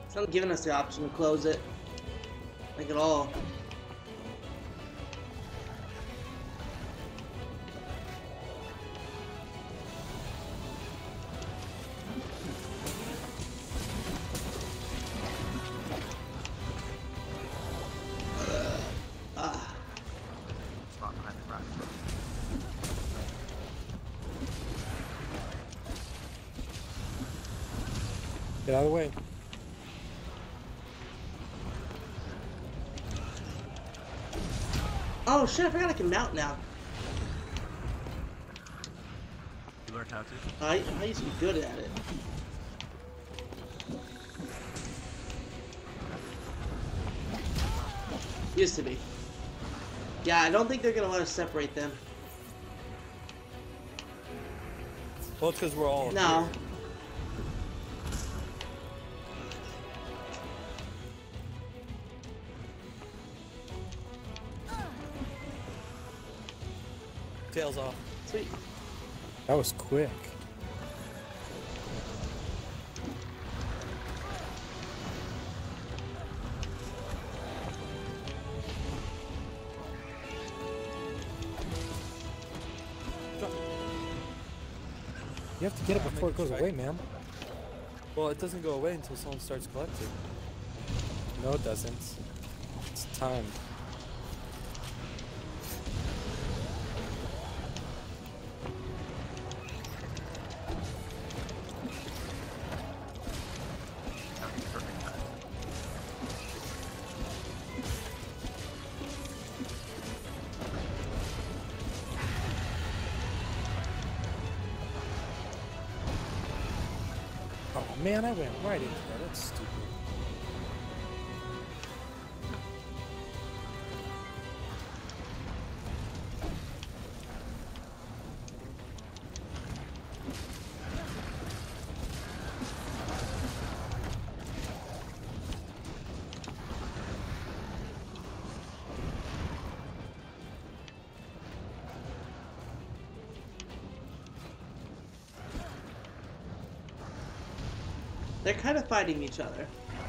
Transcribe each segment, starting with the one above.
It's not giving us the option to close it. Like at all. Spot behind the rock. Get out of the way. Oh shit, I forgot I can mount now. You learned how to? I used to be good at it. Used to be. Yeah, I don't think they're gonna let us separate them. Well, it's because we're all No. here. Tails off. Sweet. That was quick. You have to get it before it goes away, man. Well, it doesn't go away until someone starts collecting. No, it doesn't. It's timed. Perfect time. Oh man, I went right into that. That's stupid. They're kind of fighting each other.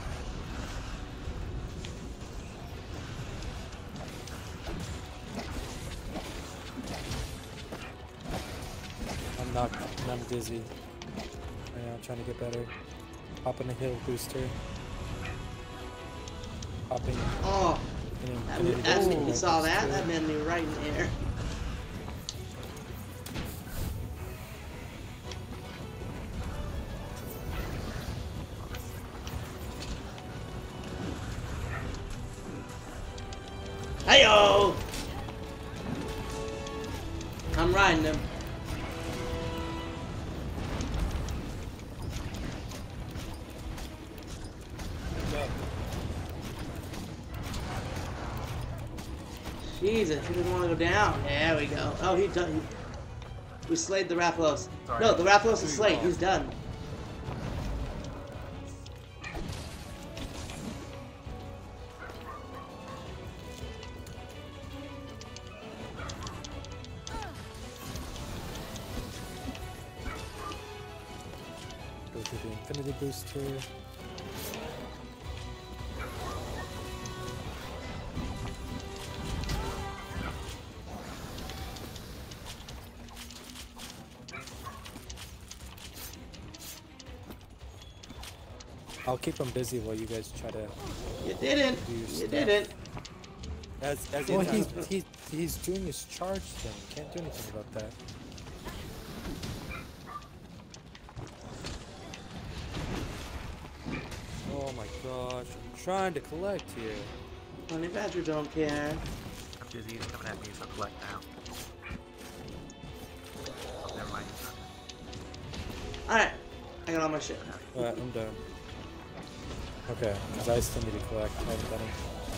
I'm knocked and I'm dizzy. Yeah, I'm trying to get better. Hopping a hill booster. Hopping Oh, an that, infinity that, booster you right saw next that? to That it. man me right in the air. Hey-yo! I'm riding him. Jesus, he didn't want to go down. There we go. Oh, he done. We slayed the Rathalos. Sorry. No, the Rathalos is slayed. He's done. Go through the infinity booster. I'll keep him busy while you guys try to. You didn't. You stuff. didn't. As Well, it he's doing his charge thing. Can't do anything about that. Oh my gosh, I'm trying to collect here. Honey Badger don't care. I'm dizzy. He's coming at me, so collect now. Oh, never mind. He's not. Alright. I got all my shit. Alright, I'm done. Okay, because I still need to collect. I haven't done it.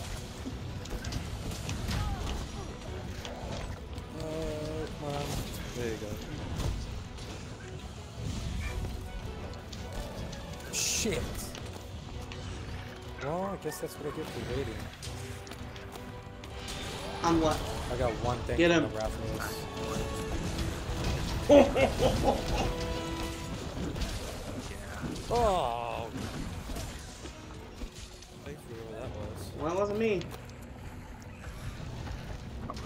Come on. There you go. Shit! Well, I guess that's what I get for waiting. On what? I got one thing Get from him. the Rathalos. Oh, Well, it wasn't me. Probably.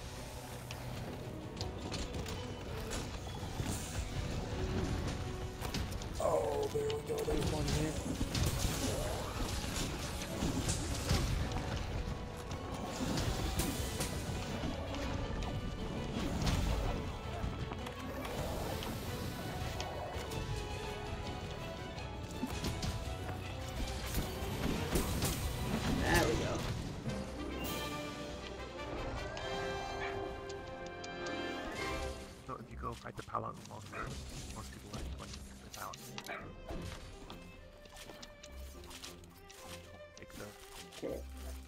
Oh, there we go. There's one here. There we go. So if you go fight the Paladin monster, most people like without. Take the Okay.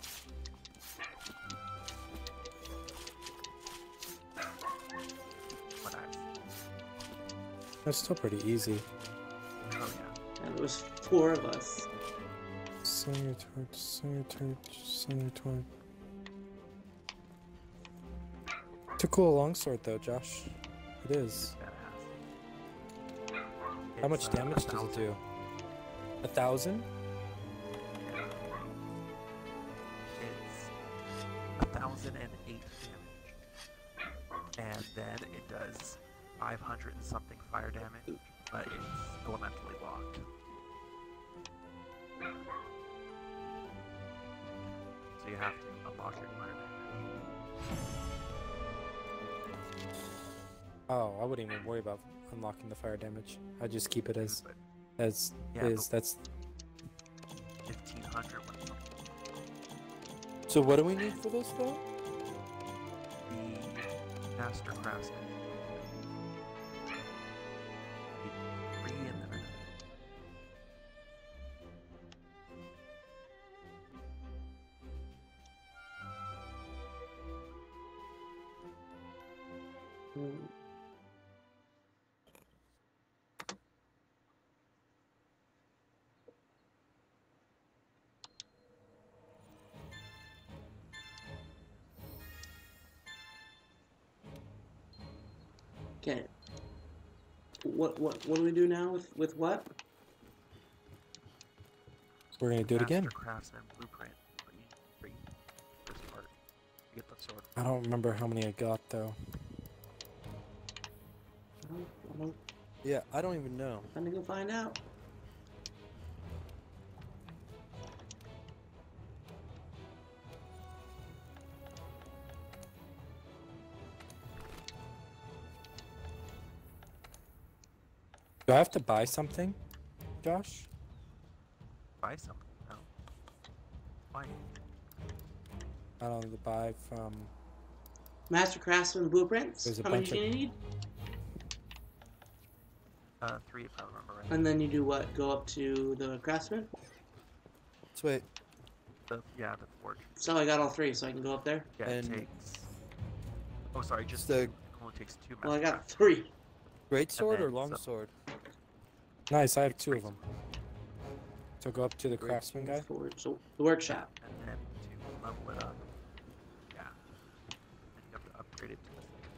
one axe. That's still pretty easy. Oh yeah. And there was 4 of us. Send your torch, send your torch, send your torch. It's a cool longsword though, Josh. It is. That has. How much It's, damage does it 1,000. do? 1,000? Yeah. It's 1,008 damage. And then it does 500 and something fire damage, but it's elementally locked. So you have to unlock your fire damage. Oh, I wouldn't even worry about unlocking the fire damage. I just keep it as But as Yeah, is. but- That's 1,500 when it's So what do we need for this though? the Master Craftsman. Need 3 and then Hmm. Okay. What do we do now with what? we're gonna do it again. Master Craftsman Blueprint. Three. This part. You get the sword. I don't remember how many I got though. I'm Yeah, I don't even know. gonna go find out. Do I have to buy something, Josh? Buy something. No. Fine. I don't have to buy from. Master Craftsman blueprints. There's a How many bunch do you need? 3 if I remember right. And then you do what? Go up to the craftsman? So wait, The forge. So I got all 3, so I can go up there. Yeah, And- it takes. Oh, sorry. Just the it only takes 2 Well, I Master got 3. great sword or then long some- sword? Nice, I have 2 of them. So go up to the craftsman guy. Forward. So the workshop. And then to level it up. Yeah. Then you have to upgrade it to the second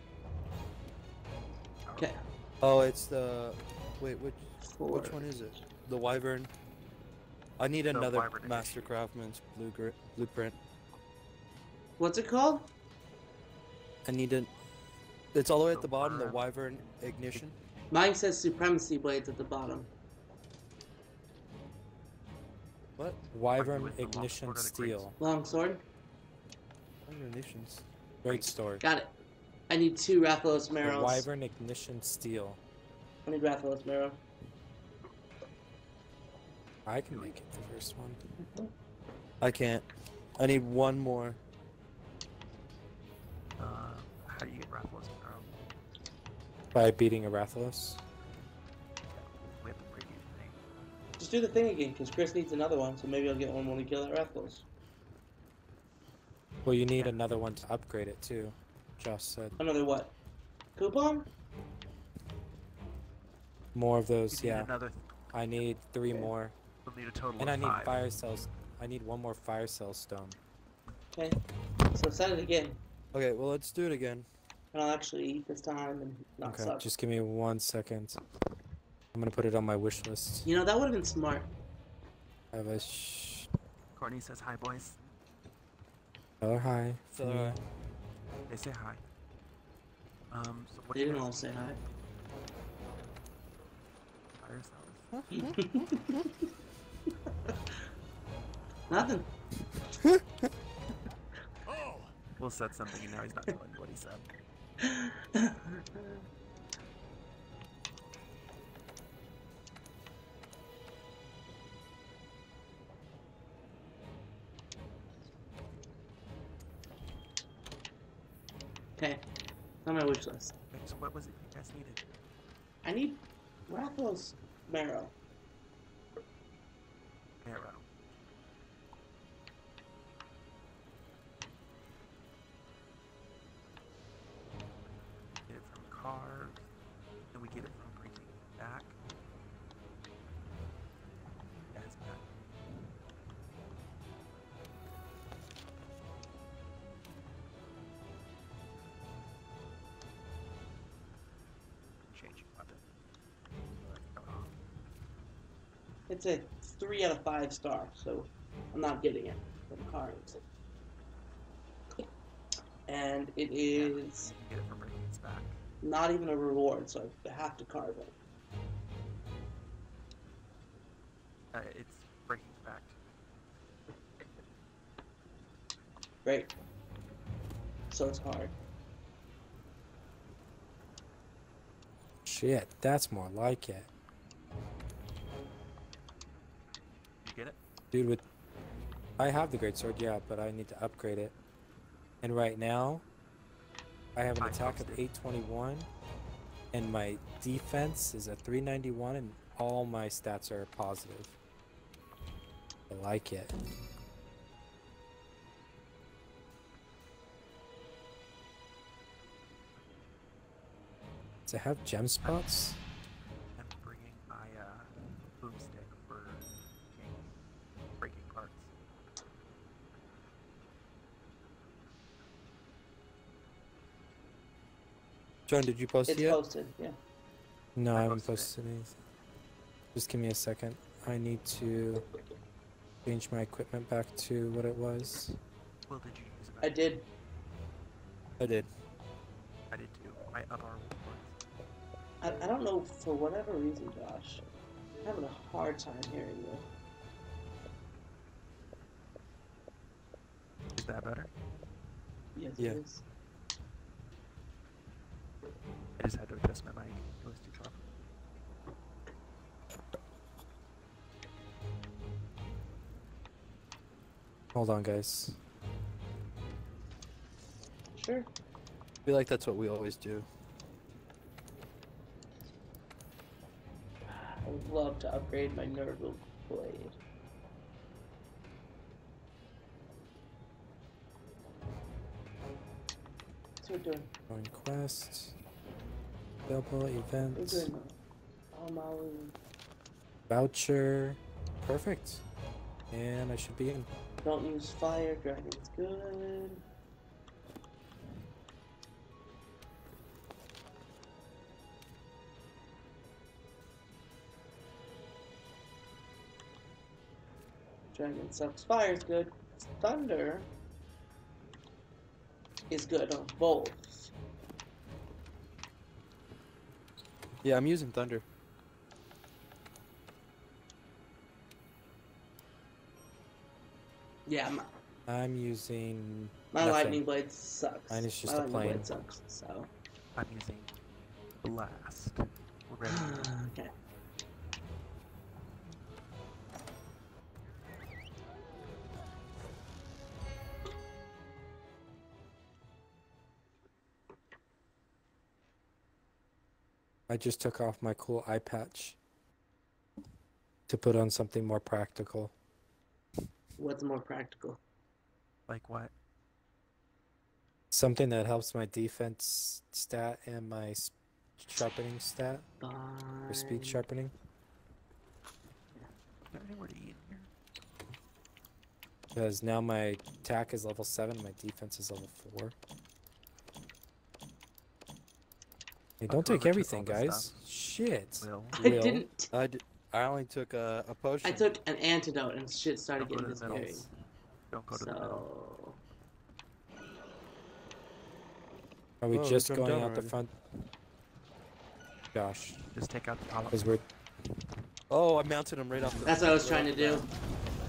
level. Okay. Oh, it's the wait, which 4. one is it? The wyvern. I need The another Wyvern Master Initiate. Craftsman's blueprint. What's it called? I need it. It's all the way at The the bottom. The worm. wyvern ignition. Mine says Supremacy Blades at the bottom. What? Wyvern with the long ignition sword or the great steel. Longsword. Ignitions. Great sword. Got it. I need 2 Rathalos The Marrows. Wyvern ignition steel. I need Rathalos Marrow. I can make it the first one. I can't. I need one more. How do you get Rathalos Marrow? By beating a Rathalos. We have the previous thing. Just do the thing again, because Chris needs another one, so maybe I'll get one when we kill that Rathalos. Well, you need another one to upgrade it too. Josh said Another what? Coupon? more of You those. need Yeah, another. I need 3 Okay. more, We'll need a total and of I need 5. fire cells. I need 1 more fire cell stone. Okay. So set it again. Okay, well let's do it again. And I'll actually eat this time and not Okay, suck. just give me 1 second. I'm gonna put it on my wish list. You know, that would have been smart. I have a Courtney says hi, boys. Tell her hi. So, They say hi. So what They do you didn't all guys say hi. by yourselves? Nothing. Will said something and now he's not telling you what he said. Okay. On my wish list. Okay, so what was it you guys needed? I need Rathos marrow. Marrow. Get it from cars, and we get it from bringing it back. Yeah, it's back. Change weapon. It's a 3 out of 5 star, so I'm not getting it from cards. And it is Get it from bringing it back. not even a reward, so I have to carve it. It's breaking back. Great. So it's hard. Shit, that's more like it. You get it? Dude, with I have the great sword, yeah, but I need to upgrade it. And right now, I have an I attack of posted. 821, and my defense is a 391, and all my stats are positive. I like it. Does it have gem spots? I'm bringing my boomstick for breaking parts. John, did you post It's it yet? posted, yeah. No, I I haven't posted it. posted anything. Just give me a second. I need to change my equipment back to what it was. Well, did you use it? I did. I did. I did too. I up our rewards. I don't know, for whatever reason, Josh. I'm having a hard time hearing you. Is that better? Yes, Yeah. it is. I just had to adjust my mic. It was too sharp. Hold on, guys. Sure. I feel like that's what we always do. I would love to upgrade my Nurgle blade. What's we're doing? Join quest. Available We're event. doing Amalu. Voucher. Perfect. And I should be in. Don't use fire, dragon's good. Dragon sucks, fire's good. Thunder is good on both. Yeah, I'm using thunder. Yeah, I'm using. my nothing. lightning blade sucks. Mine is just my a lightning plane. blade sucks, so. I'm using blast. We're ready. Okay. I just took off my cool eye patch to put on something more practical. What's more practical? Like what? Something that helps my defense stat and my sharpening stat, or speed Fine. sharpening. Is there anywhere to eat in here? Because now my attack is level 7, my defense is level 4. Hey, don't whoever take took everything, all the guys. Shit. Will. I Will. didn't. I I only took a potion. I took an antidote and shit started Don't go getting to the middle. disappearing. Don't go to the middle. So Are we Whoa, we just jumped going down out the already. front? Josh, Just take out the column. because we're Oh, I mounted him right off the. that's what I was right trying to off the do. bat.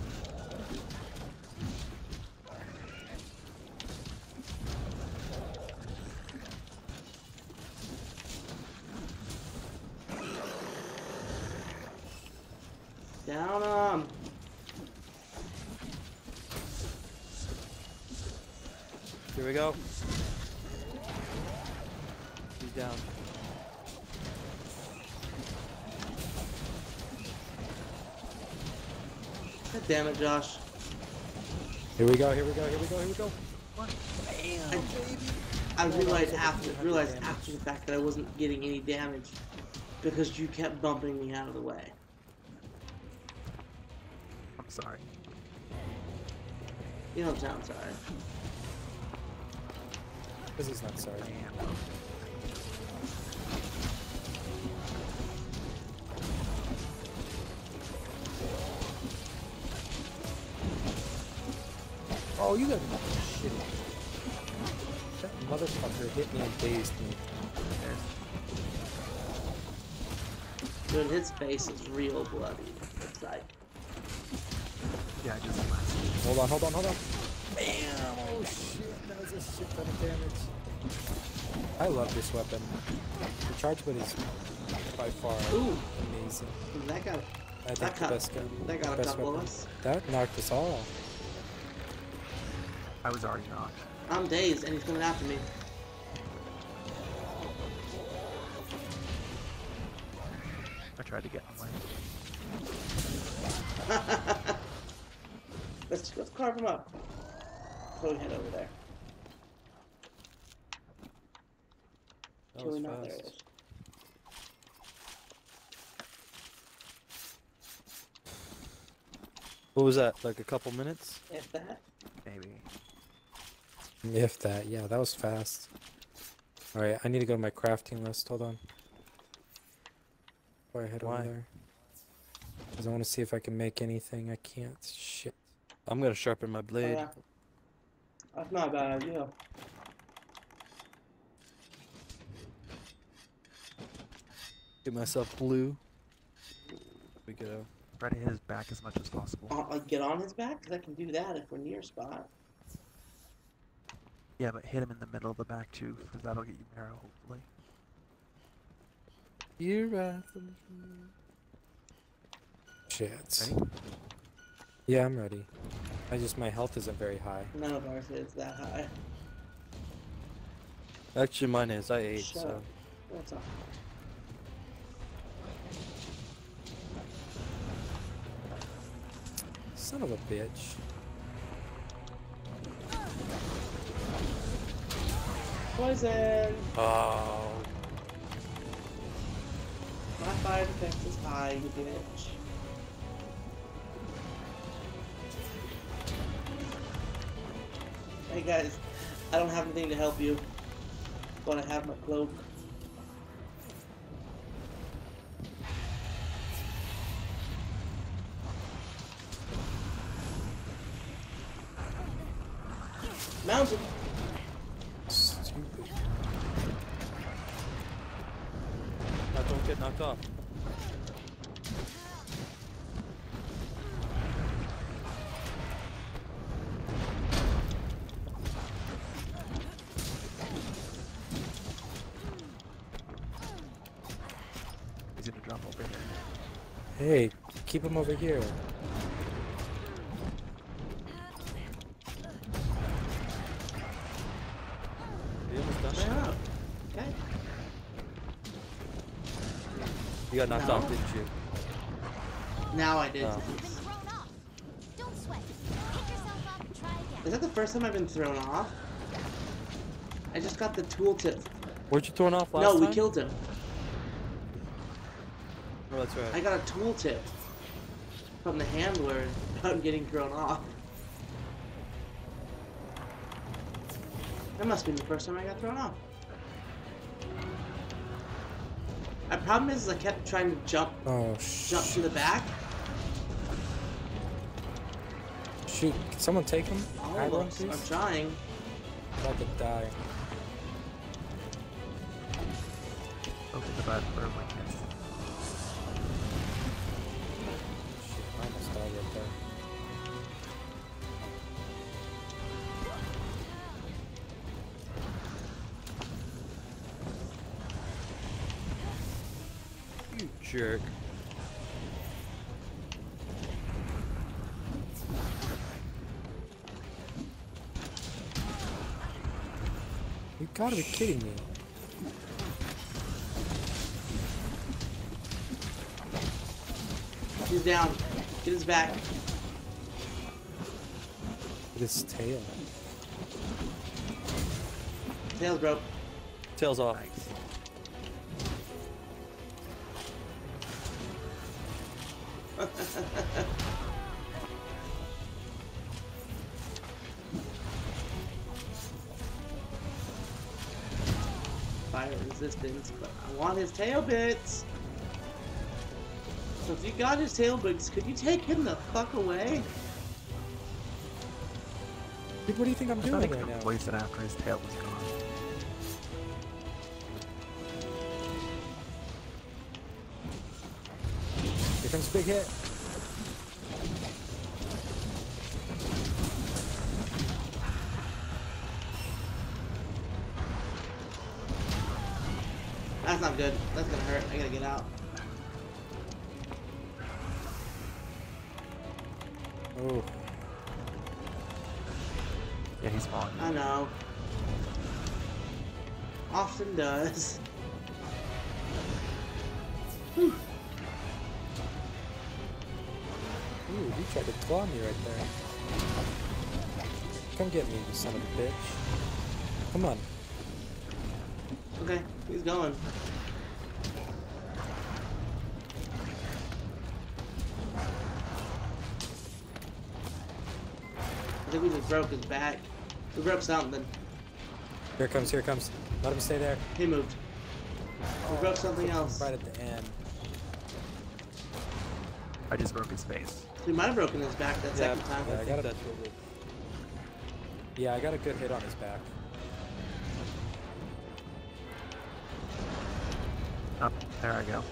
Down 'em. Here we go. He's down. God damn it, Josh. here we go, here we go, here we go, here we go. I realized after the fact that I wasn't getting any damage because you kept bumping me out of the way. I'm sorry. You don't sound sorry. This is not sorry. I am. Oh, you got shit. That motherfucker hit me and dazed me. Dude, his face is real bloody. It's like, Yeah, I just last. Hold on, hold on, hold on. Bam! Oh shit, that was a shit ton of damage. I love this weapon. The charge blade is by far ooh, amazing. that got I think That the got- best gun. that got a best couple of weapon. us. That knocked us all. I was already knocked. I'm dazed and he's coming after me. I tried to get in the way. Let's carve him up. So we head over there. That Till we was know there it fast. is. What was that? Like a couple minutes? If that. Maybe. If that, yeah, that was fast. Alright, I need to go to my crafting list. Hold on. Before I head Why? over there. Because I want to see if I can make anything. I can't. Shit. I'm gonna sharpen my Oh, blade. yeah. That's not a bad idea. Get myself blue. We go. Try to hit his back as much as possible. Like get on his back? Because I can do that if we're near spot. Yeah, but hit him in the middle of the back too, because that'll get you marrow, hopefully. You're right. Shit. Ready? Yeah, I'm ready. My health isn't very high. None of ours is that high. Actually, mine is. I ate, Shut so. up. That's all. Son of a bitch. Poison! Oh. My fire defense is high, you bitch. Hey guys, I don't have anything to help you, but I have my cloak. Mounted! Stupid. Now don't get knocked off. He's gonna drop over here. Hey, keep him over here. You almost done Shut that? up. Okay. You got knocked No. off, didn't you? Now I did. Oh. Thrown off. Don't sweat. Pick yourself up and try again. Is that the first time I've been thrown off? I just got the tooltip. Weren't you thrown off last No, time? we killed him. Oh, that's right. I got a tooltip from the handler about getting thrown off. That must be the first time I got thrown off. I problem is I kept trying to jump Oh, to the back. shoot. Can someone take him? All Aggro of him, us are please? trying. I'm about to die. Open the bed for weakness. Shit, I almost died right there. You jerk. You gotta be kidding me. He's down. Get his back. With his tail. Tails broke. Tails off. Nice. Fire resistance, but I want his tail bits. So if you got his tail bits, could you take him the fuck away? Dude, what do you think I'm I thought doing he could right now? poison after his tail was gone. Here comes big hit. That's not good. That's gonna hurt. I gotta get out. Oh, Yeah, he's falling. I know. Often does. ooh, you tried to claw me right there. Come get me, you son of a bitch. Come on. Okay, he's going. I think we just broke his back. We broke something. Here it comes, here it comes. Let him stay there. He moved. We broke something else. Right at the end. I just broke his face. We might have broken his back that second time. yeah, I got it. That's what it. Yeah, I got a good hit on his back. Up, there I go.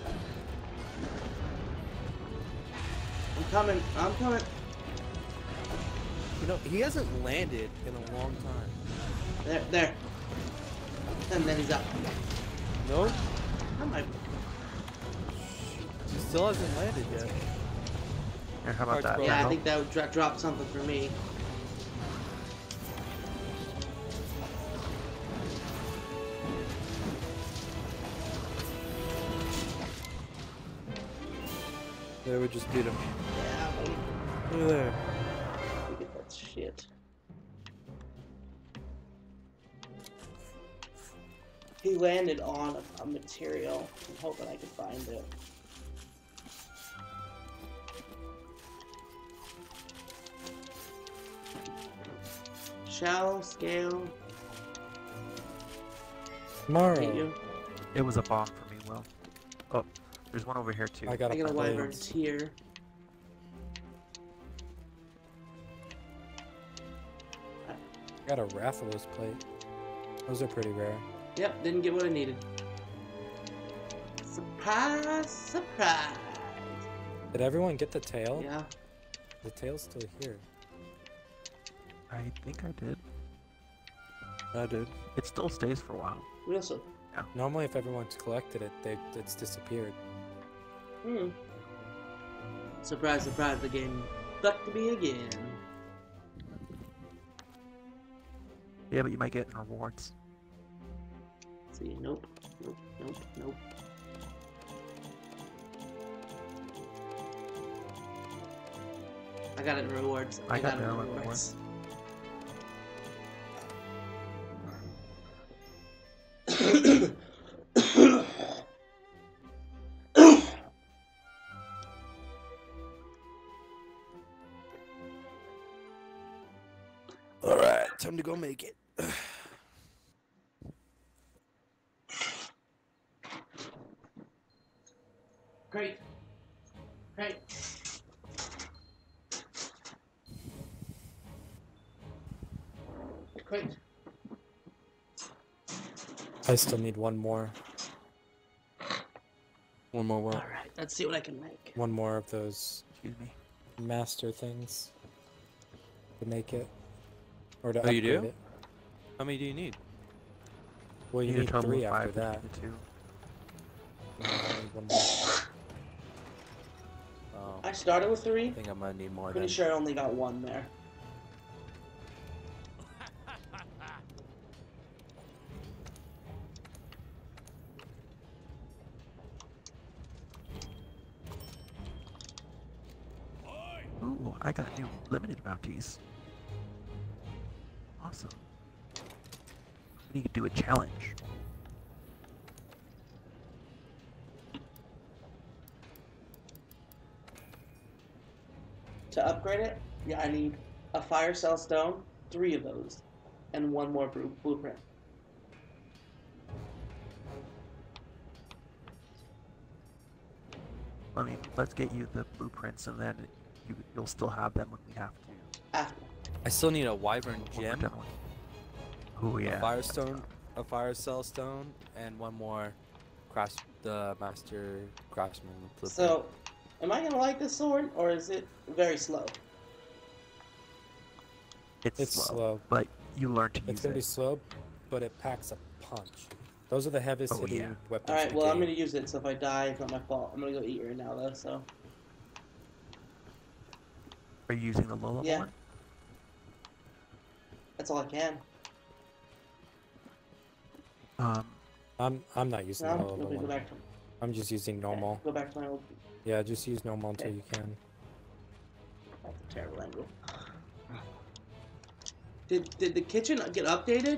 I'm coming. I'm coming. You know, he hasn't landed in a long time. There, there. And then he's up. No, I might. he still hasn't landed yet. Here, how about that? Alright, Yeah, I No? think that would drop something for me. They would just beat him. Yeah, buddy. Look at there. Look at that shit. He landed on a material. I'm hoping I can find it. Shallow scale. Tomorrow. Hit you. It was a bomb for me, Will. Oh, there's one over here too. I got I got a a wyvern blade. here. Got a Rathalos plate. Those are pretty rare. Yep, didn't get what I needed. Surprise, surprise. Did everyone get the tail? Yeah. The tail's still here. I think I did. I did. It still stays for a while. We also. Normally, if everyone's collected it, it's disappeared. Hmm. Surprise, surprise, the game fucked me again. Yeah, but you might get rewards. Let's see, nope, nope, nope, nope. I got it in rewards. I got it in no rewards. All right, time to go make it. right. Great. I still need one more. One more All what? right. Let's see what I can make. One more of those Excuse me. master things to make it. Or to Oh, you upgrade do? it. How many do you need? Well, you Need a need total 3 of after 5 that. between the two. I need one more. Oh, I started with I 3. think I'm gonna need more Pretty than. sure I only got 1 there. Ooh, I got new limited bounties. Awesome. We need to do a challenge. To upgrade it, yeah, I need a fire cell stone, 3 of those, and 1 more blueprint. I mean, let's get you the blueprints, and then you'll still have them when we have to. After. I still need a wyvern When we're gem, done with. Oh yeah. a firestone, a fire cell stone, and one more the master craftsman blueprint. So, am I gonna like this sword, or is it very slow? It's slow. but you learn to It's use gonna be it. slow, but it packs a punch. Those are the heaviest Oh, hitting yeah. weapons. Alright, in the well, I'm game. gonna use it, so if I die, it's not my fault. I'm gonna go eat right now, though, so. Are you using the low level Yeah. one? That's all I can. I'm not using No, the let level me go one. back to, I'm just using normal. go back to my old. Yeah, just use normal until Okay. you can. That's a terrible angle. Did the kitchen get updated?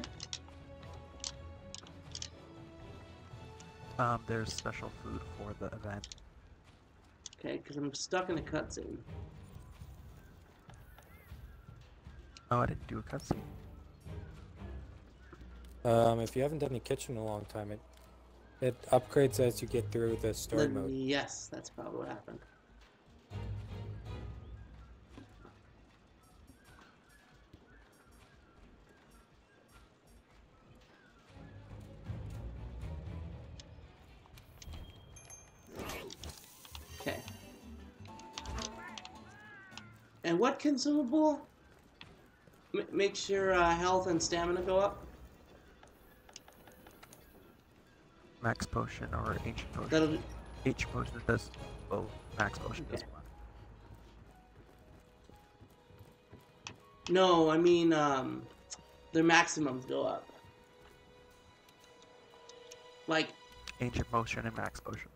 There's special food for the event. Okay, because I'm stuck in a cutscene. Oh, I didn't do a cutscene. If you haven't done the kitchen in a long time, it upgrades as you get through the story Then, mode. yes, that's probably what happened. Okay. And what consumable makes your health and stamina go up? Max potion or ancient potion. That'll H potion does both. Max potion does Okay. one. no, I mean their maximums go up. Like Ancient potion and max potion.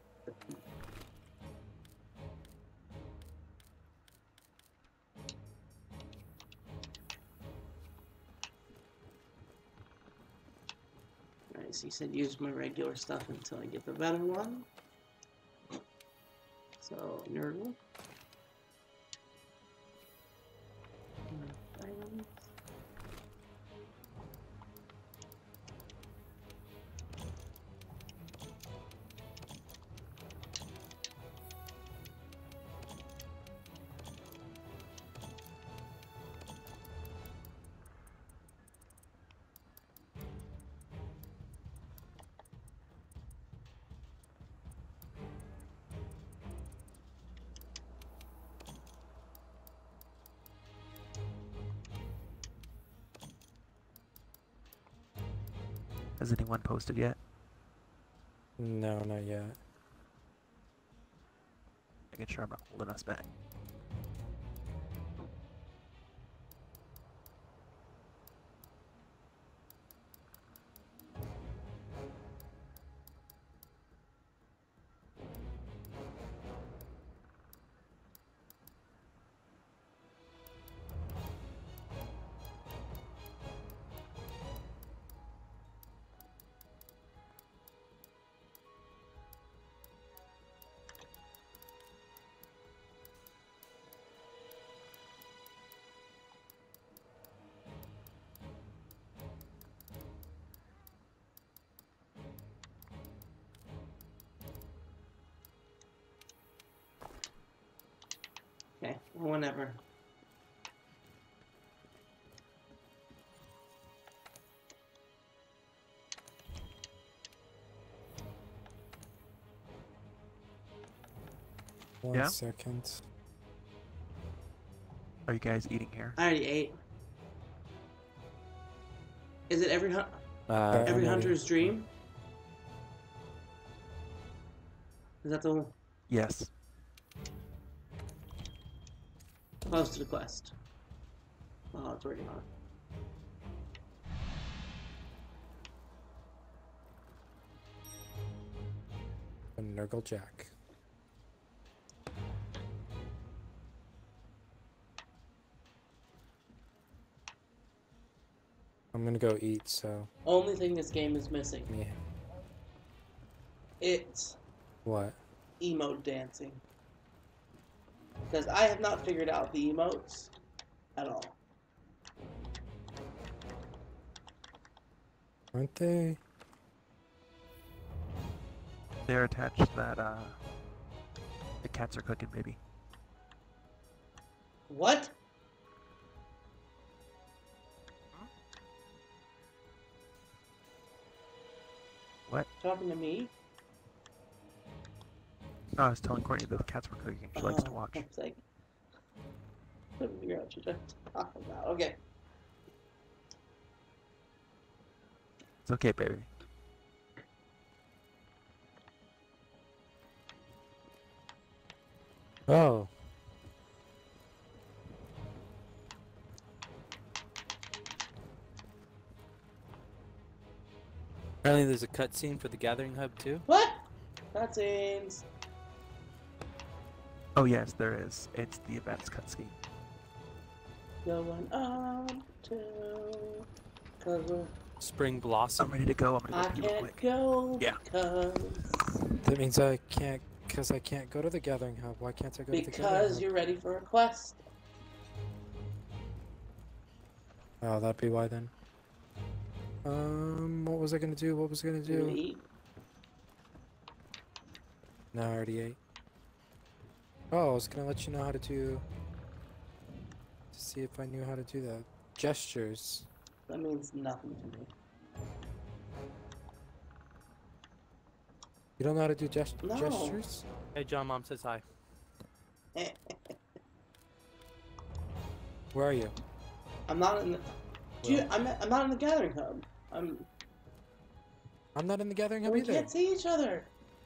Alright, so you said use my regular stuff until I get the better one. So, Nerdle. Items. Has anyone posted yet? No, not yet. Making sure I'm not holding us back. Okay, whenever. One second. Are you guys eating here? I already ate. Is it every I'm every ready. hunter's dream? Is that the Yes. close to the quest? Oh, it's working on it. A Nurgle Jack. I'm gonna go eat, so Only thing this game is missing. me. It's What? emote dancing. Because I have not figured out the emotes at all. Aren't they? They're attached that the cats are cooking, baby. What? What? Talking to me? No, I was telling Courtney that the cats were cooking. She likes to watch. I was like, couldn't figure out what you're talking about. Okay. It's okay, baby. Oh. Apparently, there's a cutscene for the Gathering Hub too. What? Cutscenes. Oh yes, there is. It's the events cutscene. Going on to. Cause Spring I'm Blossom. ready to go. I'm I gonna go pee real can't quick. go Yeah. because That means I can't, because I can't go to the Gathering Hub. Why can't I go to the Gathering because Hub? you're ready for a quest. Oh, that'd be why then. What was I gonna do? What was I gonna You're gonna do? eat. No, I already ate. Oh, I was gonna let you know how to do. To see if I knew how to do that. Gestures. That means nothing to me. You don't know how to do No. gestures? Hey, John, Mom says hi. Where are you? I'm not in the. Dude, I'm not in the gathering hub. I'm not in the Gathering Hub We either. can't see each other.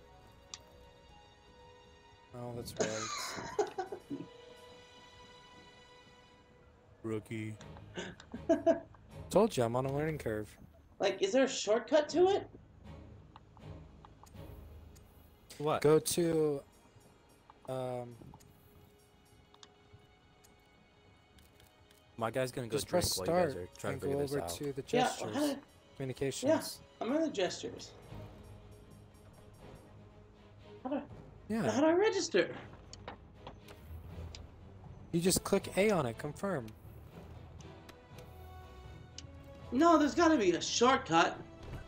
Oh, that's right. Rookie. Told you I'm on a learning curve. Like, is there a shortcut to it? What? Go to My guy's gonna go just drink press while you guys start are trying and to go figure this over out. to the Yeah, gestures. how did- Communications. I'm in the gestures. How do Yeah. I register? You just click A on it, confirm. No, there's got to be a shortcut.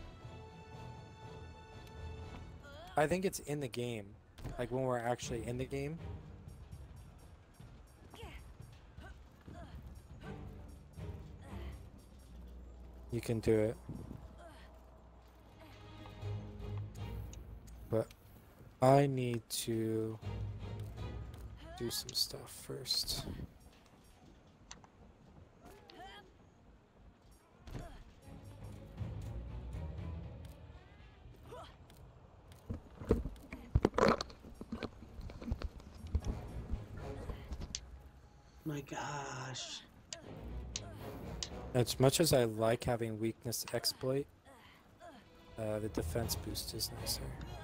I think it's in the game. Like when we're actually in the game. You can do it. But I need to do some stuff first. My gosh. As much as I like having weakness exploit, the defense boost is nicer.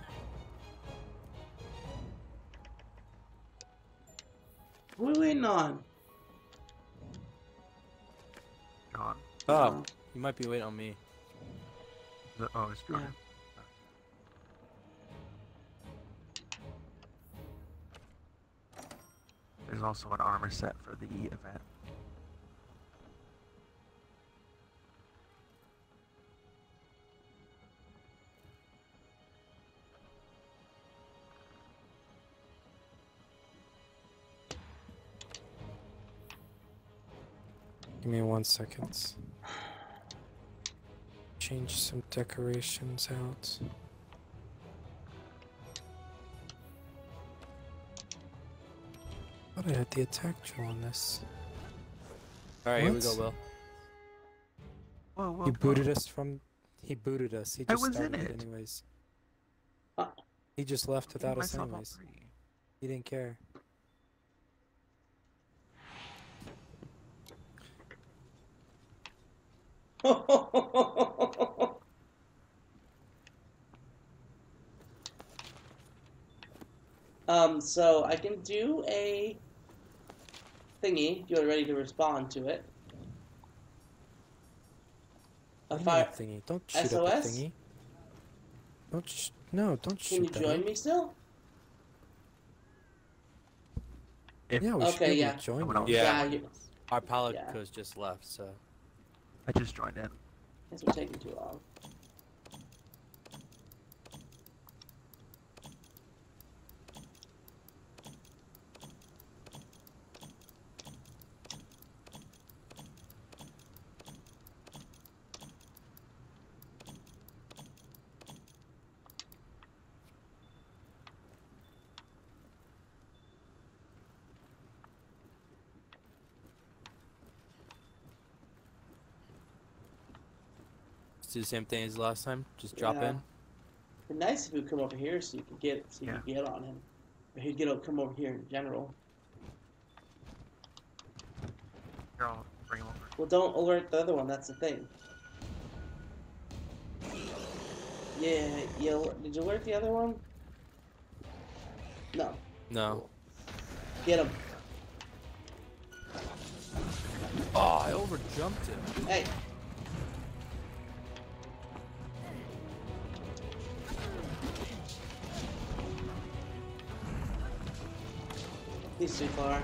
What are we waiting on? John. Oh, you might be waiting on me. Oh, it's John. Yeah. There's also an armor set for the event. Give me 1 second. Change some decorations out. Thought I had the attack drill on this. Alright, here we What? go, Will. Whoa, whoa, He whoa. booted us from. He booted us. He I just was in started it. anyways. Uh. He just left Gave without us myself all anyways. 3. He didn't care. So I can do a thingy if you're ready to respond to it. A What do you fire. mean thingy. Don't shoot SOS? at the thingy. Don't no, don't shoot Can you that. join me still? If Yeah, we should Okay, be able yeah. to join Someone you. else. Yeah. You, Our pilot Yeah. coach just left, so. I just joined in. guess we're taking too long. Let's do the same thing as last time. Just drop Yeah. in. It'd be nice if you could come over here so you could get get on him. Or he'd come over here in general. Here, I'll bring him over. Well, don't alert the other one. That's the thing. Yeah, did you alert the other one? No. No. Get him. Oh, I overjumped him. Hey. He's too far.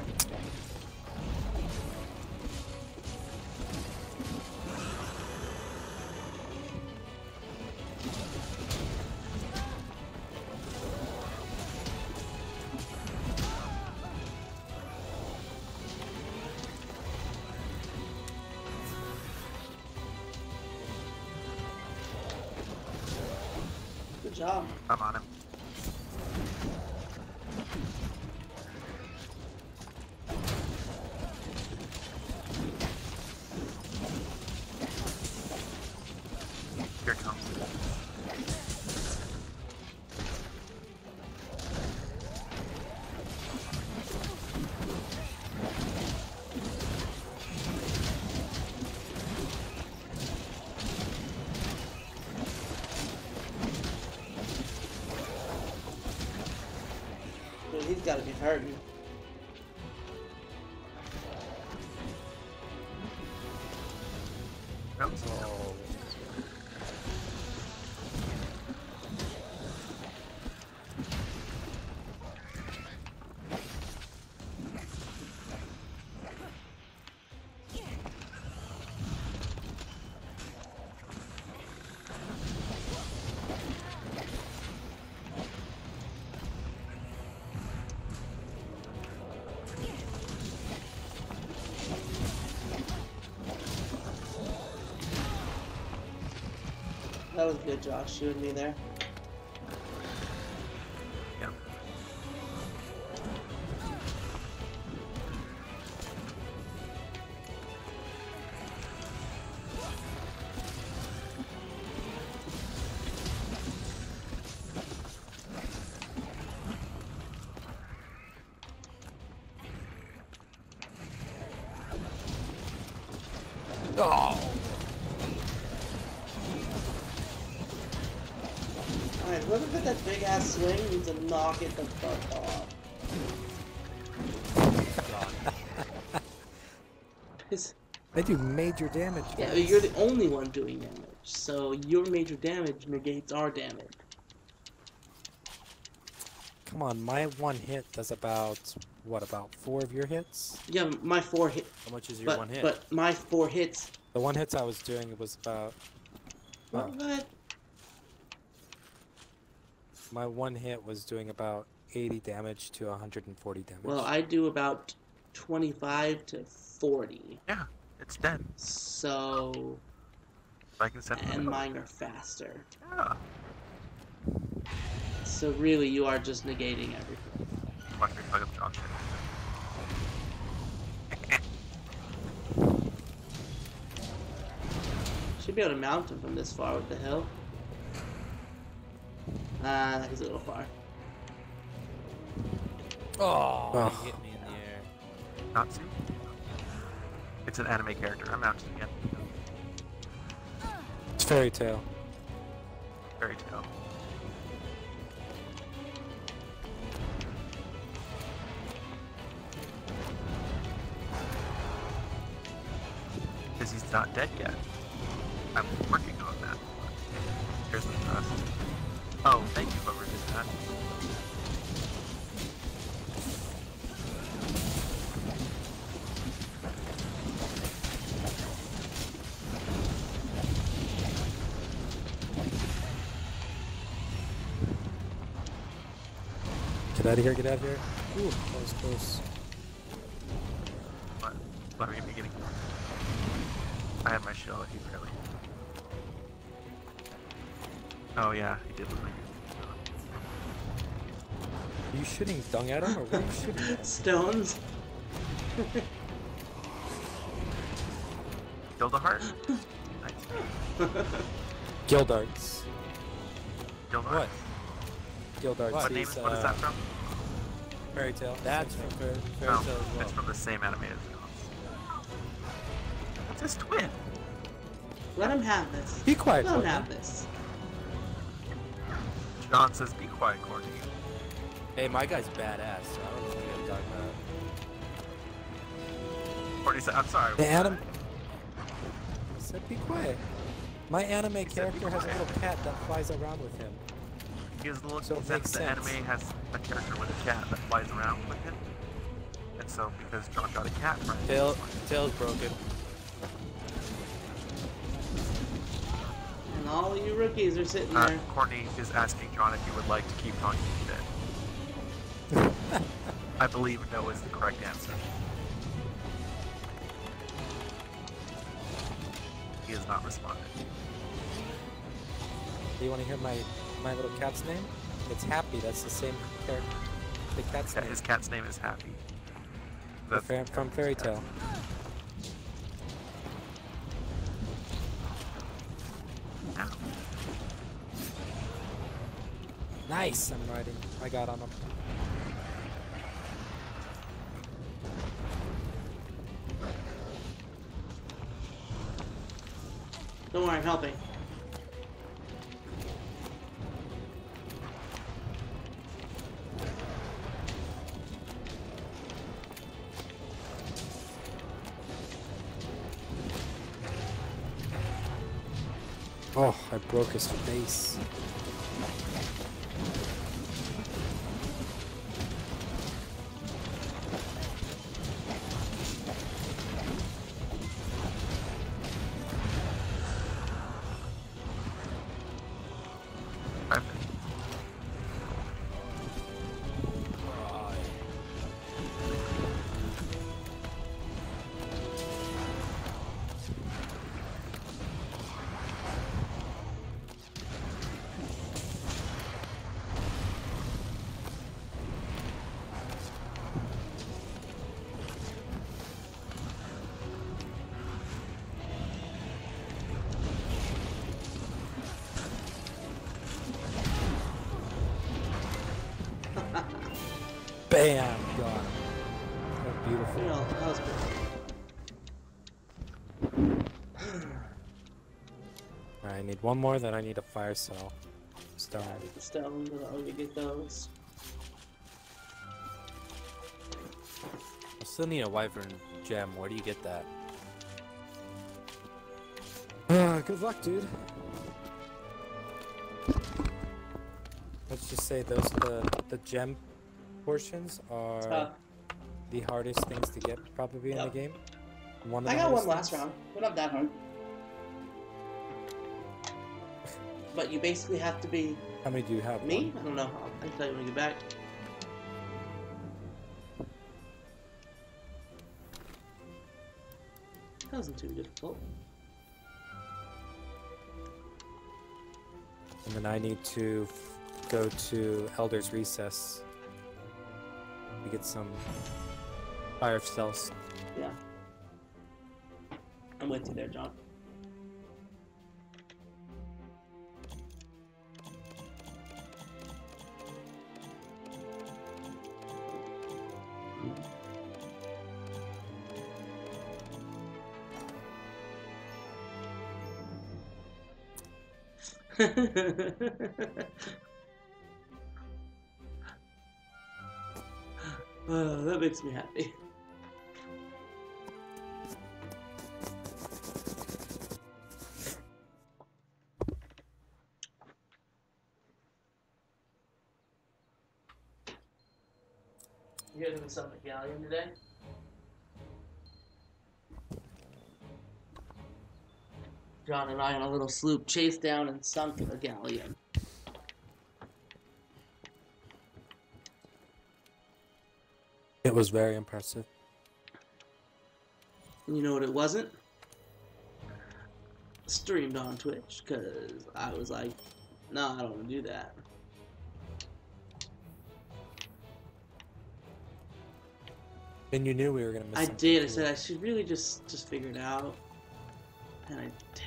Good job. I'm on him. Here it comes. Dude, he's got to be hurting. Nope. Oh. That was good, Josh, shooting me there. Yep. Oh! Alright, whoever did that big ass swing needs to knock it the fuck off. Piss- They do major damage. Yeah, guys. but you're the only one doing damage, so your major damage negates our damage. Come on, my one hit does about about 4 of your hits? Yeah, my 4 hit, How much is your but one hit? but my 4 hits. The one hits I was doing was about What? my one hit was doing about 80 damage to 140 damage. Well, I do about 25 to 40. Yeah, it's It's dead. So, I can send and it. mine are faster. Yeah. So really, you are just negating everything. Watch me fuck up John. Should be able to mount him from this far with the hill. That is a little far. Oh, he hit me in the air. Not to. It's an anime character. I'm mounting again. It's Fairy Tail. Fairy Tail. Because he's not dead yet. I'm working on that. Here's the trust. Oh, thank you, whoever did that. Get out of here, get out of here. Ooh, that was close. What? Let me beginning. I had my shell, he barely. Oh yeah, he did look like Are you shooting dung at him, or what are you shooting at? Stones. Killed a heart? Nice. Gildarts. Killed a heart. What? Gildarts. What name? What is that from? Fairy Tail. That's from Fairy No, Tail as well. it's from the same anime as John's. It's his twin. Let him have this. Be quiet, Let him Courtney. have this. John says, "Be quiet, Courtney." Hey, my guy's badass, so I don't know what you're talking about. Courtney said, "I'm sorry." The anime. I said be quiet. My anime character has a little cat that flies around with him. He has the look So it that makes the sense. anime has a character with a cat that flies around with him, and so because John got a cat friend, Tail's broken. And all you rookies are sitting there. Courtney is asking John if he would like to keep talking dead. I believe no is the correct answer. He has not responded. Do you want to hear my little cat's name? It's Happy. That's the same character. The cat's name. His cat's name is Happy. From Fairy Tail. Ow. Nice. I'm riding. I got on him. Don't worry, I'm helping. Oh, I broke his face. Perfect. Bam! Got him. Oh, beautiful. You know, that was good. Alright, I need one more, then I need a fire cell. Stone. Stones, I'll you get those. I still need a wyvern gem. Where do you get that? Good luck, dude. Let's just say the gem portions are the hardest things to get probably in the game. One of I the got one hardest last things. round. We're not that hard. But you basically have to be How many do you have? me? One? I don't know. I can tell you when you get back. That wasn't too difficult. And then I need to go to Elder's Recess to get some fire cells. Yeah. I'm with you there, John. Oh, that makes me happy. You guys doing something at Galleon today? John and I on a little sloop chased down and sunk a galleon. It was very impressive. And you know what it wasn't? Streamed on Twitch, because I was like, no, I don't want to do that. And you knew we were gonna miss I something did. I cool. said I should really just figure it out. And I didn't.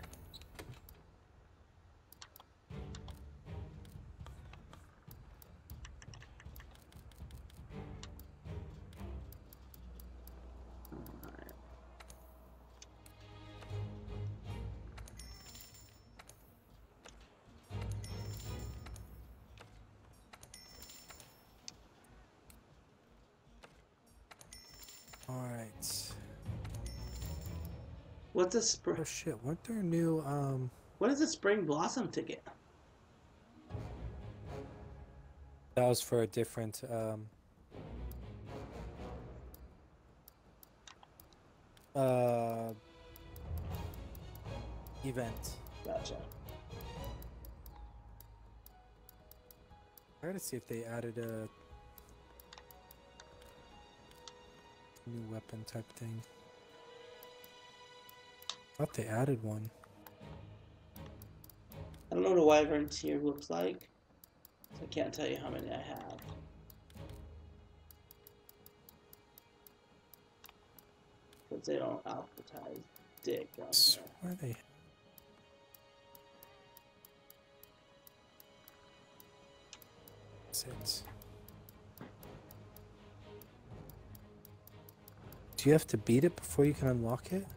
Alright. Alright. What's a spring? Oh shit, weren't there new What is a spring blossom ticket? that was for a different event. Gotcha. I gotta see if they added a new weapon type thing. Thought they added one. I don't know what a wyvern tier looks like, so I can't tell you how many I have. Because they don't alphabetize dick on here. Where are they? Six. Do you have to beat it before you can unlock it?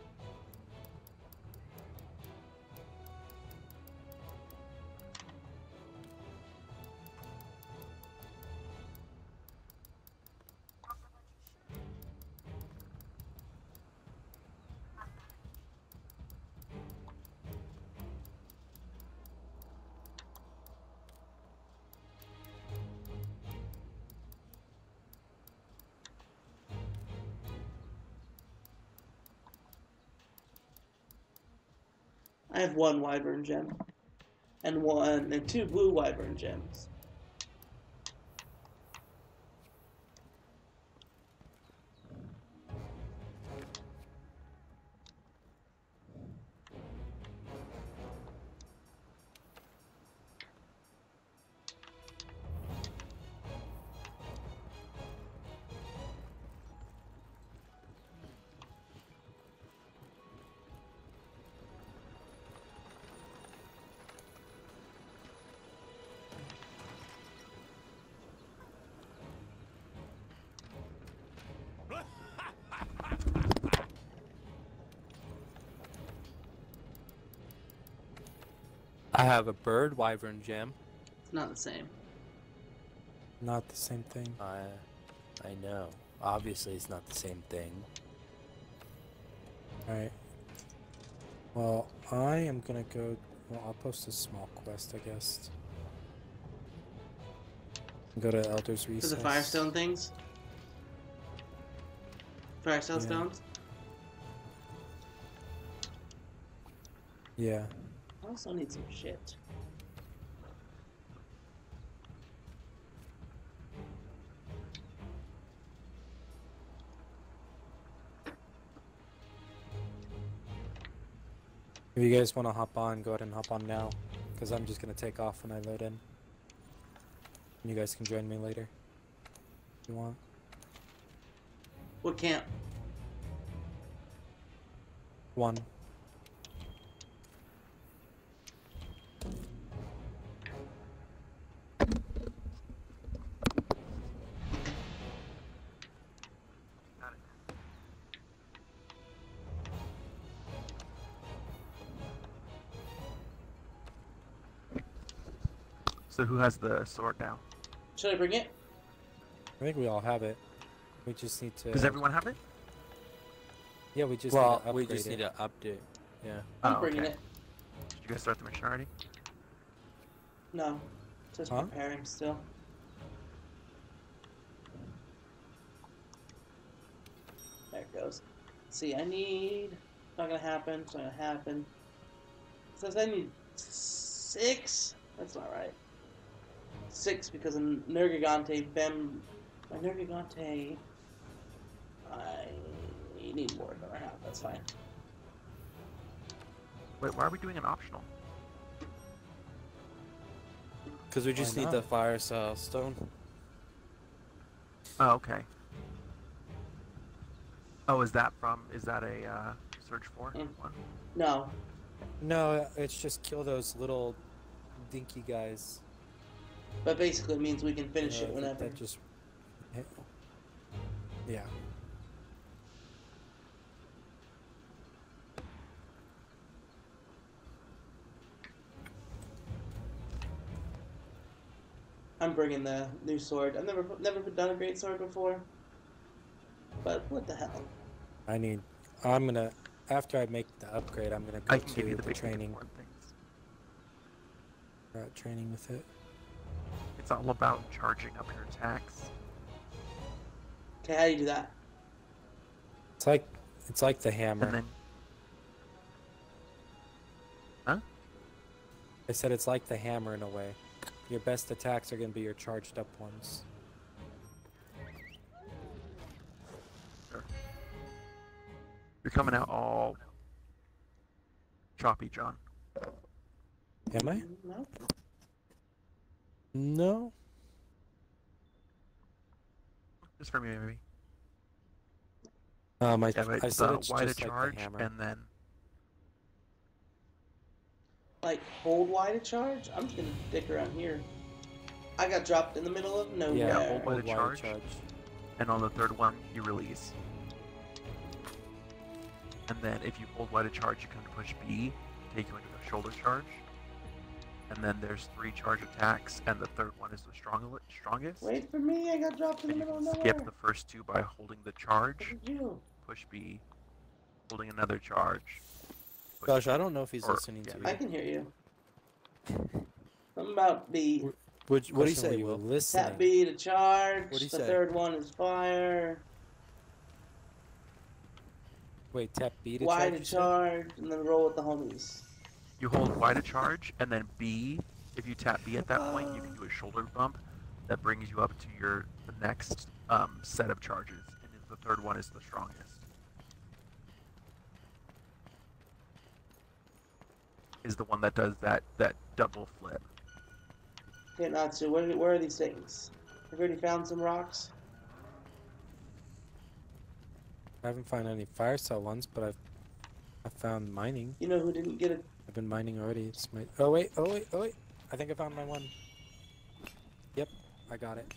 I have one wyvern gem. And two blue wyvern gems. I have a bird wyvern gem. It's not the same. Not the same thing. I know. Obviously, it's not the same thing. Alright. Well, I am gonna go. Well, I'll post a small quest, I guess. Go to Elder's For Recess. the Firestone things? Firestone Yeah. stones? Yeah. I also need some shit. If you guys want to hop on, go ahead and hop on now. Because I'm just going to take off when I load in. And you guys can join me later. If you want. What camp? 1. Got it. So who has the sword now? Should I bring it? I think we all have it. We just need to... Does everyone have it? Yeah, we just Well, need to we upgrade just it. need to update. Yeah. I'm Oh, bringing okay. it. Did you guys start the mission already? No. Just Huh? preparing still. There it goes. See, I need... It's not gonna happen. It's not gonna happen. It says I need 6. That's not right. 6 because of Nergigante Fem... My Nergigante... I need more than I have. That's fine. Wait, why are we doing an optional? Because we just Why need not? the fire cell stone. Oh, okay. Oh, is that a search for Mm. one? No. No, it's just kill those little dinky guys. But basically it means we can finish Yeah, it whenever. That just... Yeah. I'm bringing the new sword. I've never done a great sword before. But what the hell? I'm gonna... After I make the upgrade, I'm gonna go I can give you to the the big training. important things. Training with it. It's all about charging up your attacks. Okay, how do you do that? It's like the hammer. And then Huh? I said it's like the hammer in a way. Your best attacks are gonna be your charged up ones. Sure. You're coming out all choppy, John. Am I? No? No. Just for me, maybe. I Yeah, but I said the it's wide just like charge the hammer. and then Like, hold Y to charge? I'm just gonna dick around here. I got dropped in the middle of nowhere. Yeah, hold Y to wide charge. And on the third one, you release. And then if you hold Y to charge, you can push B, take you into the shoulder charge. And then there's 3 charge attacks, and the third one is the strongest. Wait for me, I got dropped in the And you middle of can nowhere. skip the first 2 by holding the What charge, did you? push B, holding another charge. push Gosh, B, I don't know if he's or- listening yeah, to I you. can hear you. Something about B. What do you Question, say, were you Will? listening? Tap B to charge. What'd he The say? third one is fire. Wait, tap B to Y charge? to you said? charge, and then roll with the homies. You hold Y to charge, and then B, if you tap B at that point, you can do a shoulder bump that brings you up to the next set of charges. And the third one is the strongest. Is the one that does that double flip. Okay, Natsu, where are these things? I've already found some rocks. I haven't found any fire cell ones, but I've found mining. You know who didn't get it? I've been mining already. It's my... Oh wait. I think I found my one. Yep, I got it.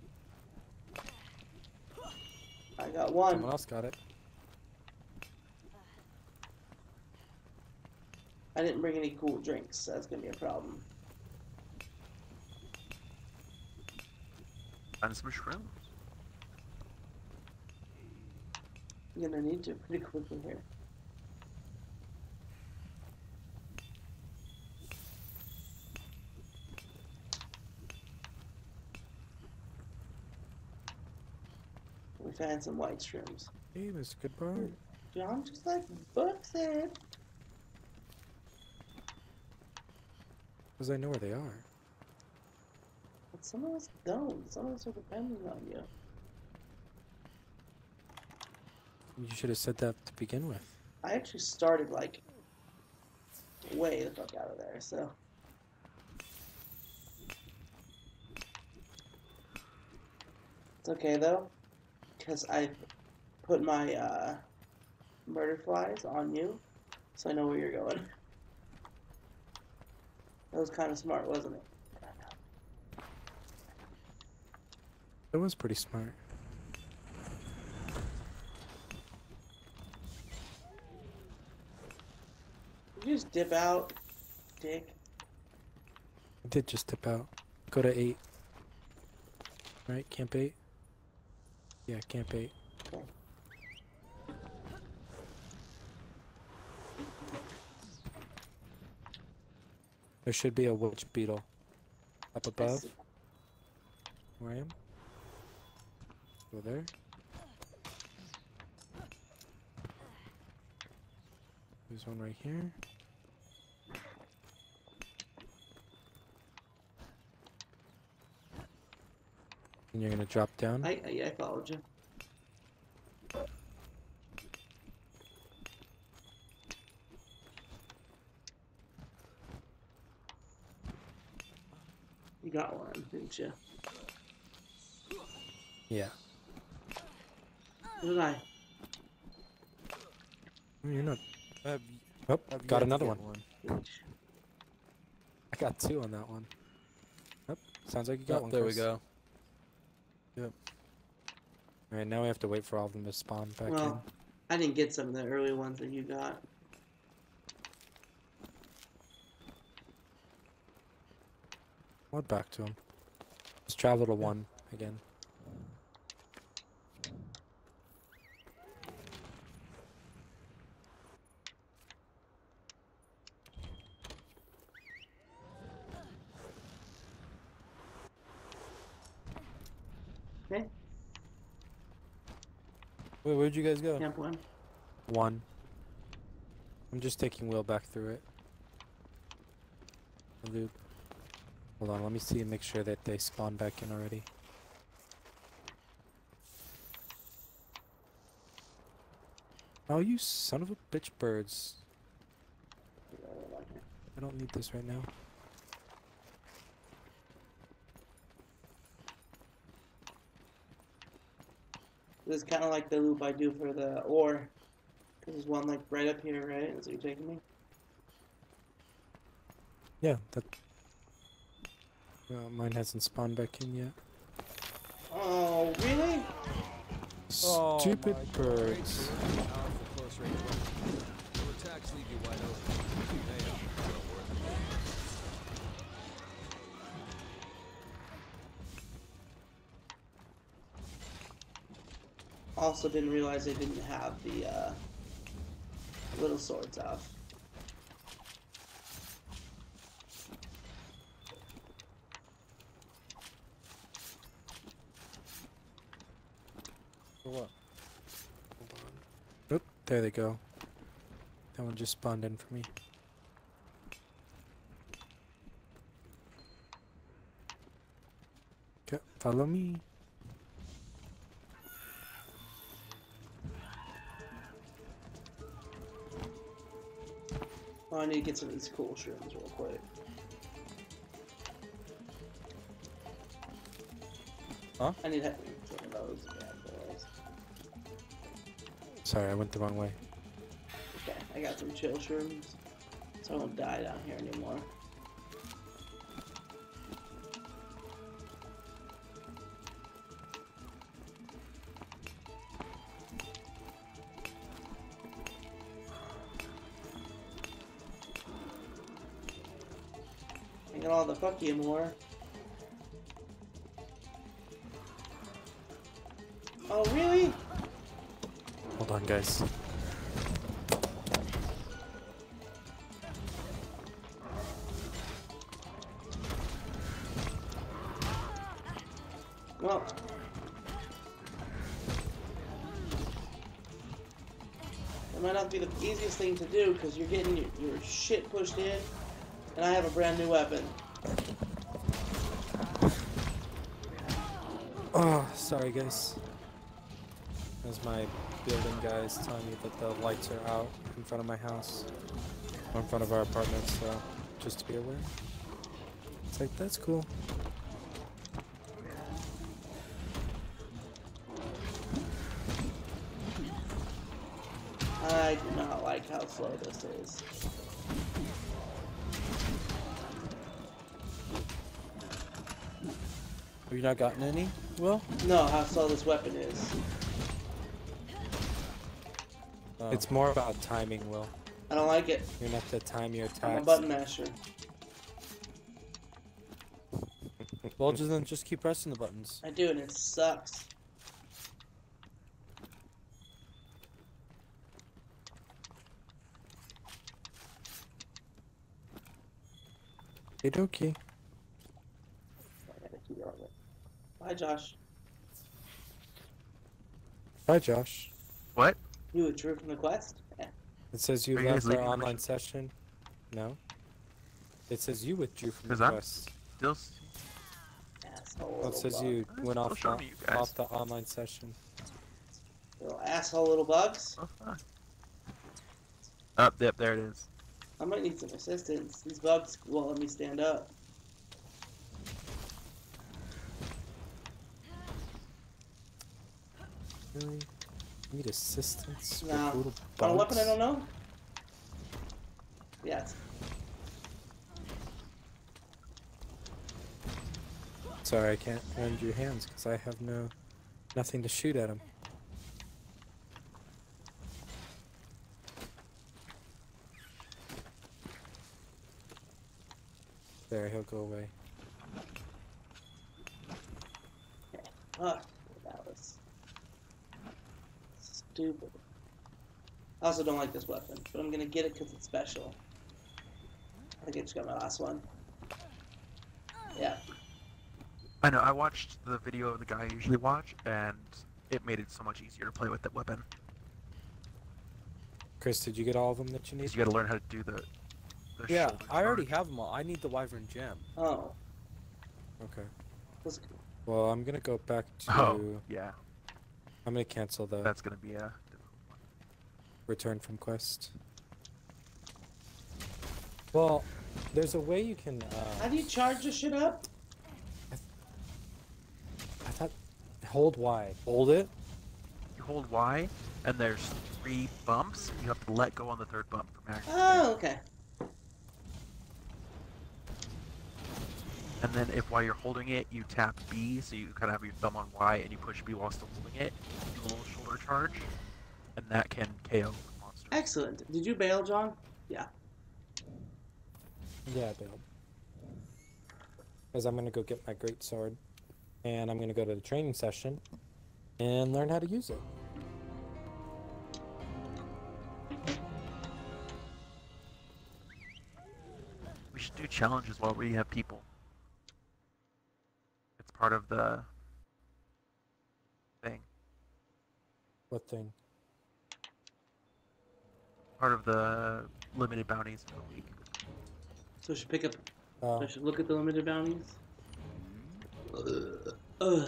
I got one. Someone else got it. I didn't bring any cool drinks. That's gonna be a problem. And some shrooms. I'm gonna need to pretty quickly here. We found some white shrooms. Hey, Mr. Goodbar. John, just like Buck said. Because I know where they are. But some of us don't. Some of us are depending on you. You should have said that to begin with. I actually started like way the fuck out of there, so. It's okay though, because I put my murder flies on you, so I know where you're going. That was kind of smart, wasn't it? It was pretty smart. Did you just dip out, dick? I did just tip out. Go to 8. Right, camp 8? Yeah, camp 8. Okay. There should be a witch beetle up I above see. where I am. Go there. There's one right here. And you're gonna drop down. Yeah, I followed you. You got one, didn't you? Yeah. What did I? You're not. I've Oh, yet got to another get one. I got 2 on that one. Yep. Sounds like you got Oh, one. there we Chris. go. Alright, now we have to wait for all of them to spawn back Well, I didn't get some of the early ones that you got. in. What back to him? Let's travel to 1 again. Okay, Wait, where'd you guys go? camp one. 1. I'm just taking Will back through it. The loop. Hold on, let me see and make sure that they spawn back in already. Oh, you son of a bitch birds. I don't need this right now. This is kind of like the loop I do for the ore. Because there's one like right up here, right? That's what you're taking me? Yeah, that. Well, mine hasn't spawned back in yet. Oh, really? Oh Stupid my birds. Close range weapon. Your attacks leave you wide open. Hey, well worth it. Also didn't realize they didn't have the little swords out. For what? Oop, there they go. That one just spawned in for me. Okay, follow me. Oh, I need to get some of these cool shrooms real quick. Huh? I need to have some of those bad boys. Sorry, I went the wrong way. Okay, I got some chill shrooms, so I won't die down here anymore. I got all the fuck you more. Oh, really? Hold on, guys. Well, it might not be the easiest thing to do because you're getting your shit pushed in, and I have a brand new weapon. Oh, sorry, guys. As my building guys telling me that the lights are out in front of my house. in front of our apartment, so just to be aware. It's like, that's cool. I do not like how slow this is. Have you not gotten any, Will? No, how slow this weapon is. It's more about timing, Will. I don't like it. You're gonna have to time your I'm a attacks. button masher. Well, then just keep pressing the buttons. I do, and it sucks. Okay. I gotta keep on it. Bye, Josh. Hi, Josh. What? You withdrew from the quest? Yeah. It says you Are you left guys our leaving the online mission? session. No. It says you withdrew from the Because I'm quest. still. Asshole. Well, it Little says bug. you I'm went still off showing the, you guys. off the online session. Little asshole little bugs. Oh, fine. Up, yep, there it is. I might need some assistance. These bugs won't let me stand up. Really? Need assistance with No. little On a weapon I bugs? don't know? Yeah, it's Sorry, I can't rend your hands because I have nothing to shoot at him. There, he'll go away. fuck. That was stupid. I also don't like this weapon, but I'm gonna get it because it's special. I think I just got my last one. Yeah. I know, I watched the video of the guy I usually watch, and it made it so much easier to play with that weapon. Chris, did you get all of them that you need? Because you gotta learn how to do the Yeah, shoulder I already charge. have them all. I need the Wyvern Gem. Oh. Okay. Let's, Well, I'm gonna go back to... Oh, yeah. I'm gonna cancel the That's gonna be a... return from quest. Well, there's a way you can, how do you charge this shit up? I thought... Hold Y. Hold it? You hold Y, and there's 3 bumps. You have to let go on the 3rd bump for max. Oh, okay. And then if while you're holding it, you tap B, so you kind of have your thumb on Y, and you push B while still holding it, do a little shoulder charge, and that can KO monsters. Excellent. Did you bail, John? Yeah. Yeah, babe. Because I'm gonna go get my great sword, and I'm gonna go to the training session, and learn how to use it. We should do challenges while we have people. It's part of the thing. What thing? Part of the limited bounties for the week. So I should pick up. Oh, I should look at the limited bounties. Ugh.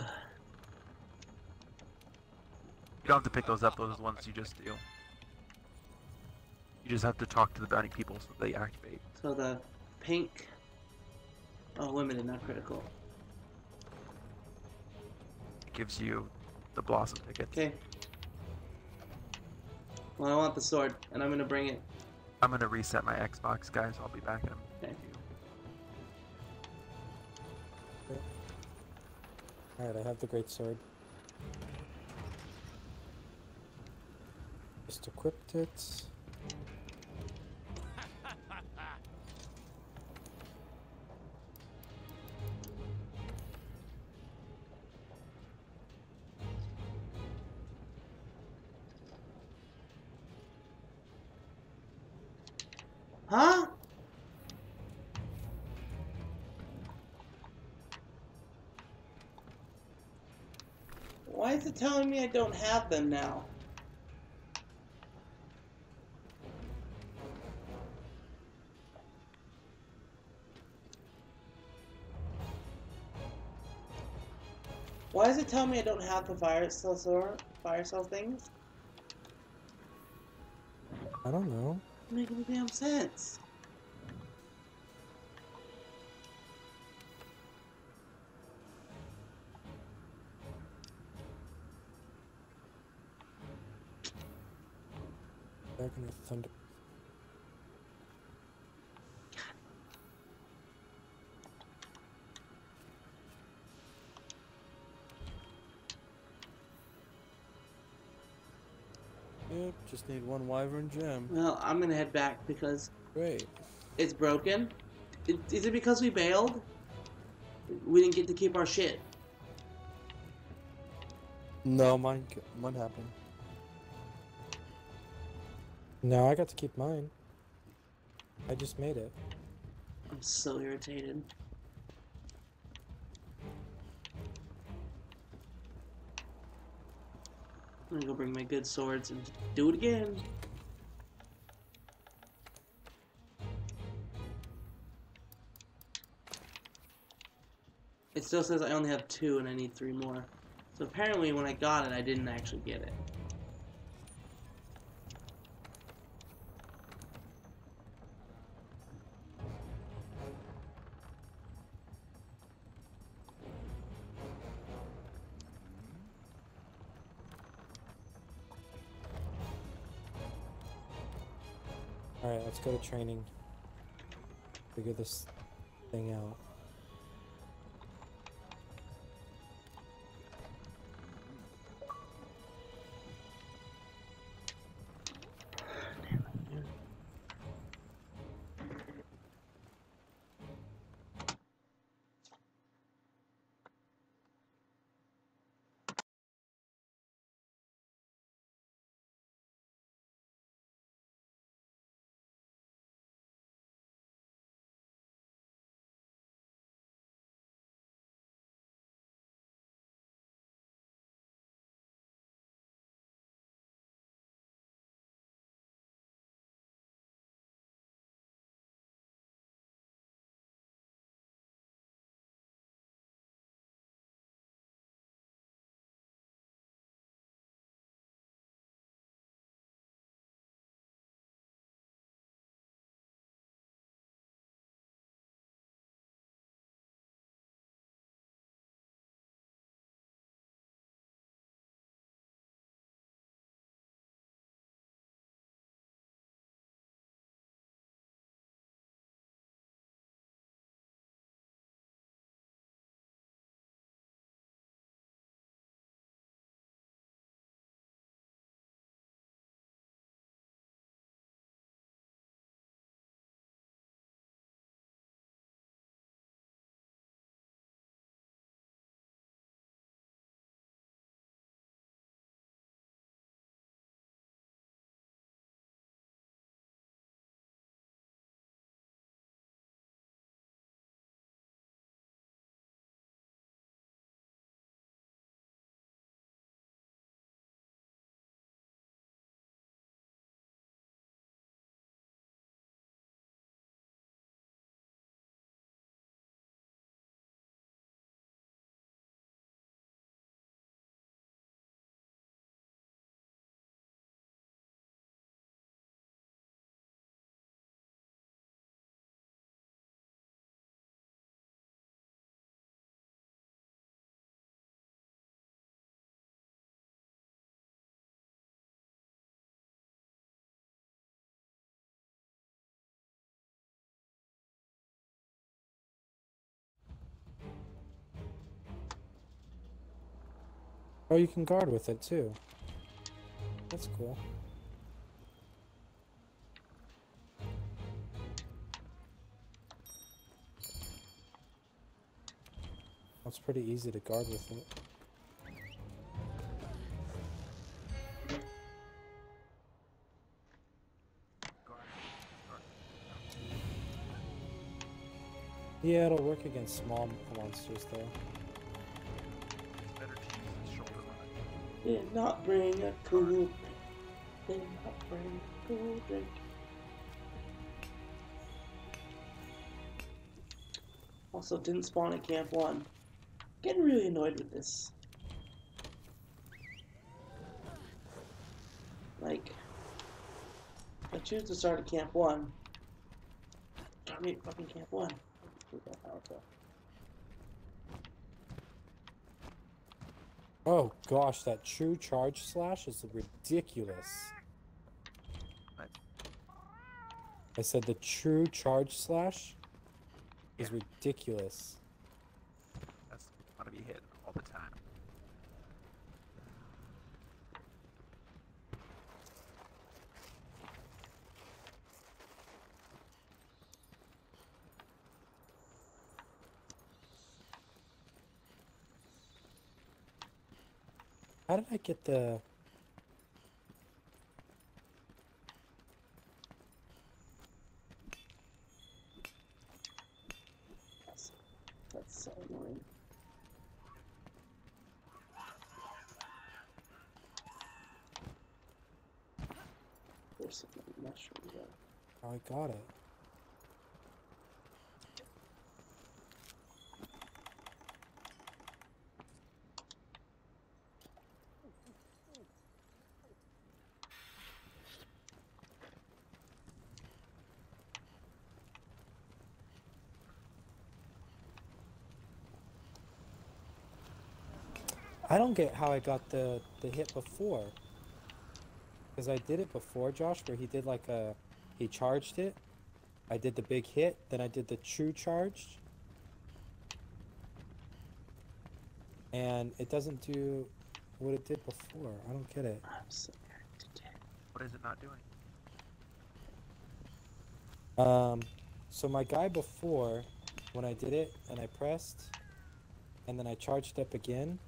You don't have to pick those up, those are the ones you just do. You just have to talk to the bounty people so they activate. So the pink. Oh, limited, not critical. It gives you the Blossom tickets. Okay. Well, I want the sword, and I'm gonna bring it. I'm gonna reset my Xbox, guys. I'll be back in a Okay. few. alright, I have the great sword. Just equipped it. Huh? Why is it telling me I don't have them now? Why is it telling me I don't have the fire cell things? I don't know. Make any damn sense. They're gonna thunder. Yep, just need one wyvern gem. Well, I'm gonna head back because Great. it's broken. Is it because we bailed? We didn't get to keep our shit. No, mine happened. No, I got to keep mine. I just made it. I'm so irritated. I'm gonna go bring my good swords and do it again. It still says I only have 2 and I need 3 more. So apparently when I got it, I didn't actually get it. Alright, let's go to training. Figure this thing out. Oh, you can guard with it too. That's cool. It's pretty easy to guard with it. Yeah, it'll work against small monsters though. It's better to use his shoulder run. Did not bring a cool drink. Did not bring a cool drink. Also, didn't spawn at Camp 1. Getting really annoyed with this. Like, choose to start at Camp 1. Darn it, fucking Camp 1. Oh gosh, that true charge slash is ridiculous. What? I said the true charge slash is ridiculous. That's gonna be hit all the time. How did I get the... That's so annoying. There's some mushrooms there. Oh, I got it. I don't get how I got the hit before. Because I did it before, Josh, where he did like a... He charged it. I did the big hit, then I did the true charge. And it doesn't do what it did before. I don't get it. I'm so irritated. What is it not doing? So my guy before, when I did it, and I pressed, and then I charged up again,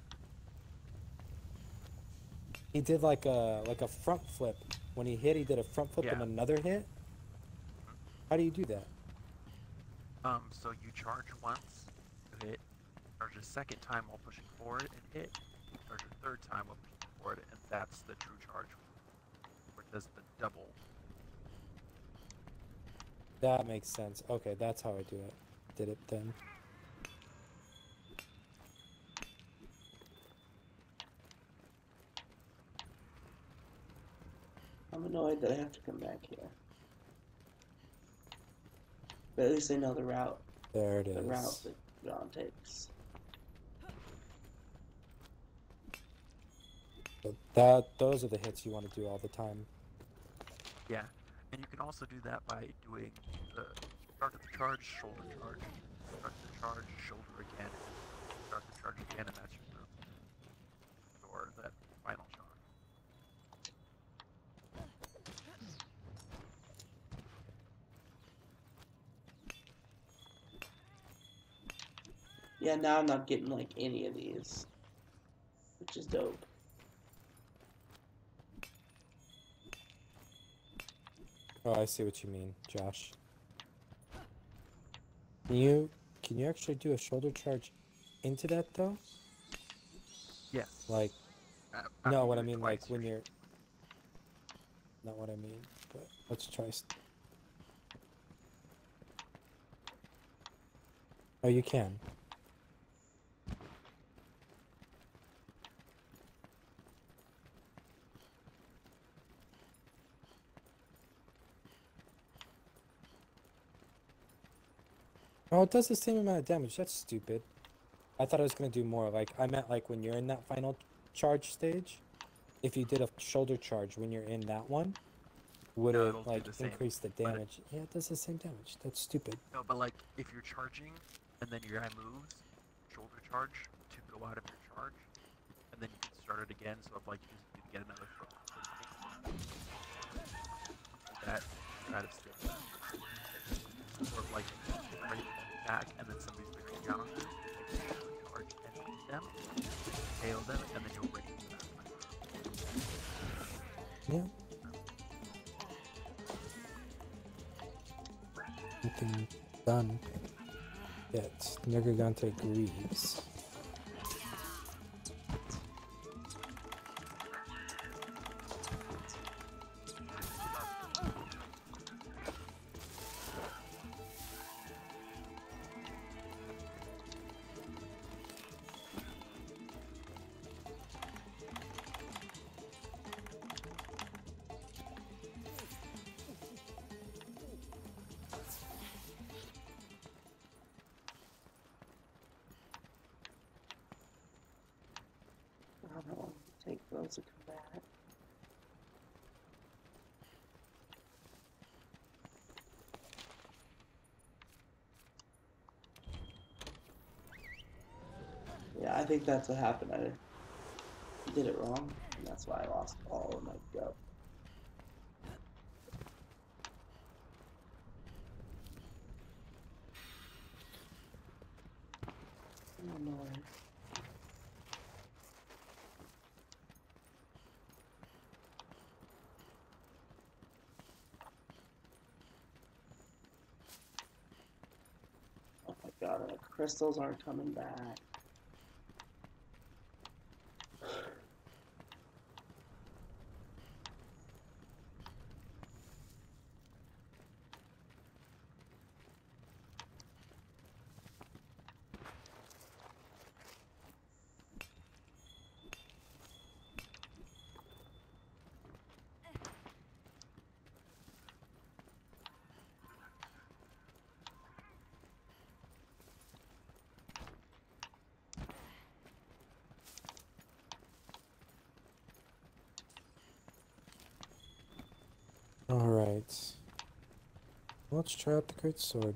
he did like a front flip. When he hit, he did a front flip and another hit. How do you do that? So you charge once, you hit, charge a second time while pushing forward and hit, charge a third time while pushing forward, and that's the true charge, where it does the double. That makes sense. Okay, that's how I do it. Did it then. I'm annoyed that I have to come back here. But at least I know the route. There it is. The route that John takes. So those are the hits you want to do all the time. Yeah, and you can also do that by doing the start of the charge, shoulder charge, start the charge, shoulder again, start the charge again, and that's your move. Or that final charge. Yeah, now I'm not getting like any of these, which is dope. Oh, I see what you mean, Josh. Can you actually do a shoulder charge into that though? Yes. Like, After no, you what do I it mean, twice, like when you're. Not what I mean, but let's try. Oh, you can. Oh, it does the same amount of damage. That's stupid. I thought I was gonna do more. Like, I meant like when you're in that final charge stage, if you did a shoulder charge when you're in that one, would No, it it'll do like the same, increase the but damage? Yeah, it does the same damage. That's stupid. No, but like if you're charging and then your guy moves, shoulder charge to go out of your charge, and then you can start it again. So if like you just need to get another throw, that try to skip that. Or if like right back and then somebody's bearing down on you, you can charge and hit them, tail them, and then you're ready for that fight. Yeah. Nothing done yet. Nergigante Greaves. think that's what happened. I did it wrong, and that's why I lost all of my go. Oh, no. Oh my god, the crystals aren't coming back. Alright. Let's try out the great sword.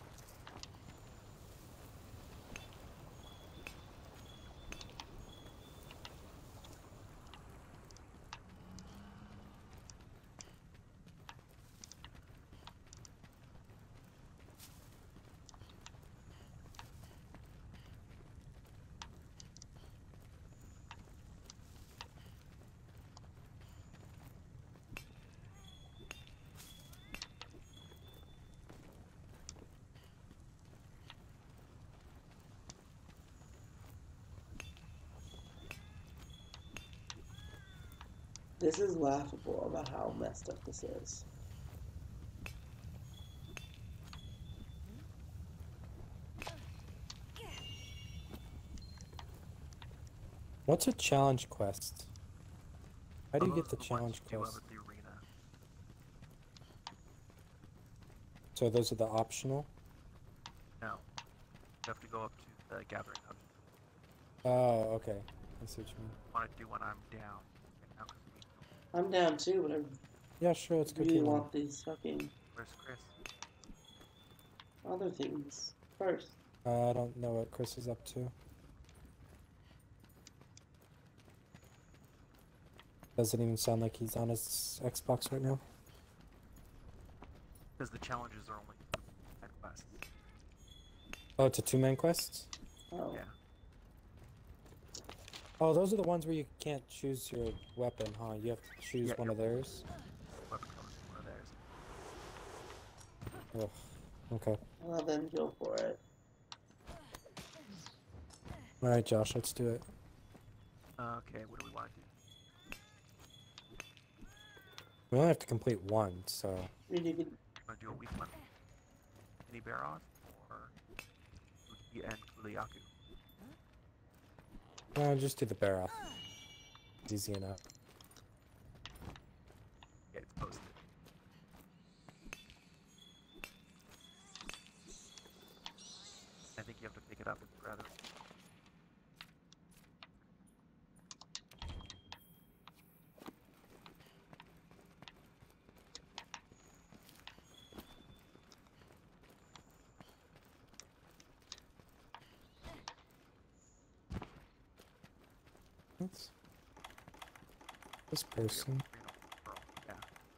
This is laughable about how messed up this is. What's a challenge quest? How do you get the Those are challenge ones you do quest? up at the arena. So those are the optional? No. You have to go up to the gathering hub. Oh, okay. I see what you mean. I want to do when I'm down. Right now, 'cause I'm down too, but I Yeah, sure, let's go really keep want these fucking where's Chris? other things first. I don't know what Chris is up to. Doesn't even sound like he's on his Xbox right now. Because the challenges are only at quests. Oh, it's a two-man quest? Oh, Yeah. Oh, those are the ones where you can't choose your weapon, huh? You have to choose Yeah, one of theirs? Weapon colors is one of theirs. Ugh. Okay. well then go for it. Alright, Josh, let's do it. Okay, what do we want to do? We only have to complete one, so... You need to Want to do a weak one? Any Baroth or Uki and Kuliaku? No, just do the Baroth. It's easy enough. Yeah, it's posted. I think you have to pick it up rather. That's... This person. Yeah.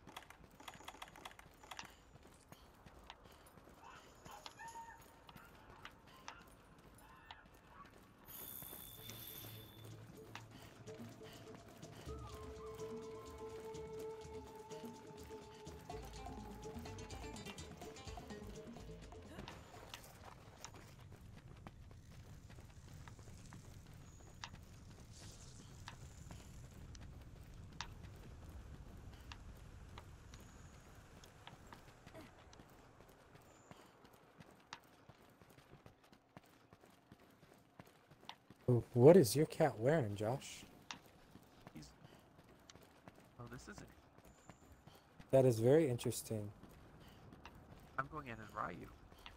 What is your cat wearing, Josh? He's. Oh, this isn't. That is very interesting. I'm going in as Ryu.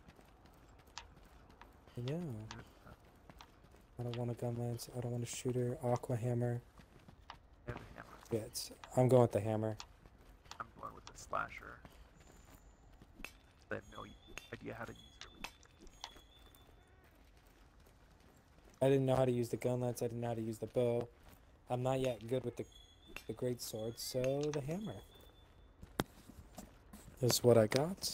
Yeah. I don't want a gunlance. I don't want a shooter. Aqua hammer. And the hammer. Yeah, I'm going with the hammer. I'm going with the slasher. I have no idea how to use it. I didn't know how to use the gunlets. I didn't know how to use the bow. I'm not yet good with the great sword, so the hammer is what I got.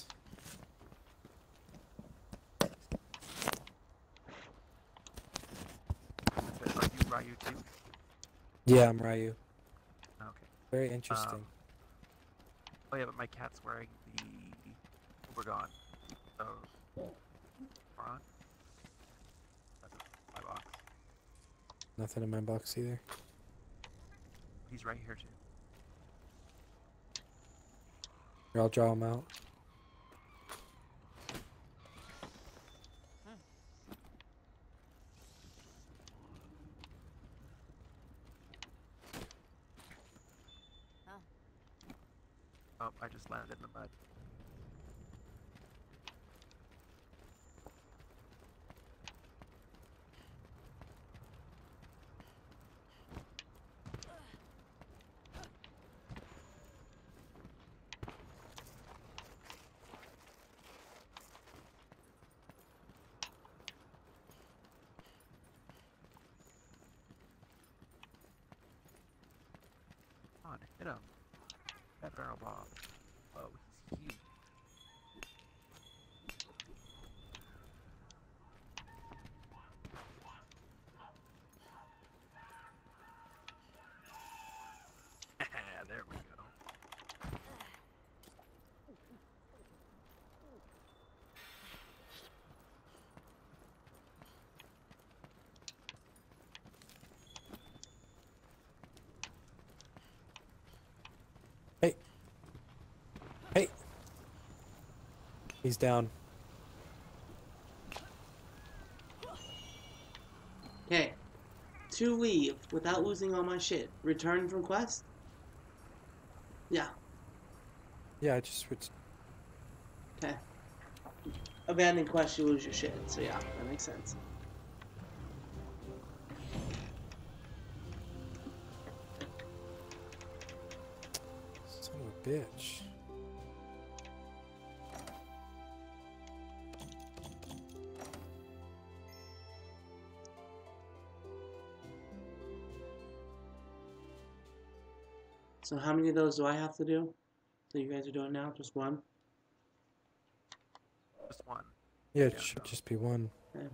Are you Ryu too? Yeah, I'm Ryu. Okay. Very interesting. Oh yeah, but my cat's wearing the Ubergon. So, Ron? That's my box. Nothing in my box either. He's right here too. Here, I'll draw him out. Oh, I just landed in the mud. Come on, hit him. That barrel bomb. Oh, he's huge. There we go. Hey. Hey. He's down. Okay. To leave without losing all my shit. Return from quest? Yeah. Yeah, I just Okay. Abandon quest, you lose your shit. So yeah, that makes sense. son of a bitch. So how many of those do I have to do? So you guys are doing now? Just one? Just one. Yeah, it Yeah, should no. just be one. Okay.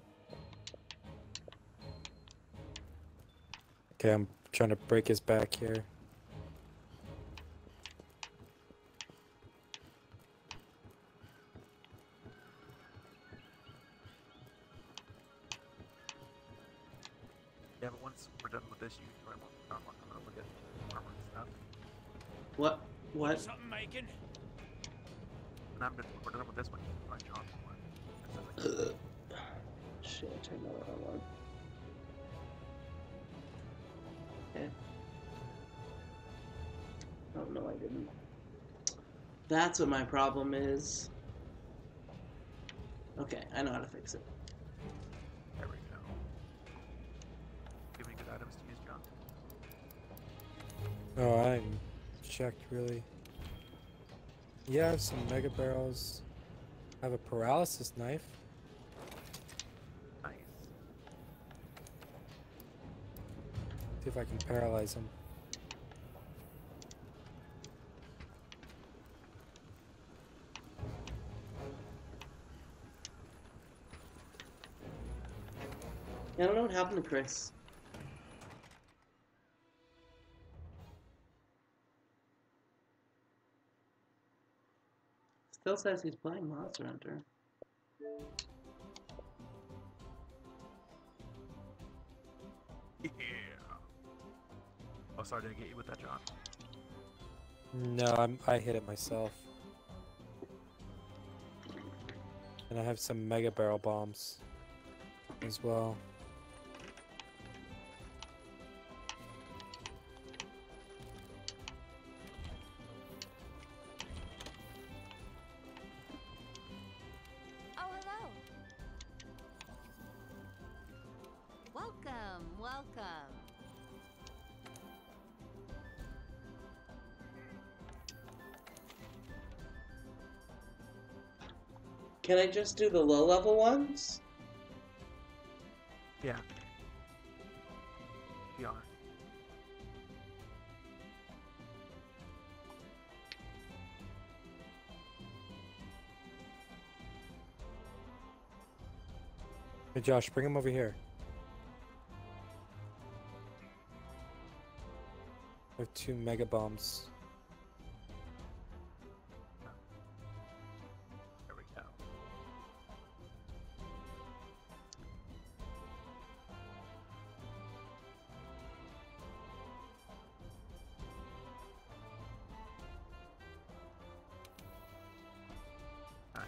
Okay, I'm trying to break his back here. Yeah, but once we're done with this, you might want to look at armor and stuff. What? What? Something making? And we're done with this one, you can find John's one. Shit, I turned that on. Okay. Oh no, I didn't. That's what my problem is. Okay, I know how to fix it. There we go. Do you have any good items to use, John? Oh, I haven't checked really. Yeah, I have some mega barrels. I have a paralysis knife. Nice. See if I can paralyze him. I don't know what happened to Chris. Still says he's playing Monster Hunter. Yeah. Oh, sorry, did I get you with that, John? No, I hit it myself. And I have some mega barrel bombs as well. Oh, hello. Welcome, welcome. Can I just do the low level ones? Yeah. Hey Josh, bring him over here. There are 2 mega bombs. There we go. Nice.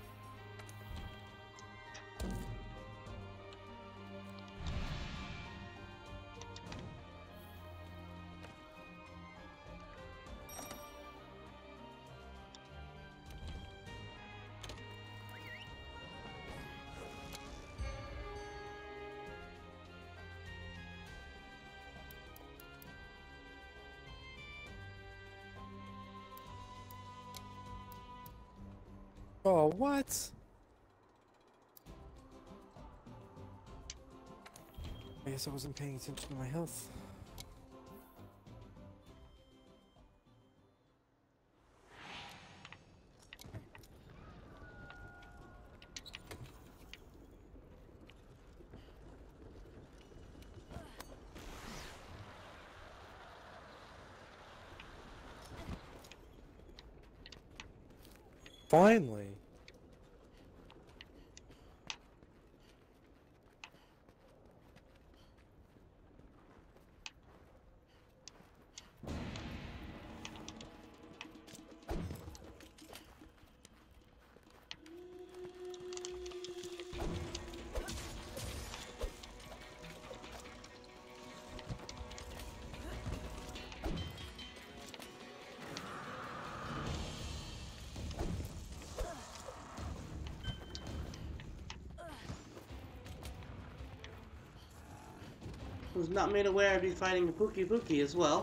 Oh, what? I guess I wasn't paying attention to my health. Finally. Was not made aware I'd be fighting a Pookie Pookie as well.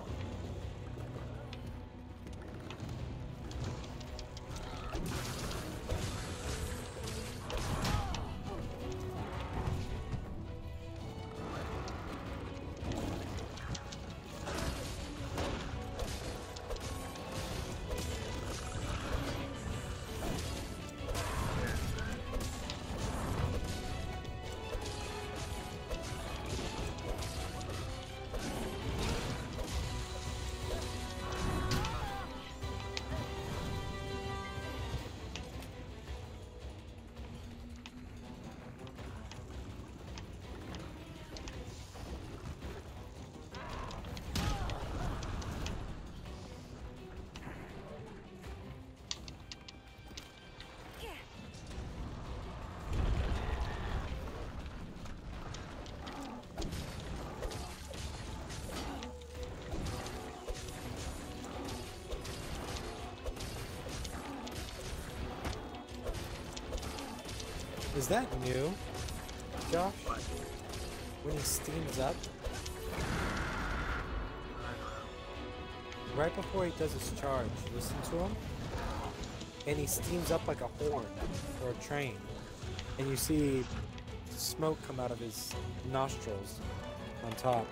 Is that new, Josh? When he steams up? Right before he does his charge, listen to him. And he steams up like a horn or a train. And you see smoke come out of his nostrils on top.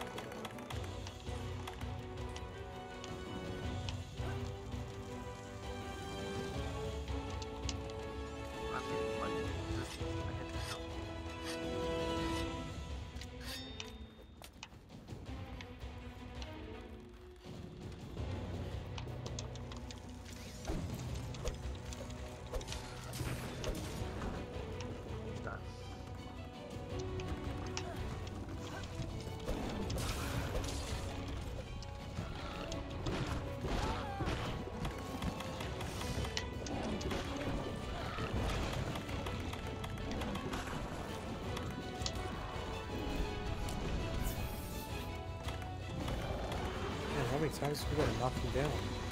How many times we gotta knock him down?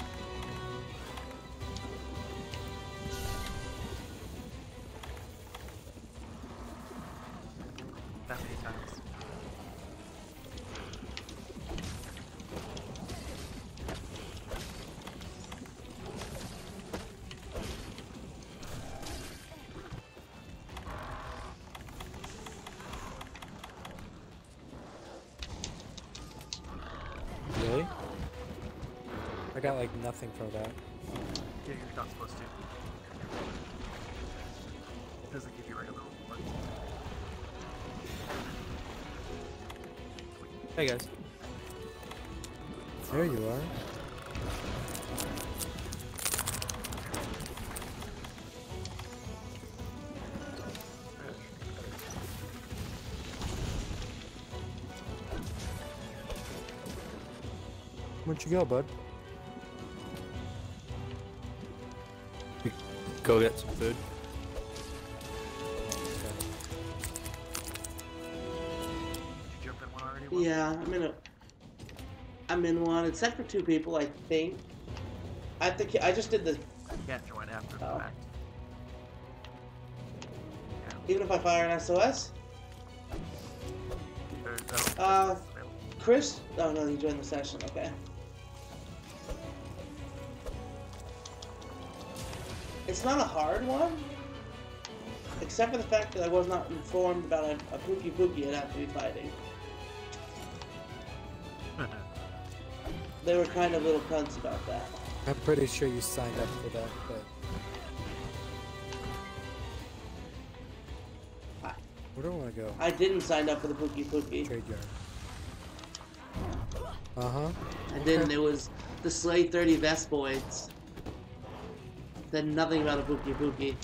That many times. Really? I got like nothing for that. Yeah, you're not supposed to. It doesn't give you regular rewards. Hey guys. There you are. Where'd you go, bud? Go get some food. Did you jump in one already? Will? Yeah, I'm in one. It's set for 2 people, I think. I think I just did the. You can't join after the Oh. fact. Even if I fire an SOS. There's no Uh, Chris. Oh no, he joined the session. Okay. It's not a hard one, except for the fact that I was not informed about a Pookie I'd have to be fighting. They were kind of little cunts about that. I'm pretty sure you signed up for that, but where do I want to go? I didn't sign up for the Pookie. Trade yard. Uh-huh. I didn't. It was the Slay 30 Vespoids. Said nothing about a Pookie.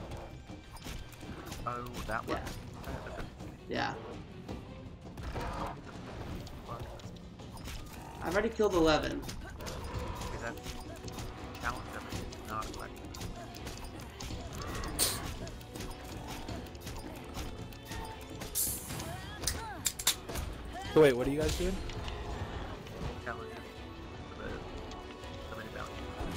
Oh, that one? Yeah. I've already killed 11. Okay, that's challenge everything, not effective. So wait, what are you guys doing? Challenges for the mini bounty.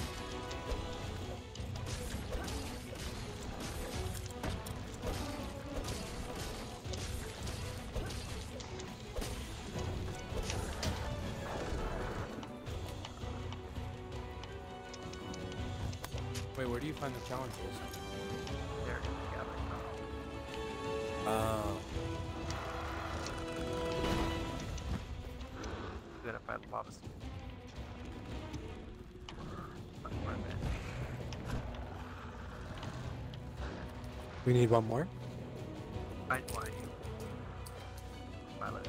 Wait, where do you find the challenges? There, gathering knowledge. Oh. You gotta fight lava steam. We need one more. I want you. Violet.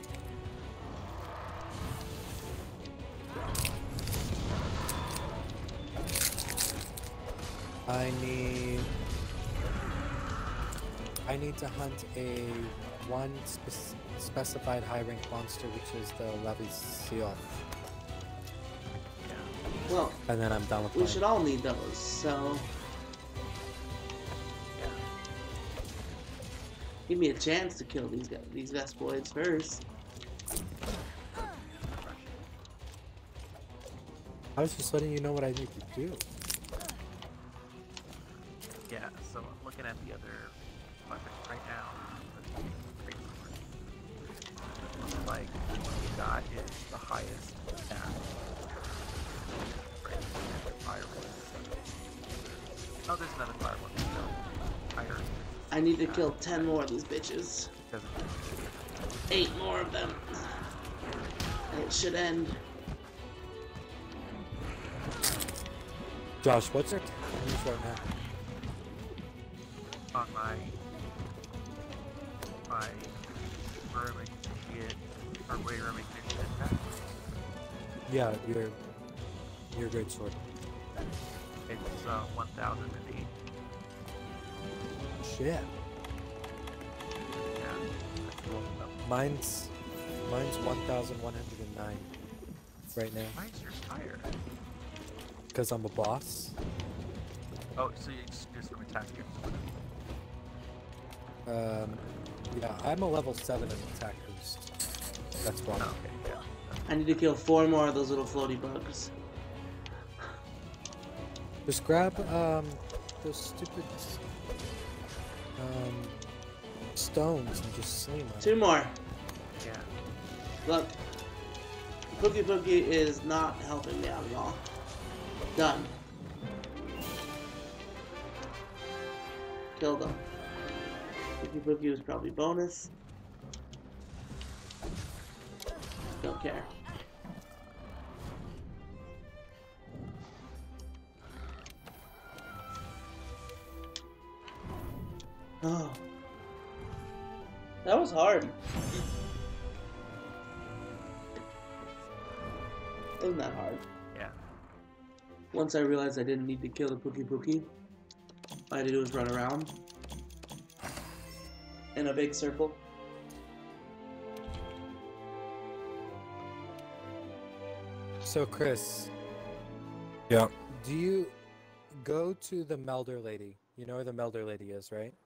I need to hunt a one specified high rank monster, which is the Levy Seal, Yeah. Well, and then I'm done with we mine. should all need those, so Yeah. give me a chance to kill these Vespoids first. I was just letting you know what I need to do. Yeah, so I'm looking at the other weapons right now. Looks like what we got is the highest attack. Right, fire one. Oh, there's another fire one. So, higher. I need to kill 10 more of these bitches. Because 8 more of them. And it should end. Josh, what's your damage right now? on my roaming shit or way roaming shit attack. Yeah, your great sword. It's 1008. Shit. Yeah. That's cool. Mine's 1,109 right now Why is yours higher? because I'm a boss. Oh, so you just from attack here. Yeah, I'm a level 7 in attack boost. That's why. Oh, okay, yeah. I need to kill 4 more of those little floaty bugs. Just grab those stupid stones and just sling them. 2 more. Yeah. Look. Pookie is not helping me out at all. Done. Killed them. Pookie was probably bonus. Don't care. Oh. That was hard. Isn't that hard? Yeah. Once I realized I didn't need to kill the Pookie, all I had to do was run around in a big circle. So, Chris, Yeah. do you go to the Melder Lady? You know where the Melder Lady is, right?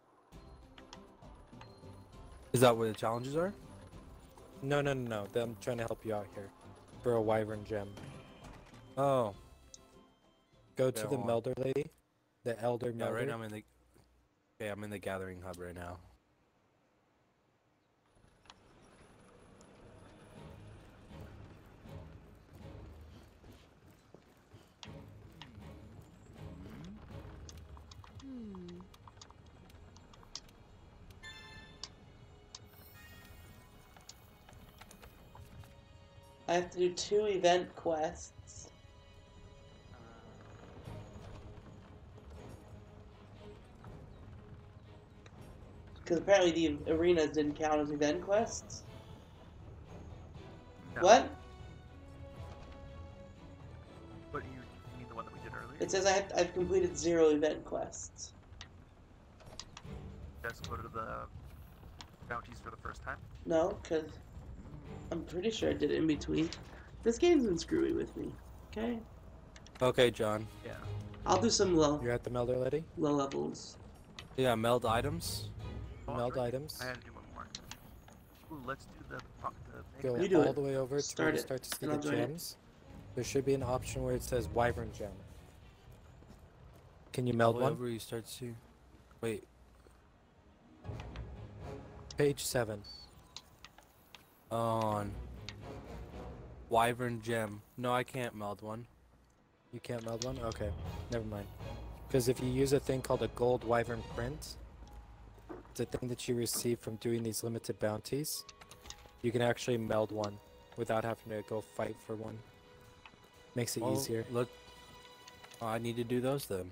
Is that where the challenges are? No. I'm trying to help you out here for a Wyvern gem. Oh. Go Okay, to the hold on. Melder Lady, the Elder Yeah, Melder. right now I'm in the. Okay, I'm in the gathering hub right now. I have to do 2 event quests. Because apparently the arenas didn't count as event quests. No. What? But you mean the one that we did earlier? It says I've completed 0 event quests. Just go to the bounties for the first time. No, because I'm pretty sure I did it in between. This game's been screwy with me. Okay? Okay, John. Yeah. I'll do some low You're at the Melder Lady? levels. Yeah, meld items. Meld right. items. I had to do one more. Ooh, let's do the Go Mega You do all it. the way over to where Start you it, start to see and the I'll join it. gems. There should be an option where it says Wyvern gem. Can you meld All the way one? over you start to. Wait. Page 7. On. Wyvern gem. No, I can't meld one. You can't meld one? Okay, never mind. Because if you use a thing called a gold Wyvern print, it's a thing that you receive from doing these limited bounties. You can actually meld one without having to go fight for one. Makes it easier. Look. Oh, I need to do those then.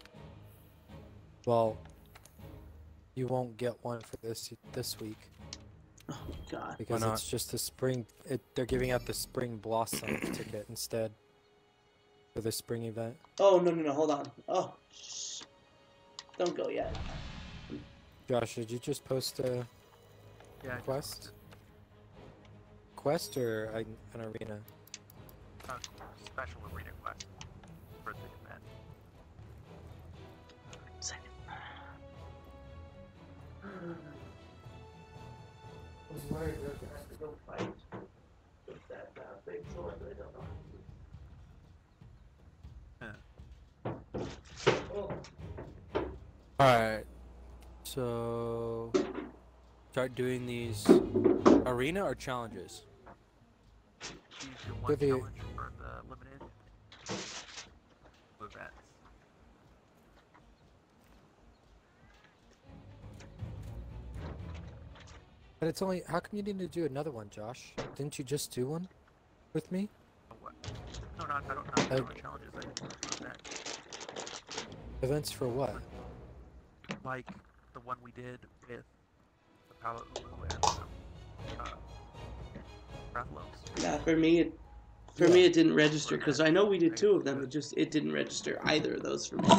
Well, you won't get one for this week Oh god. because not? it's just the spring. They're giving out the spring blossom ticket instead for the spring event. Oh no, hold on. Oh shh. Don't go yet. Josh, did you just post a Yeah. I just quest? Quest or an arena? posted a special arena quest for the event. Second. I was worried that I have to go fight with that big sword, but I don't know. Oh. Alright. So. Start doing these. Arena or challenges? You do one With the- challenge for the limited events. But it's only. How come you need to do another one, Josh? Didn't you just do one with me? Oh, what? No, I don't know. Uh, Challenges. I do events. Events for what? Like the one we did with the Palo Ulu and Rathalos. Yeah, for me it didn't register because I know we did 2 of them. It didn't register either of those for me.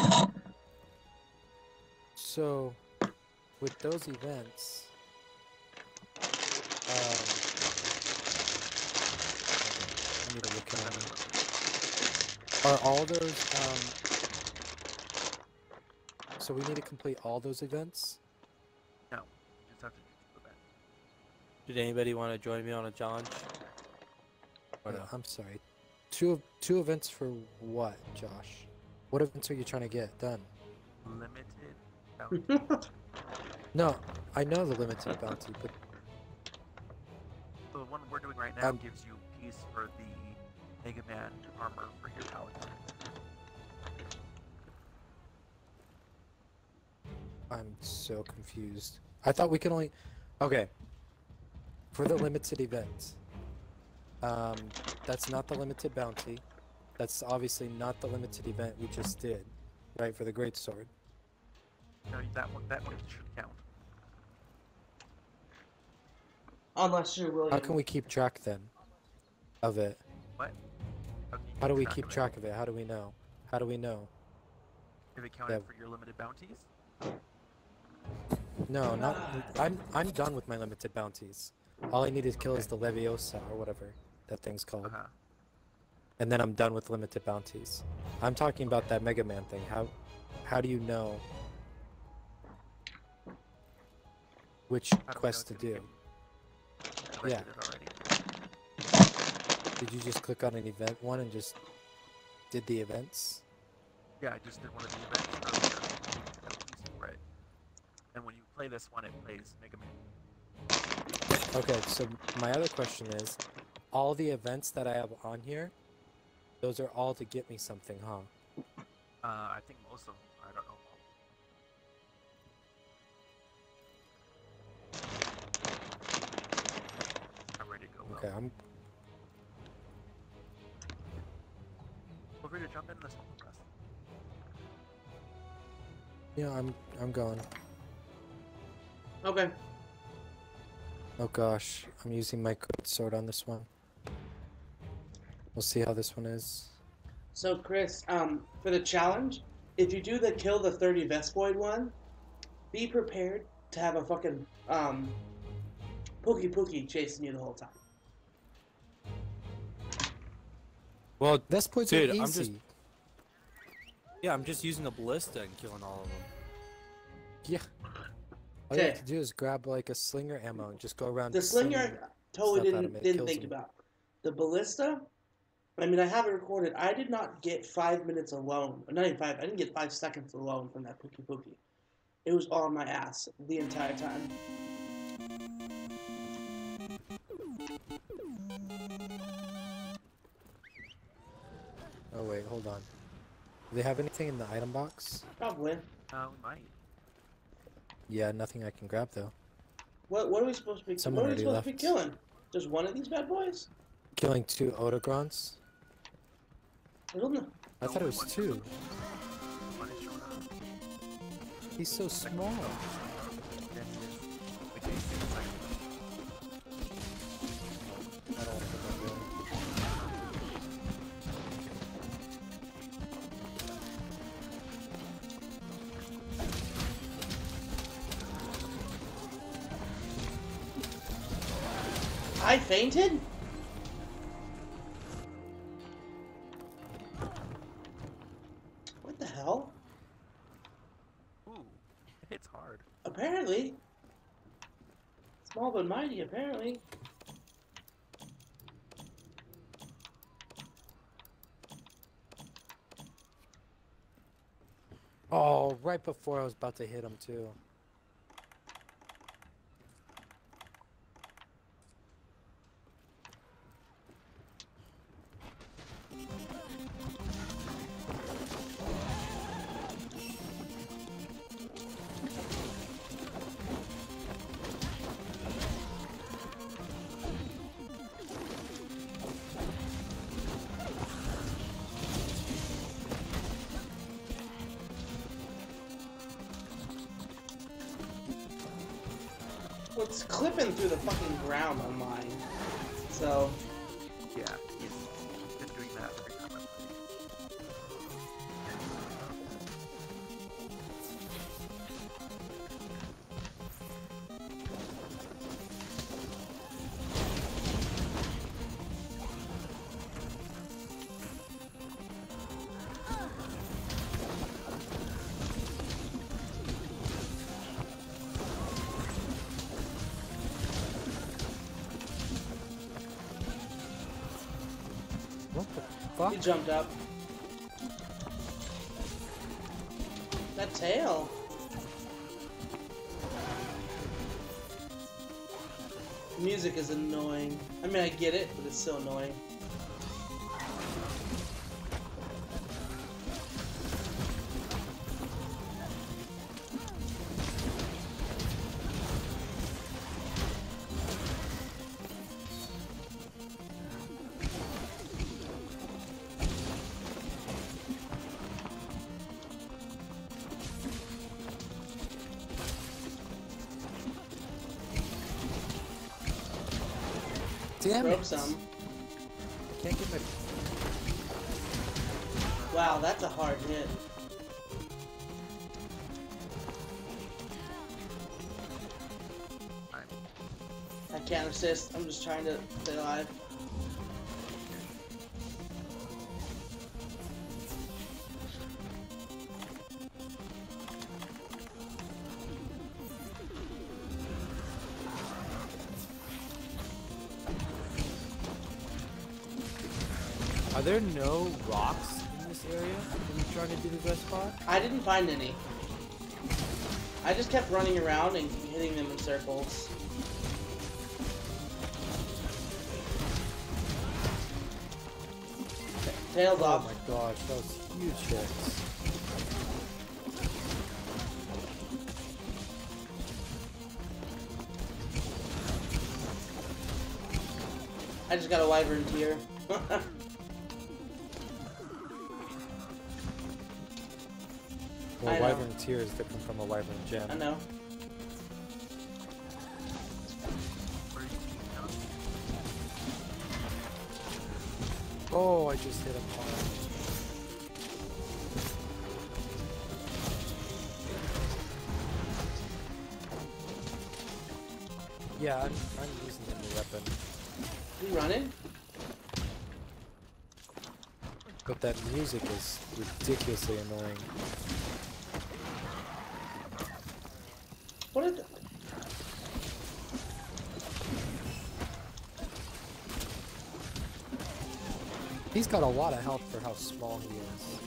So, with those events, I need to look at them. Are all those so we need to complete all those events? No, you just have to do the event. Did anybody want to join me on a challenge? Or no? I'm sorry. Two events for what, Josh? What events are you trying to get done? Limited bounty. No, I know the limited bounty, but So the one we're doing right now Um, gives you a piece for the Mega Man armor for your paladin. I'm so confused. I thought we could only. Okay. For the limited event. That's not the limited bounty. That's obviously not the limited event we just did, right? For the great sword. No, that one should count. Unless you're willing. How can we keep track then of it? What? How do we Not keep gonna- track of it? How do we know? How do we know? If it counted Yeah. for your limited bounties? No, not. I'm done with my limited bounties. All I need to kill is the Leviosa or whatever that thing's called, Uh-huh. and then I'm done with limited bounties. I'm talking about that Mega Man thing. How do you know which How do we know quest to it's gonna do? get- Have I Yeah. did it already? Did you just click on an event one and just did the events? Yeah, I just did one of the events earlier. At least, right. And when you play this one, it plays Mega Man. Okay, so my other question is, all the events that I have on here, those are all to get me something, huh? I think most of them. I don't know. I'm ready to go. Will. Okay, I'm. Feel free to jump in this one with us. Yeah, I'm going. Okay. Oh gosh, I'm using my crit sword on this one. We'll see how this one is. So Chris, for the challenge, if you do the kill the 30 Vespoid one, be prepared to have a fucking Pookie chasing you the whole time. Well, Vespoids dude, are easy. I'm just I'm just using the ballista and killing all of them. Yeah. All you have Okay. to do is grab like a slinger ammo and just go around. The slinger, slinging I totally stuff at 'em, it didn't kills think 'em. about. The ballista, I mean, I have it recorded. I did not get 5 minutes alone. Not even 5. I didn't get 5 seconds alone from that Pookie. It was on my ass the entire time. Oh wait, hold on. Do they have anything in the item box? Probably. We might. Yeah, nothing I can grab though. What are we supposed to be? Someone what are we already supposed to be left. killing? Just one of these bad boys? Killing 2 Odegrons? I don't know. I thought it was 2. One is showing up. He's so small. Then he is. We can see the second one. I don't think I'm doing. I fainted? What the hell? Ooh, it hits hard. Apparently. Small but mighty, apparently. Oh, right before I was about to hit him too. Well, it's clipping through the fucking ground on mine. So, Yeah, he's been doing that every time I play. What the fuck? he jumped up. That tail. The music is annoying. I mean, I get it, but it's still annoying. Damn Broke it! some. I can't get my. Wow, that's a hard hit. I can't assist. I'm just trying to stay alive. Are there no rocks in this area when you're trying to do the red spot? I didn't find any. I just kept running around and hitting them in circles. Tails Oh off. my gosh, those huge hits. I just got a wyvern tier. Well, I know. wyvern tier is different from a wyvern gem. I know. Oh, I just hit him hard. Yeah, I'm using the new weapon. You running? But that music is ridiculously annoying. What is it? He's got a lot of health for how small he is.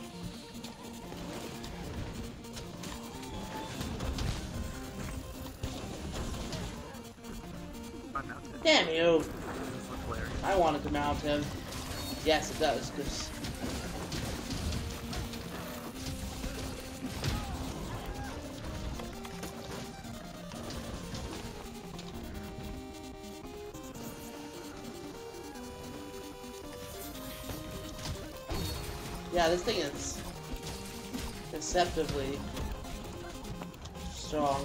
Damn you! This looks hilarious. I wanted to mount him. Yes, it does, because... Yeah, this thing is deceptively strong.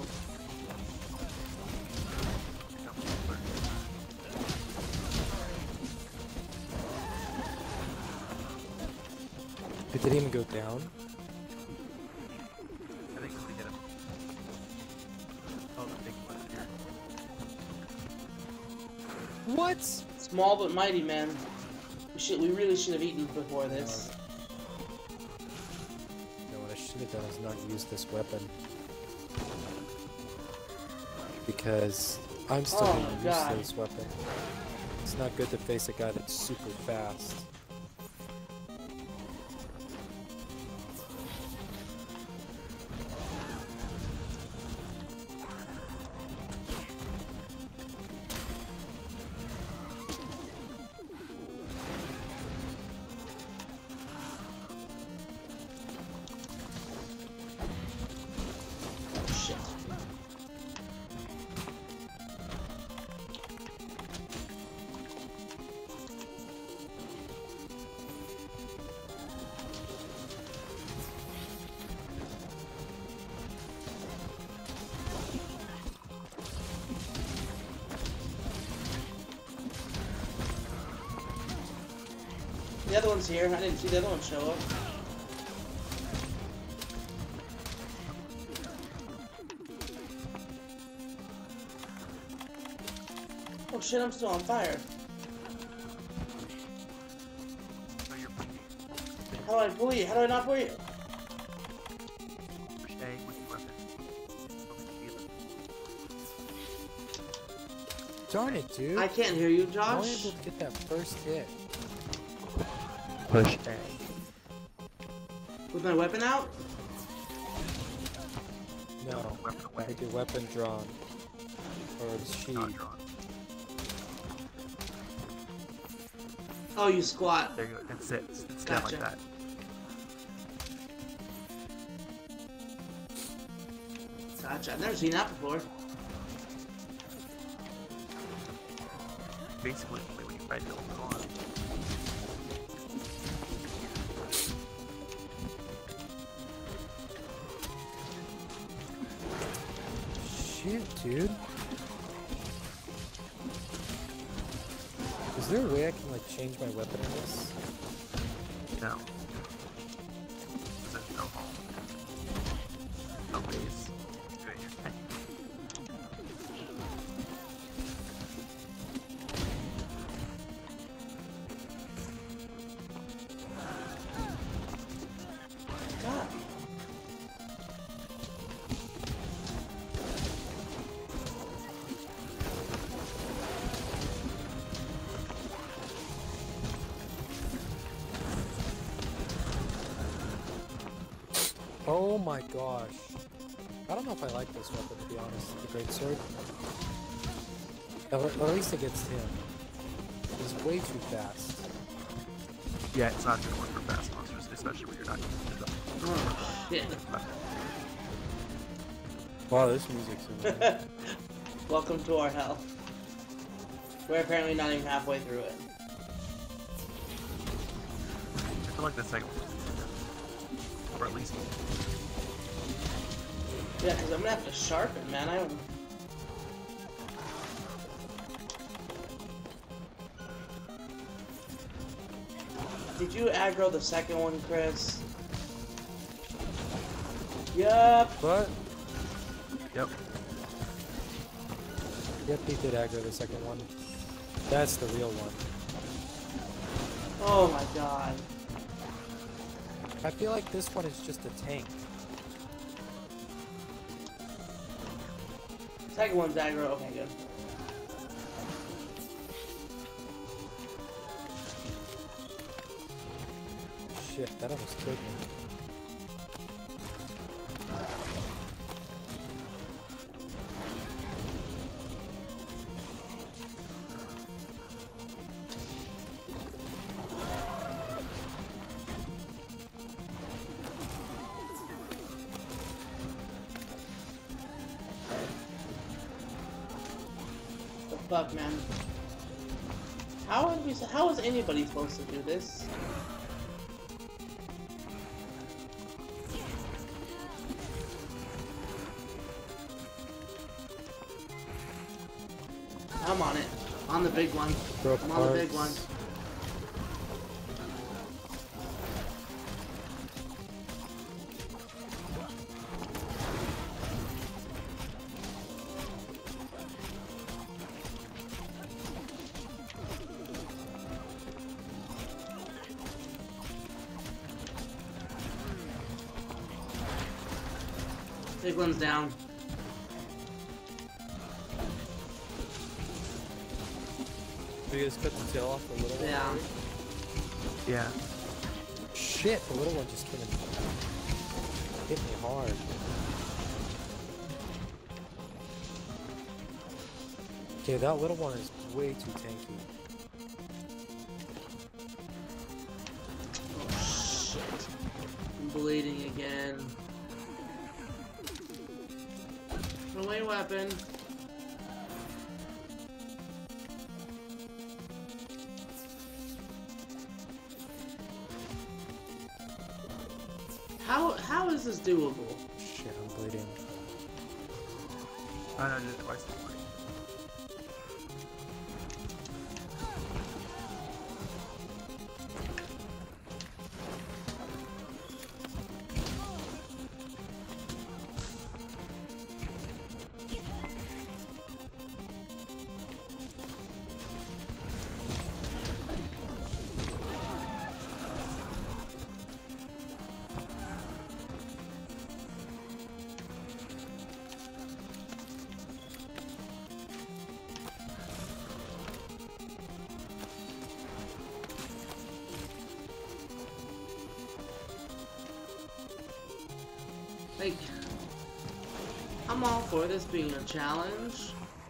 Did it even go down? I think we hit him. Oh, the big one here. What? Small but mighty, man. We really should have eaten before this. No, what I should have done is not use this weapon. Because I'm still Oh gonna my use God. this weapon. It's not good to face a guy that's super fast. Oh, shit. The other one's here. I didn't see the other one show up. Oh shit, I'm still on fire. Oh, you're bleeding. How do I pull you? How do I not pull you? Push A with your weapon. Feel it. Darn it, dude. I can't hear you, I was Josh. able to get that first hit. Push A. With my weapon out? No, Weapon away. with your weapon drawn. Or Not sheathed. drawn. Oh, you squat. There you go. And sit. Sit down like Gotcha. that. Gotcha. I've never seen that before. Basically, only when you fight the whole con. Shit, dude. Is there a way I can like change my weapon in this? No. Oh my gosh. I don't know if I like this weapon, to be honest, the greatsword. At least against him. He's way too fast. Yeah, it's not gonna work for fast monsters, especially when you're not using it. Oh, shit. Wow, this music's annoying. Welcome to our hell. We're apparently not even halfway through it. I feel like the second one, or at least Yeah, because I'm gonna have to sharpen, man. I don't. Did you aggro the second one, Chris? Yup. But, yep. yep, he did aggro the second one. That's the real one. Oh my god. I feel like this one is just a tank. Second one's aggro. Okay, good. Shit, that almost killed me. The fuck, man. How is anybody supposed to do this? I'm on it. On the big one. Broke I'm on the big one. parts. Big one's down. Did you guys cut the tail off the little one? Yeah. Yeah. Shit, the little one just came and hit me hard. Okay, that little one is way too tanky. Shit. I'm bleeding again. Away weapon. How is this doable? Shit, I'm bleeding. I know, I did it twice. Like, I'm all for this being a challenge.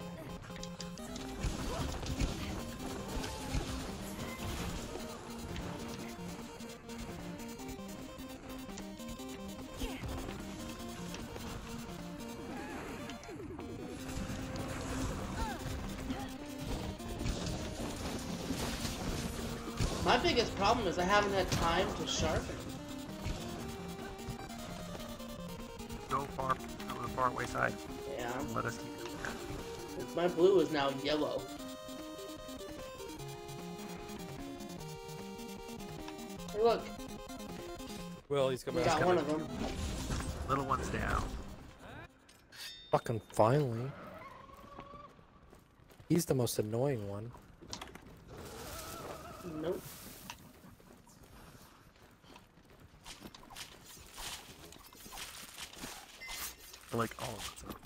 My biggest problem is I haven't had time to sharpen. Go far, go to the far away side. Yeah. Let us keep it. My blue is now yellow. Hey, look. Well, he's coming We got out. one of them. Little one's down. Fucking finally. He's the most annoying one. Nope. I like all of them.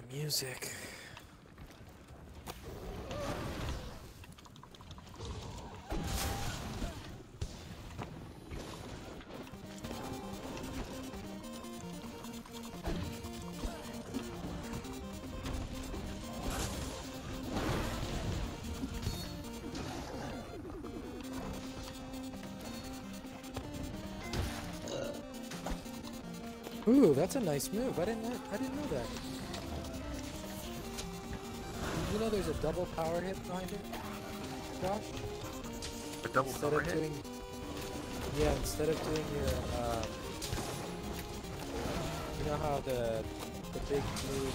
music. Ooh, that's a nice move. I didn't know that. You know there's a double power hit behind it, Josh? A double Instead power of hit? doing, yeah, instead of doing your, you know how the big move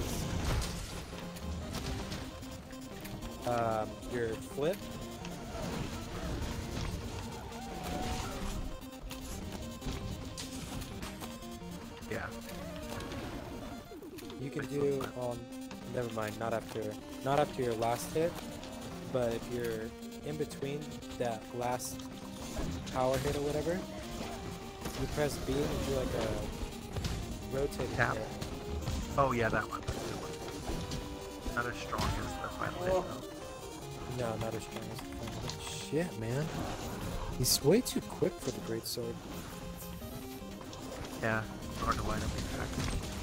is, your flip. Yeah. You can do, never mind, not after your last hit, but if you're in between that last power hit or whatever, you press B and do like a rotating Tap. hit. Oh yeah, that one. That's a good one. Not as strong as the final hit Oh. though. No, not as strong as the final hit. Shit, man. He's way too quick for the great sword. Yeah, it's hard to line up exactly.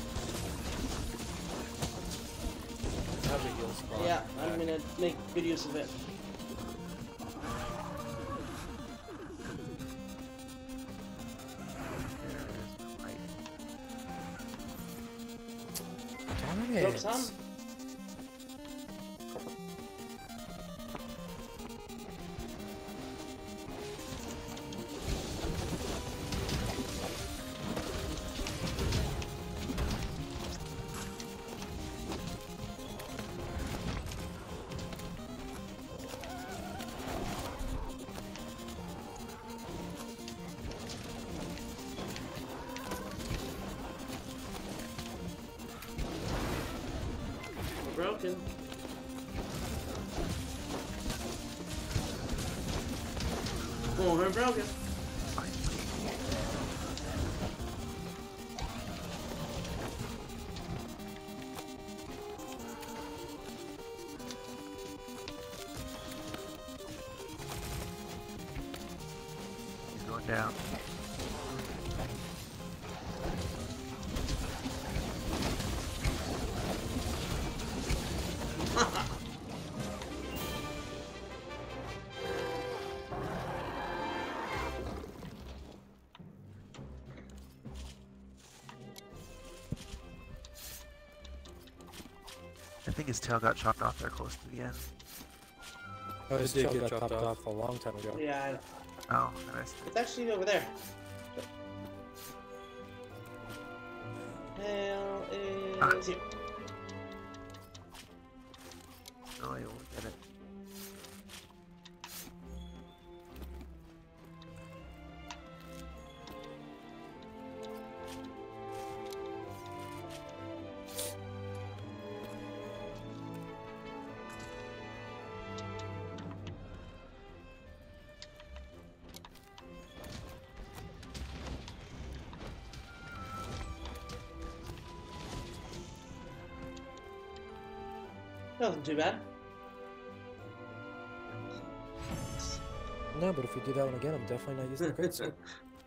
Have a heal spot. Yeah, I'm gonna make good use of it. There it is. Right. Darn Broke it. some? Broken. Oh, we're broken. He's going down. I think his tail got chopped off there close to the end. Oh, his It did tail get got chopped chopped off. off a long time ago. Yeah, I know. Oh, I missed it. It's actually over there. Hell is here. Still able to get it. That wasn't too bad. No, but if we do that one again, I'm definitely not using the great sword.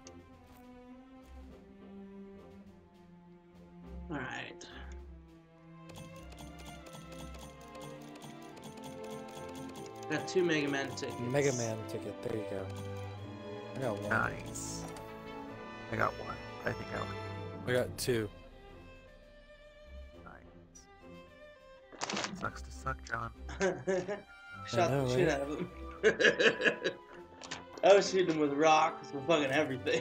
Alright. Got 2 Mega Man tickets. Mega Man ticket. There you go. I got one. Nice. I got one. I think I only I got 2. nice. Sucks to suck, John. Shot know, the shit right? out of him. I was shooting him with rocks and fucking everything.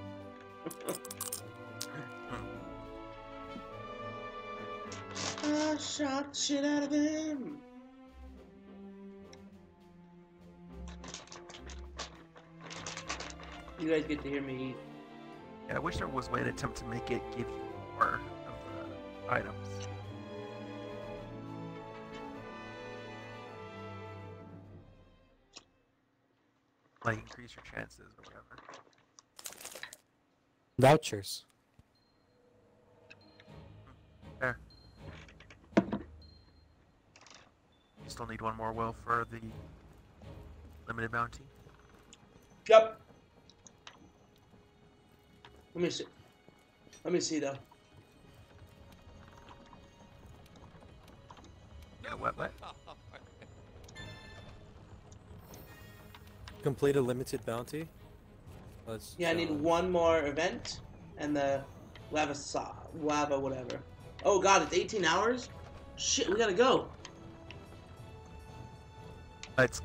I shot the shit out of him. You guys get to hear me eat. Yeah, I wish there was a way to attempt to make it give you more of the items. Like increase your chances or whatever. Vouchers. There. You still need one more will for the limited bounty. Yep. Let me see. Let me see though. Yeah, what? Complete a limited bounty. Let's. Yeah, I need one more event and the lava whatever. Oh god, it's 18 hours? Shit, we gotta go. It's.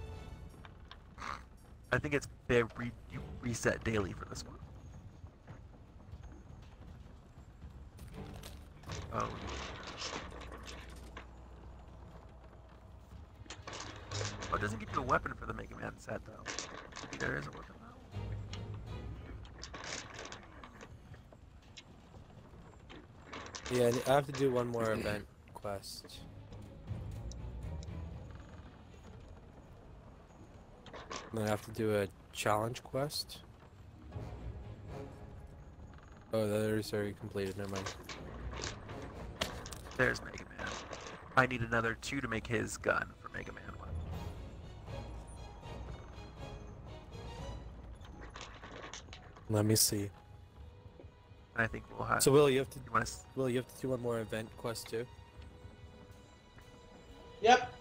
I think it's you reset daily for this one. Oh. Oh, it doesn't give you a weapon for the Mega Man set though. Maybe there is a weapon now. Yeah, I have to do one more event quest. And then I have to do a challenge quest. Oh, that is already completed. Never mind. There's Mega Man. I need another 2 to make his gun for Mega Man 1. Let me see. And I think we'll have. So Will, you have to You want to? Will, you have to do one more event quest too. Yep.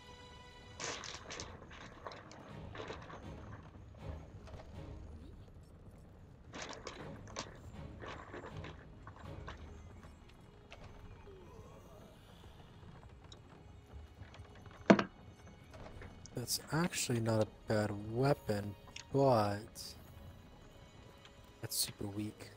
That's actually not a bad weapon, but that's super weak.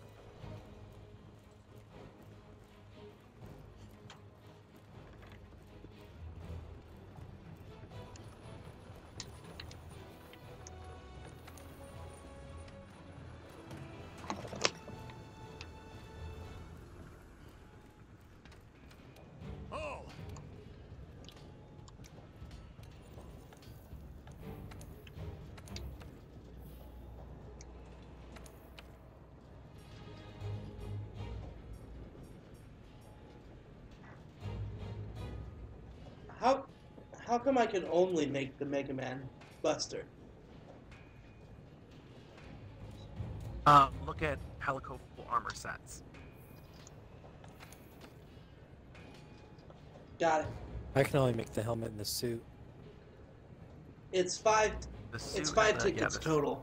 Oh! How come I can only make the Mega Man Buster? Look at Palico full armor sets. Got it. I can only make the helmet and the suit. It's five. The suit It's and 5 the- tickets yeah, the- total.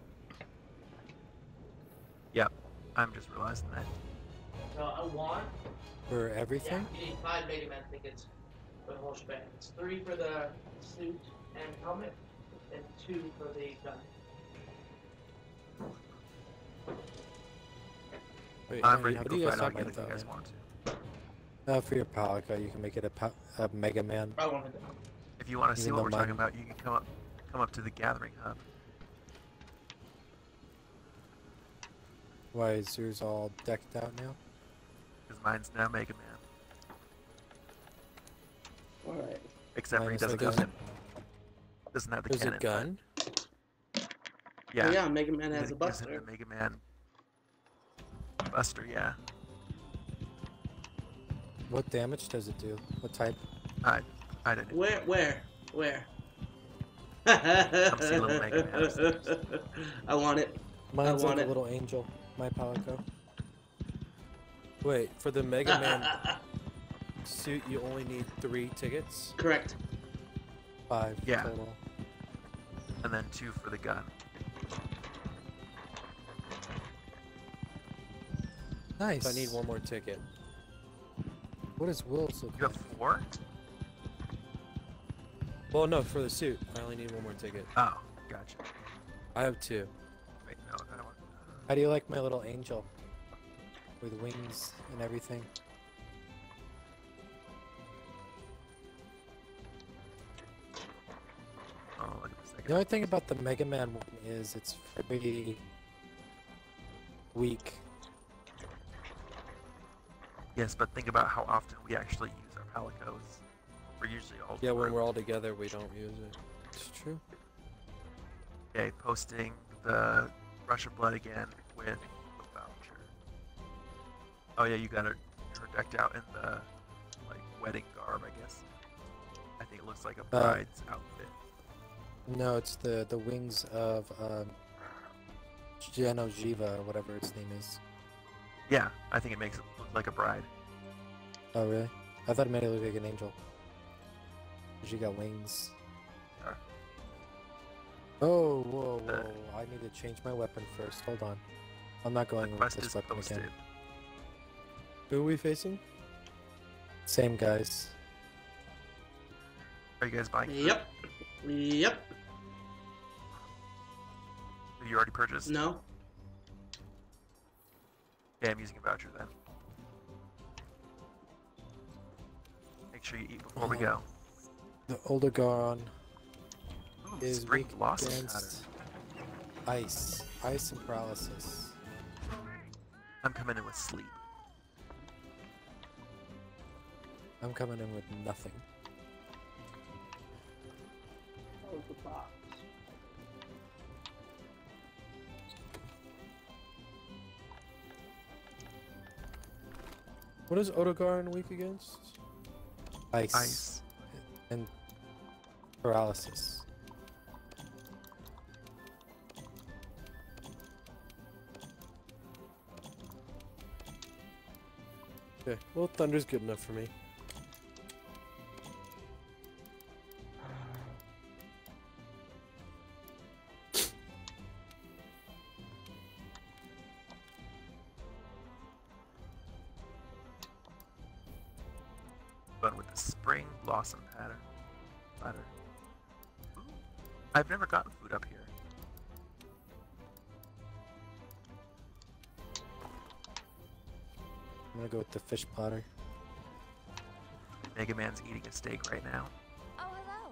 Yep, I'm just realizing that. So I want. For everything? you need 5 Mega Man tickets for the whole shebang. It's 3 for the suit and helmet, and 2 for the gun. Wait, I'm Henry, ready to what go do you fight guys out talk again if you about guys that? want to. For your Palico, you can make it a Mega Man. I wanted to. If you want to see Even what though we're talking mine- about, you can come up to the Gathering Hub. Why is yours all decked out now? Because mine's now Mega Man. Alright. Except for he Minus the doesn't gun. doesn't have the There's cannon. a gun. Yeah. Oh, yeah, Mega Man and has then a it gives him Buster. the Mega Man Buster, yeah. What damage does it do? What type? I didn't. Where? Come see little Mega Man upstairs. I want it. Mine's like want a it. little angel, my Palico. Wait, for the Mega Man suit, you only need 3 tickets. Correct. 5 Yeah. total. And then 2 for the gun. Nice. So I need one more ticket. What does Will's look You have like? 4? Well, no, for the suit, I only need one more ticket. Oh, gotcha. I have 2. Wait, no, I don't want. How do you like my little angel? With wings and everything. Oh, look at this thing. The only thing about the Mega Man one is it's pretty weak. Yes, but think about how often we actually use our Palicos. We're usually all Yeah, when grouped. we're all together, we don't use it. It's true. Okay, posting the Rush of Blood again with the voucher. Oh yeah, you got her decked out in the like wedding garb, I guess. I think think it looks like a bride's outfit. No, it's the wings of Genojiva, or whatever its name is. Yeah, I think it makes it look like a bride. Oh, really? I thought it made it look like an angel. She got wings. Sure. Oh, whoa, whoa. I need to change my weapon first. Hold on. I'm not The going with quest this is weapon posted. again. Who are we facing? Same guys. Are you guys buying? food? Yep. Yep. Have you already purchased? No. Yeah, I'm using a voucher then. Make sure you eat before we go. The Oldegaron Ooh, is spring weak blossom against pattern. ice. Ice and paralysis. I'm coming in with sleep. I'm coming in with nothing. Close the box. What is Odogaron weak against? Ice. Ice. And paralysis. Okay, well, thunder's good enough for me. But with the spring blossom pattern. Ooh, I've never gotten food up here. I'm gonna go with the fish platter. Mega Man's eating a steak right now. Oh, hello.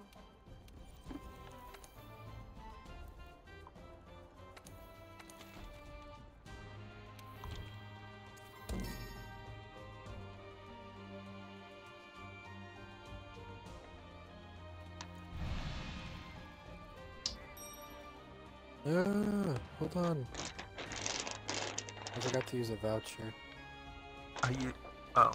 Hold on. I forgot to use a voucher. Are you? Oh.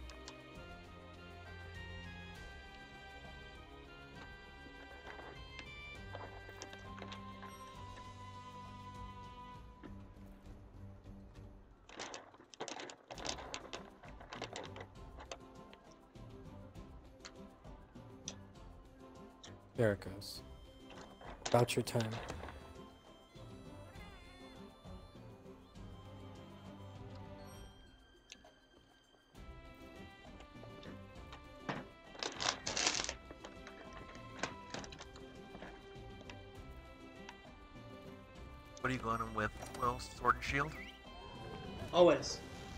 There it goes. Voucher time. What are you going with, Will? Sword and shield? Always.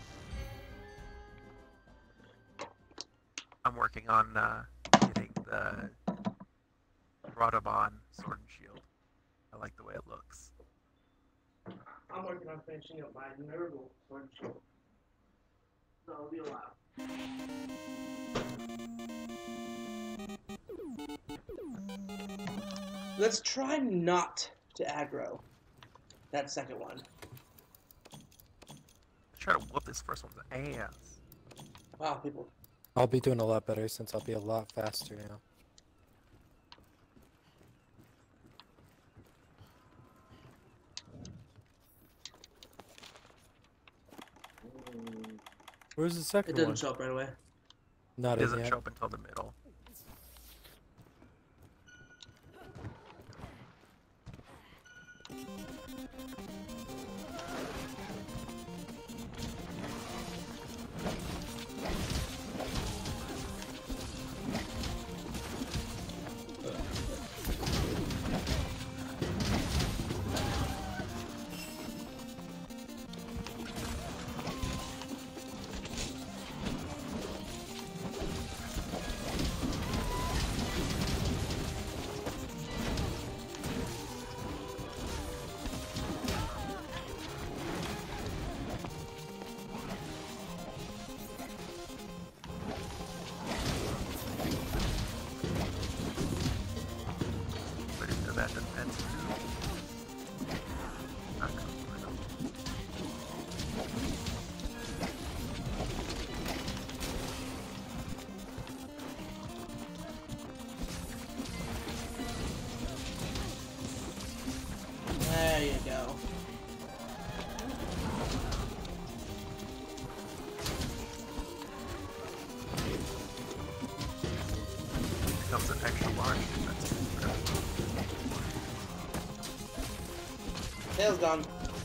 I'm working on getting the Radobon sword and shield. I like the way it looks. I'm working on finishing up my Nurgle sword shield. So it'll be a while. Let's try not to aggro that second one. Try to whoop this first one's ass. Wow, people. I'll be doing a lot better since I'll be a lot faster now. Where's the It second didn't one? show up right away. Not It in doesn't yet. show up until the middle. Tail's gone.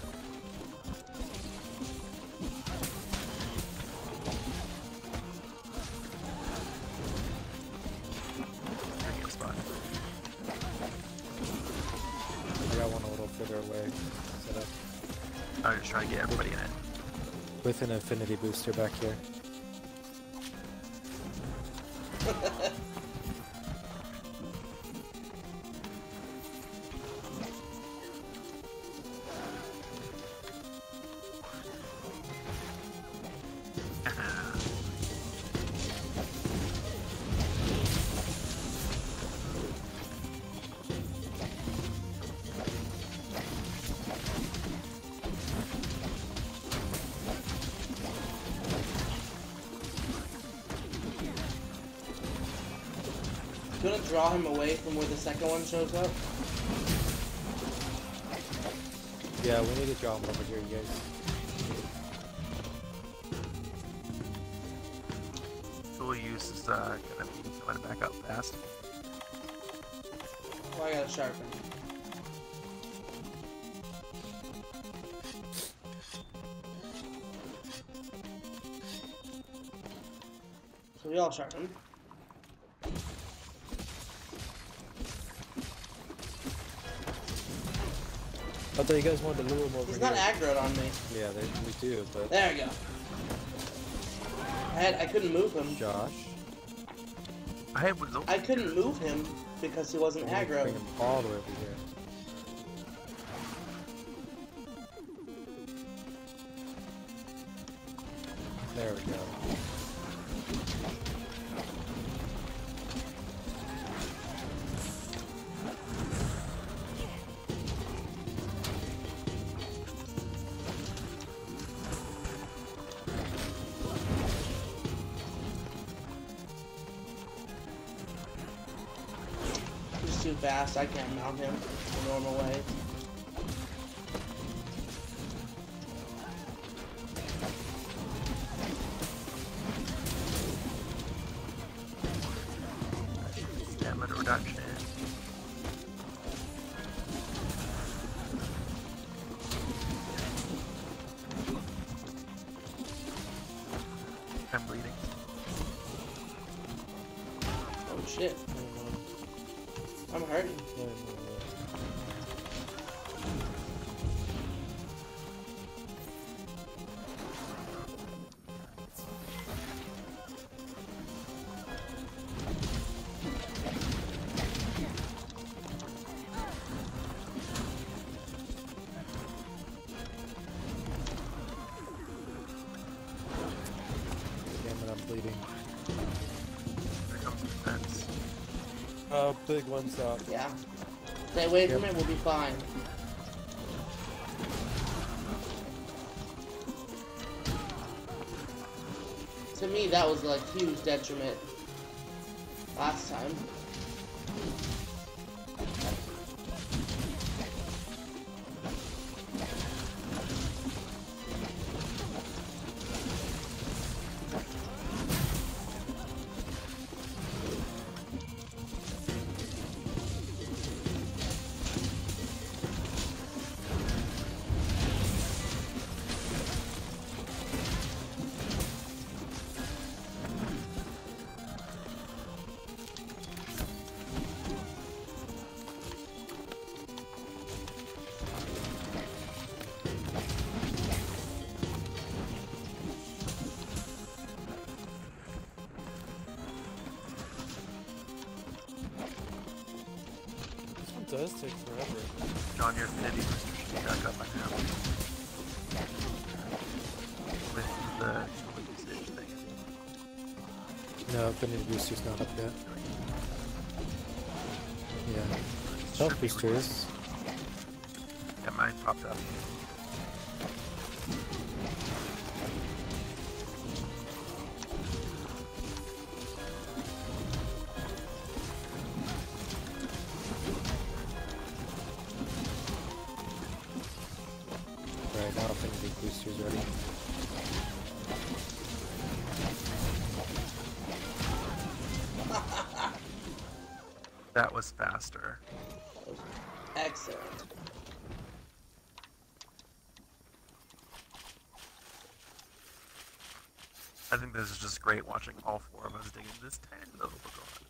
Taking a spot. I got one a little further away. Set up I'm just trying to get everybody in it. with an infinity booster back here. Gonna draw him away from where the second one shows up. Yeah, we need to draw him over here, you guys. Tool use is gonna be coming back up fast. Oh, I gotta sharpen. So we all sharpen. I thought you guys wanted to lure him over He's here. not aggroed on me. Yeah, we do, but There we go. I couldn't move him. Josh, I was I couldn't move him because he wasn't we need to aggro. bring him all the way over here. There we go. He's too fast. I can't mount him the normal way. stamina reduction. I'm bleeding. Oh shit. I'm hurting. Damn it, I'm bleeding. There comes the fence. Oh, big one's up. Yeah. Stay away from it, we'll be fine. To me, that was like huge detriment last time. This one does take forever. John, your affinity booster should be back up by now. With the usage thing. No, Infinity Booster's not up yet. Yeah. Should Health be boosters. Yeah, mine popped up. Right, now Infinity Booster's ready. That was faster. Excellent. I think this is just great watching all four of us dig into this tiny little Pokemon.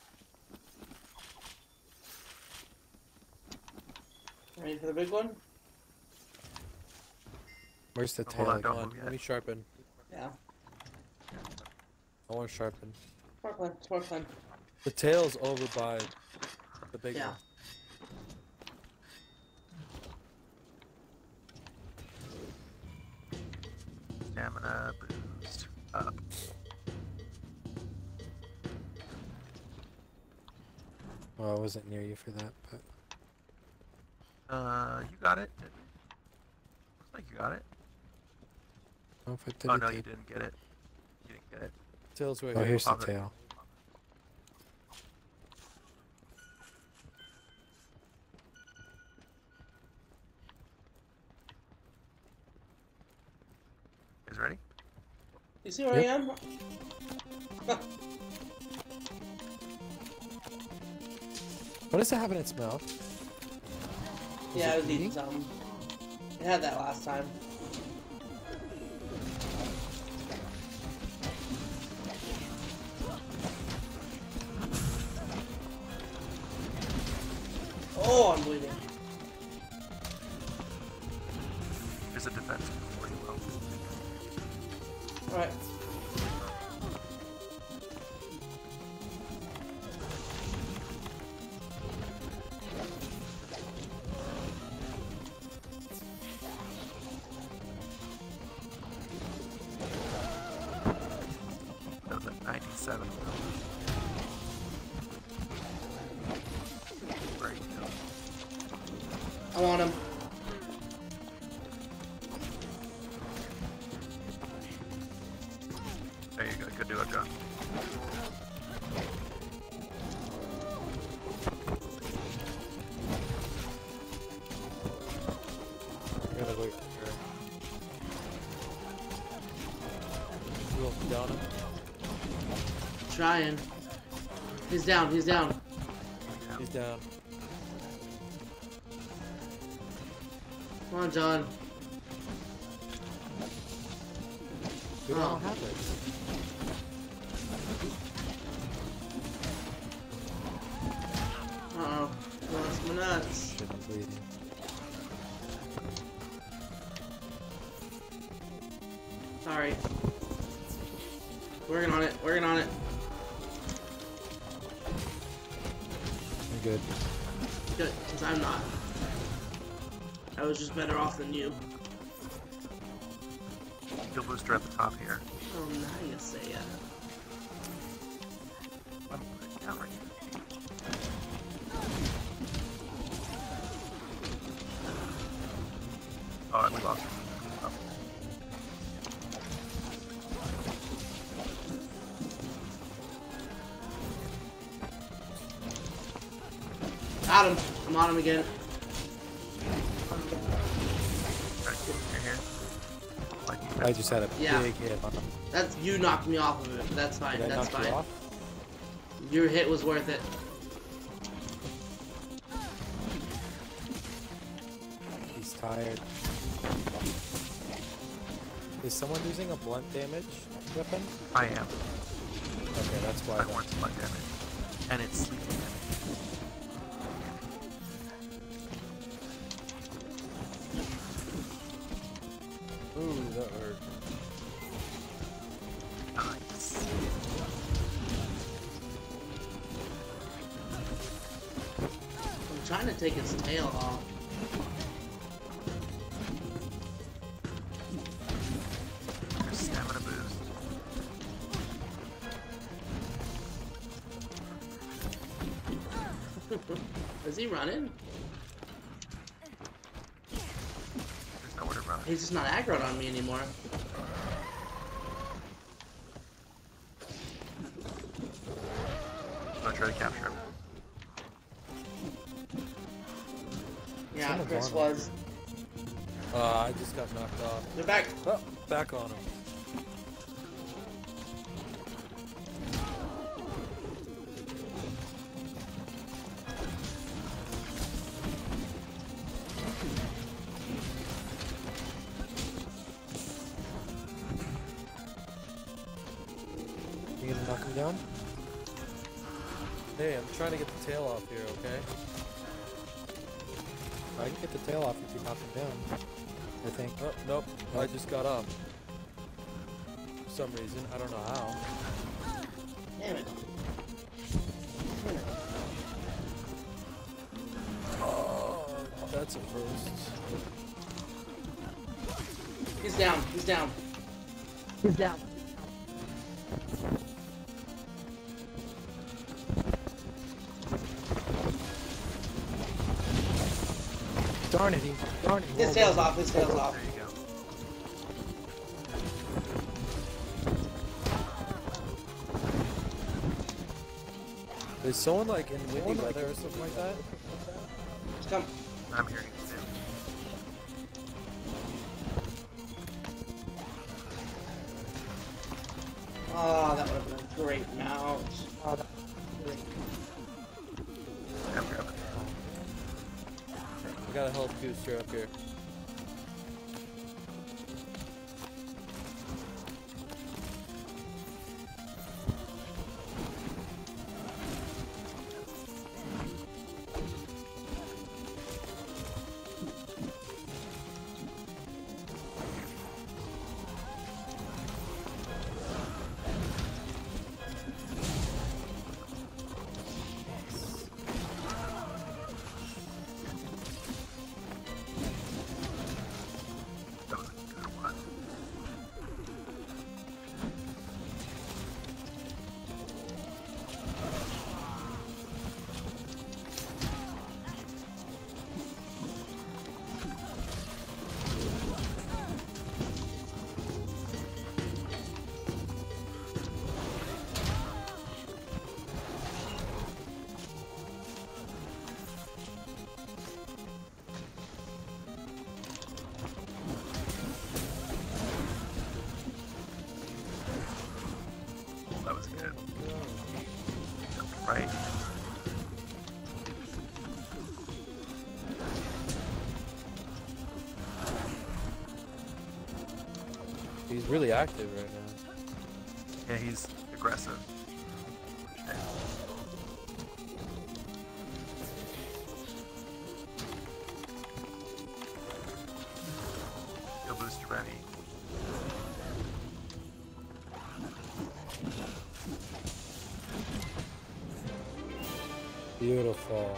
Ready for the big one? Where's the Hold tail? on, don't again? move Let yet. me sharpen. Yeah. I want to sharpen. Smart plan. The tail's over by the big Yeah. one. Stamina boost up. Well, I wasn't near you for that, but You got it. Didn't you? Looks like you got it. I don't know if I did Oh it no, yet. you didn't get it. You didn't get it. Tail's right Oh, here. here's the Pop it. tail. You guys ready? You see where I am? What does it have in its mouth? Yeah, I it was eating eating? something. It had that last time. Oh, I'm bleeding. There's a defense before you will. Alright. That was at 97. Where you go? I want him. There you go. Good duo, John. I gotta wait here. You want me down him? Trying. He's down, he's down. He's down. Come on, John. We Oh. don't have it. Uh-oh. Lost my nuts. Shit, I'm bleeding. Sorry. Working on it, working on it. I'm good. Good, because I'm not. I was just better off than you. Heal booster at the top here. Oh, nice, yeah. I'm gonna put it down right here. Oh, we lost him. Oh. Got him. I'm on him again. Right, you're here. Like you I just had a Yeah. big hit on him. That's you knocked me off of it, but that's fine. Did I That's knock you fine. off? Your hit was worth it. He's tired. Is someone using a blunt damage weapon? I am. Okay, that's why. I want spike damage. And it's sleeping damage. Ooh, that hurt. Nice. I'm trying to take his tail off. There's stamina boost. Is he running? There's nowhere to run. He's just not aggroed on me anymore. I'm gonna try to capture him. Yeah, Someone's Chris on him. was. I just got knocked off. They're back. Oh, back on him. Knock him down. Hey, I'm trying to get the tail off here, okay? I can get the tail off if you knock him down. I think. Oh, nope. I just got off. For some reason. I don't know how. Damn it. Oh, that's a first. He's down. He's down. He's down. Darn it, darn it. His tail's off. His tail's off. There you go. Is someone like in windy weather or something like that? Come. I'm hearing it too. Oh, that would have been a great mount. Oh, that I'm grabbing it. I got a health booster up here. That was a good one. That was good. Right. He's really active right now. Yeah, he's aggressive. He'll boost you ready. Beautiful.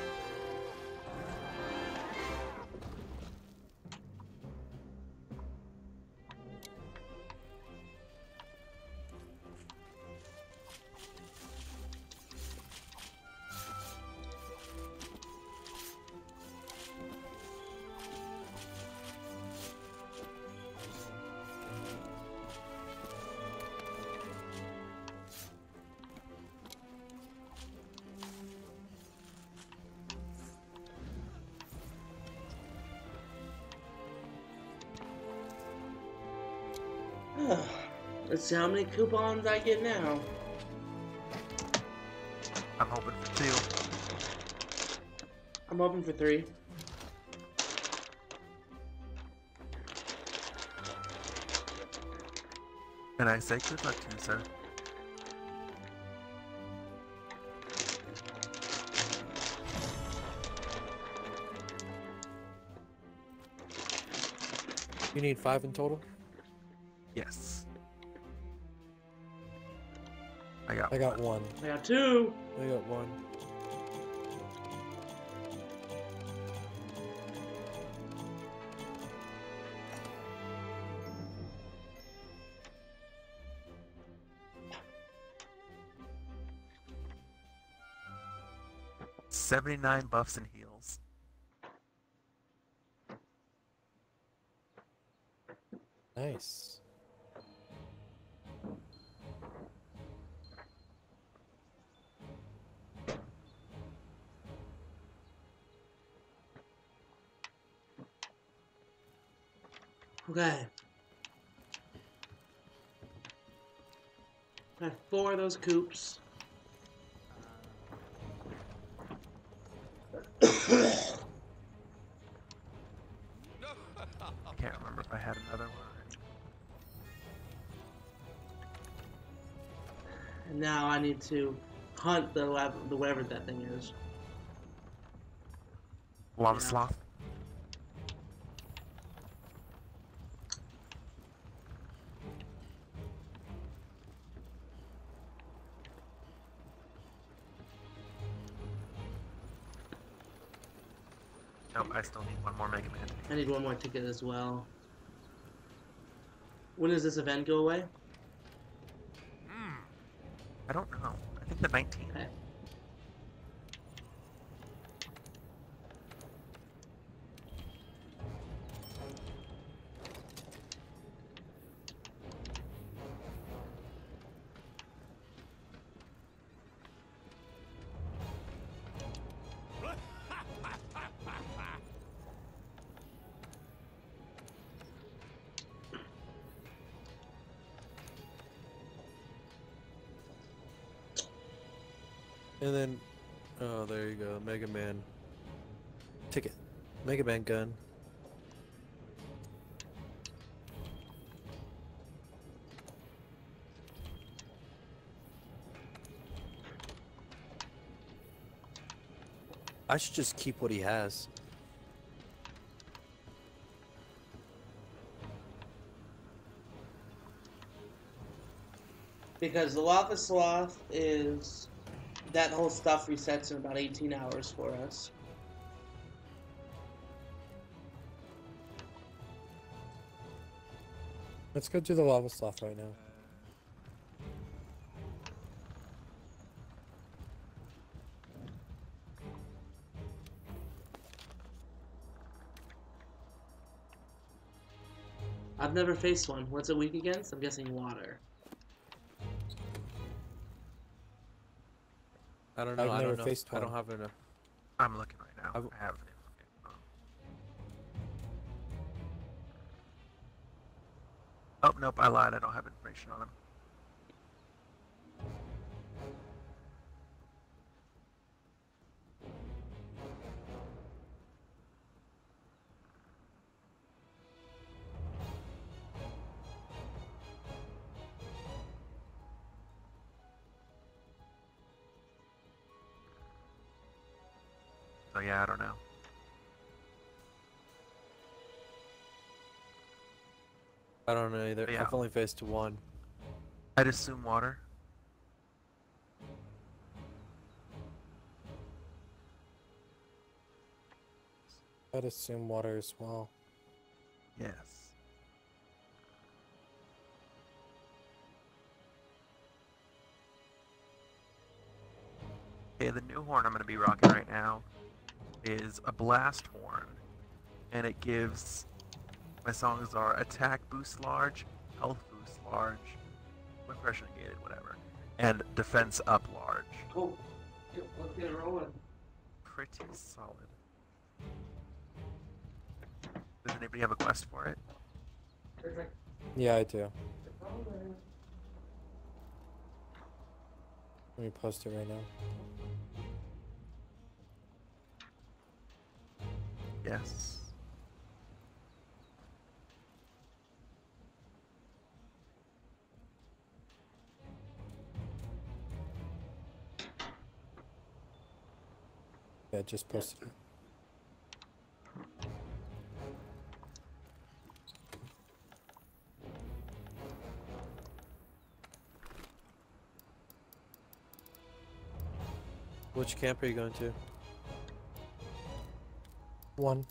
Let's see how many coupons I get now. I'm hoping for 2. I'm hoping for 3. And I say good luck to you, sir. You need 5 in total? Yes. I got I got one. I got 2. I got 1. $79 buffs and heals. Nice. Okay. Got 4 of those coops. I can't remember if I had another one. And now I need to hunt the whatever that thing is. Lava Yeah. sloth. Nope, I still need one more Mega Man. I need one more ticket as well. When does this event go away? I don't know. I think the 19th. Okay. And then, oh, there you go, Mega Man ticket, Mega Man gun. I should just keep what he has. Because the Lava Sloth is... That whole stuff resets in about 18 hours for us. Let's go do the lava sloth right now. I've never faced one. What's it weak against? I'm guessing water. I don't know. I've I never don't know. faced I don't one. have enough. I'm looking right now. I've- I have. Oh, nope, I lied. I don't have information on him. So yeah, I don't know. I don't know either. Yeah. I've only faced one. I'd assume water. I'd assume water as well. Yes. Okay, the new horn I'm going to be rocking right now is a blast horn, and it gives... My songs are attack boost large, health boost large, quick pressure negated, whatever, and defense up large. Cool. Let's get it rolling. Pretty solid. Does anybody have a quest for it? Perfect. Yeah, I do. Let me post it right now. Yes. Yeah, just posted it. Which camp are you going to? One.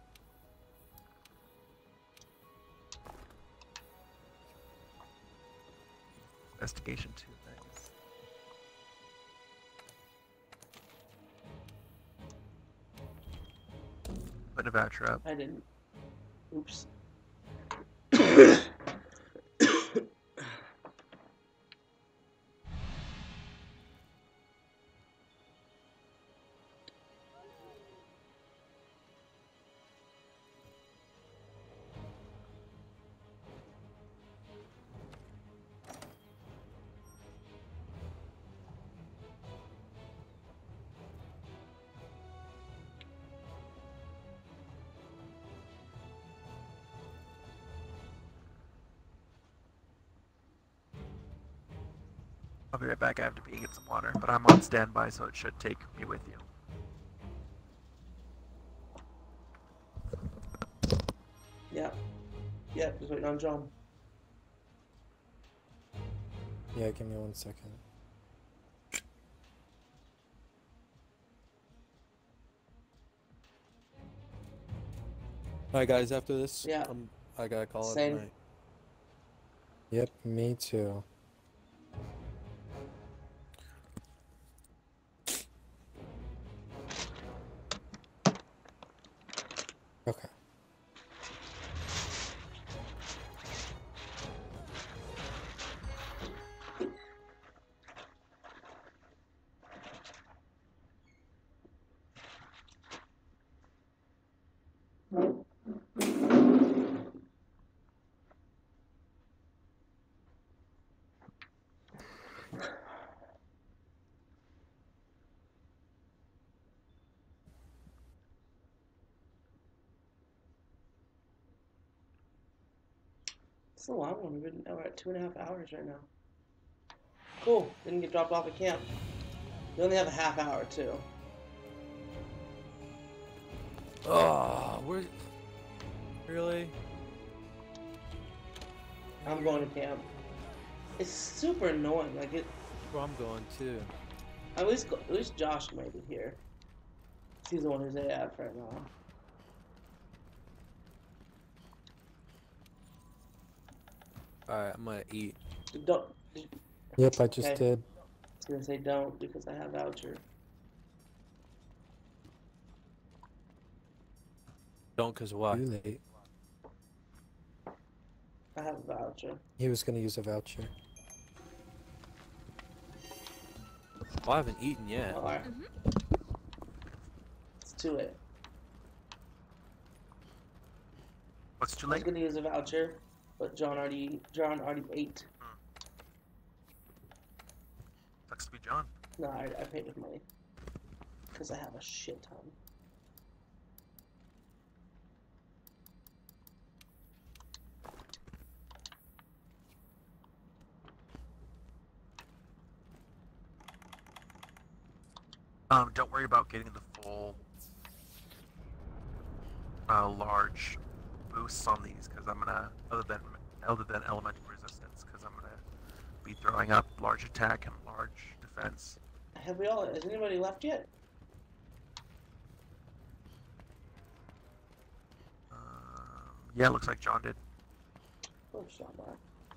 Investigation 2, nice. Putting a voucher up. I didn't. Oops. I'll be right back. I have to pee and get some water, but I'm on standby, so it should take me with you. Yeah. Yeah, just waiting on John. Yeah, give me 1 second. Alright, guys, after this, Yeah. I gotta call it Same. a night. Yep, me too. Okay. It's a long one. We're at 2.5 hours right now. Cool. Didn't get dropped off at camp. We only have a half hour too. Oh, we're really. I'm going to camp. It's super annoying. Like it. Well, I'm going too. At least Josh made it here. He's the one who's AF right now. Alright, I'm gonna eat. Don't. Yep, I just Okay. did. I was gonna say don't because I have voucher. Don't, cause what? Too late. I have a voucher. He was gonna use a voucher. Well, I haven't eaten yet. Alright. It's too late. What's too I was late? gonna use a voucher, but John already ate. Sucks to be John. No, I paid with money. Because I have a shit ton. Don't worry about getting the full large boosts on these, because I'm gonna, other than elemental resistance, because I'm gonna be throwing up large attack and large defense. Has anybody left yet? Yeah, looks like John did. Oh, John, bye.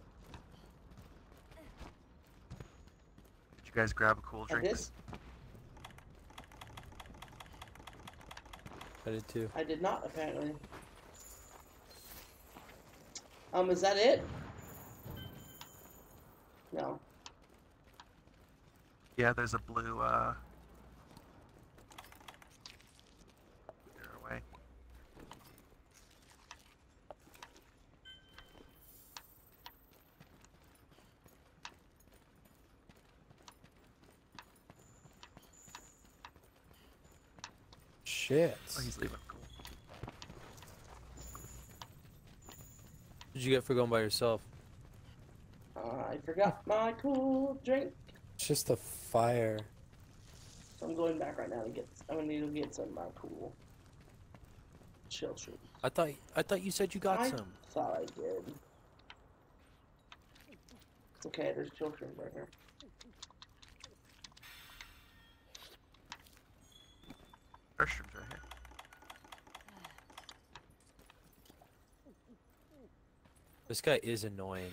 Did you guys grab a cool I did. drinks? I did too. I did not, apparently. Is that it? No. Yeah, there's a blue, here away. Shit. Oh, he's leaving. Cool. What did you get for going by yourself? I forgot my cool drink. It's just the fire. So I'm going back right now to get. I'm gonna need to get some of my cool chill treat. I thought you said you got I some. thought I did. It's okay. There's chill treat right here. Restrooms right here. This guy is annoying.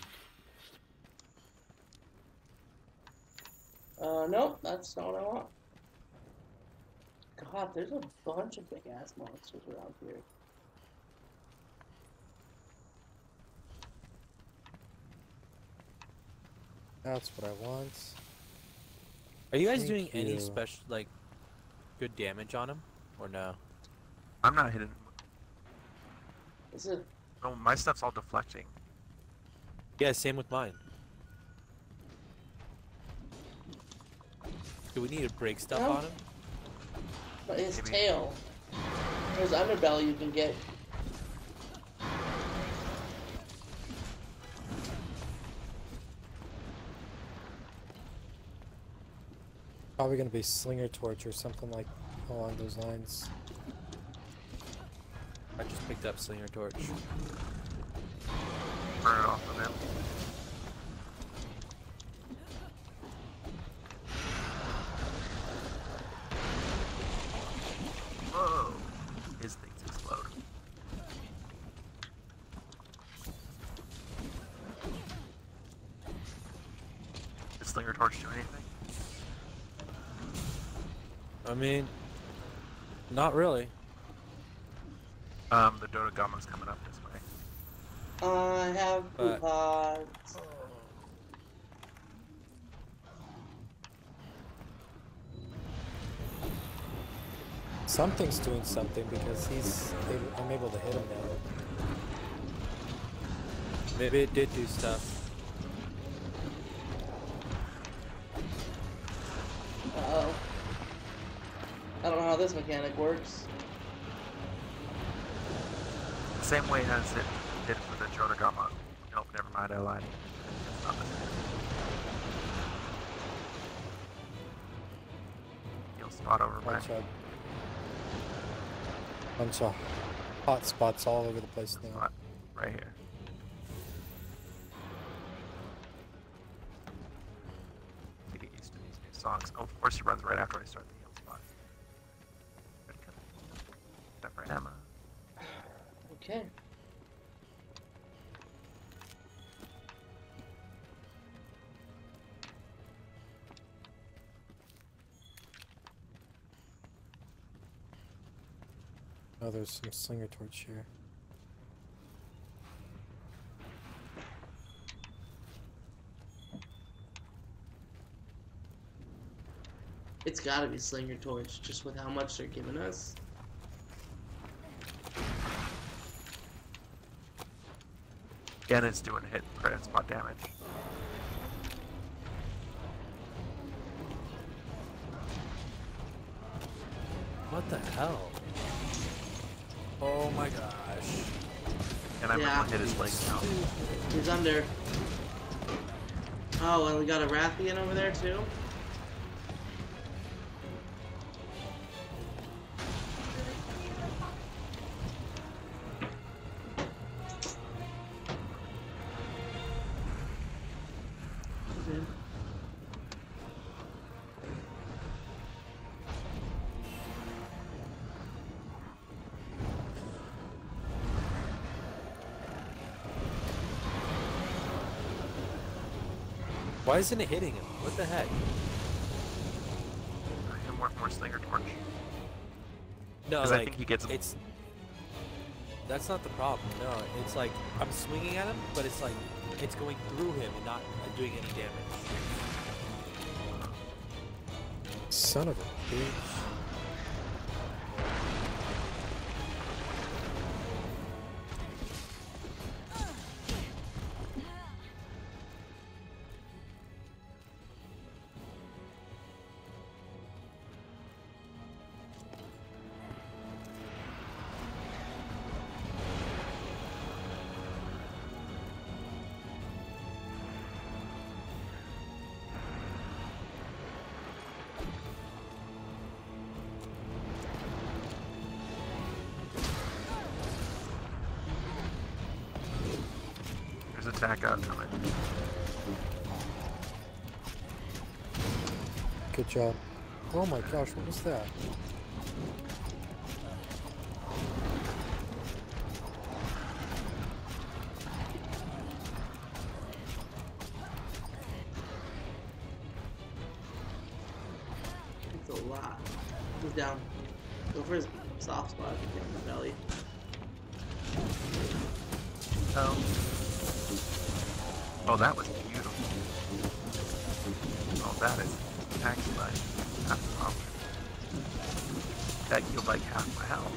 Nope, that's not what I want. God, there's a bunch of big ass monsters around here. That's what I want. Are you guys Thank doing any you. special, like, good damage on him, or no? I'm not hitting. This is Oh, my stuff's all deflecting. Yeah, same with mine. Do we need to break stuff No. on him? but his Maybe. tail. His underbelly you can get. Probably gonna be Slinger Torch or something like along those lines. I just picked up Slinger Torch. Burn it off of him. Whoa! His things explode. Did Slinger Torch do anything? I mean, not really. The Dodogama's coming up this way. I have But- pods. Something's doing something because I'm able to hit him now. Maybe it did do stuff. Uh-oh. I don't know how this mechanic works. The same way as it did for the Dodogama. Nope, never mind, I lied. It's not the same. He'll spot over by. Bunch of hot spots all over the place now. Spot right here. To get used to these new songs. Oh, of course he runs right after I start the heal spot. Ready, come. Except for Emma. Okay. Oh, there's some Slinger Torch here. It's gotta be Slinger Torch, just with how much they're giving us. Again, it's doing hit credit spot damage. What the hell? Oh my gosh. And I'm Yeah. able to hit his legs now. He's under. Oh, and we got a Rathian over there too? Why isn't it hitting him? What the heck? And more Slinger Torch. No, 'Cause I like, think he gets- it's... That's not the problem. No, it's like, I'm swinging at him, but it's like, it's going through him and not doing any damage. Son of a bitch. There's attack out coming. Good job. Oh my gosh, what was that? It's a lot. He's down. Go for his soft spot if you get in the belly. Oh. Oh, that was beautiful. Oh, that is actually like half the problem. That healed like half my health.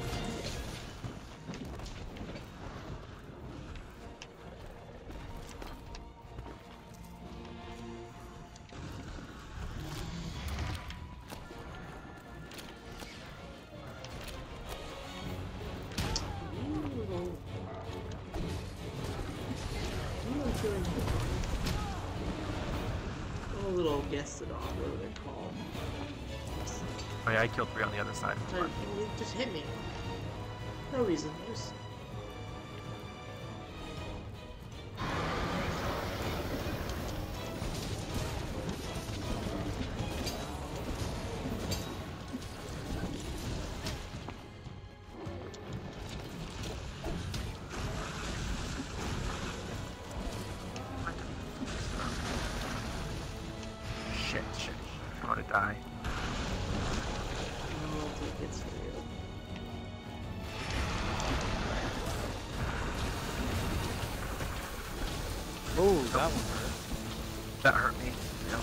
A little Gestodon, what are they called? Oh yeah, I killed 3 on the other side. It just hit me. No reason. Just. Shit. I'm gonna die. Oh, I think it's real. Oh, that one hurt. That hurt me. Yeah.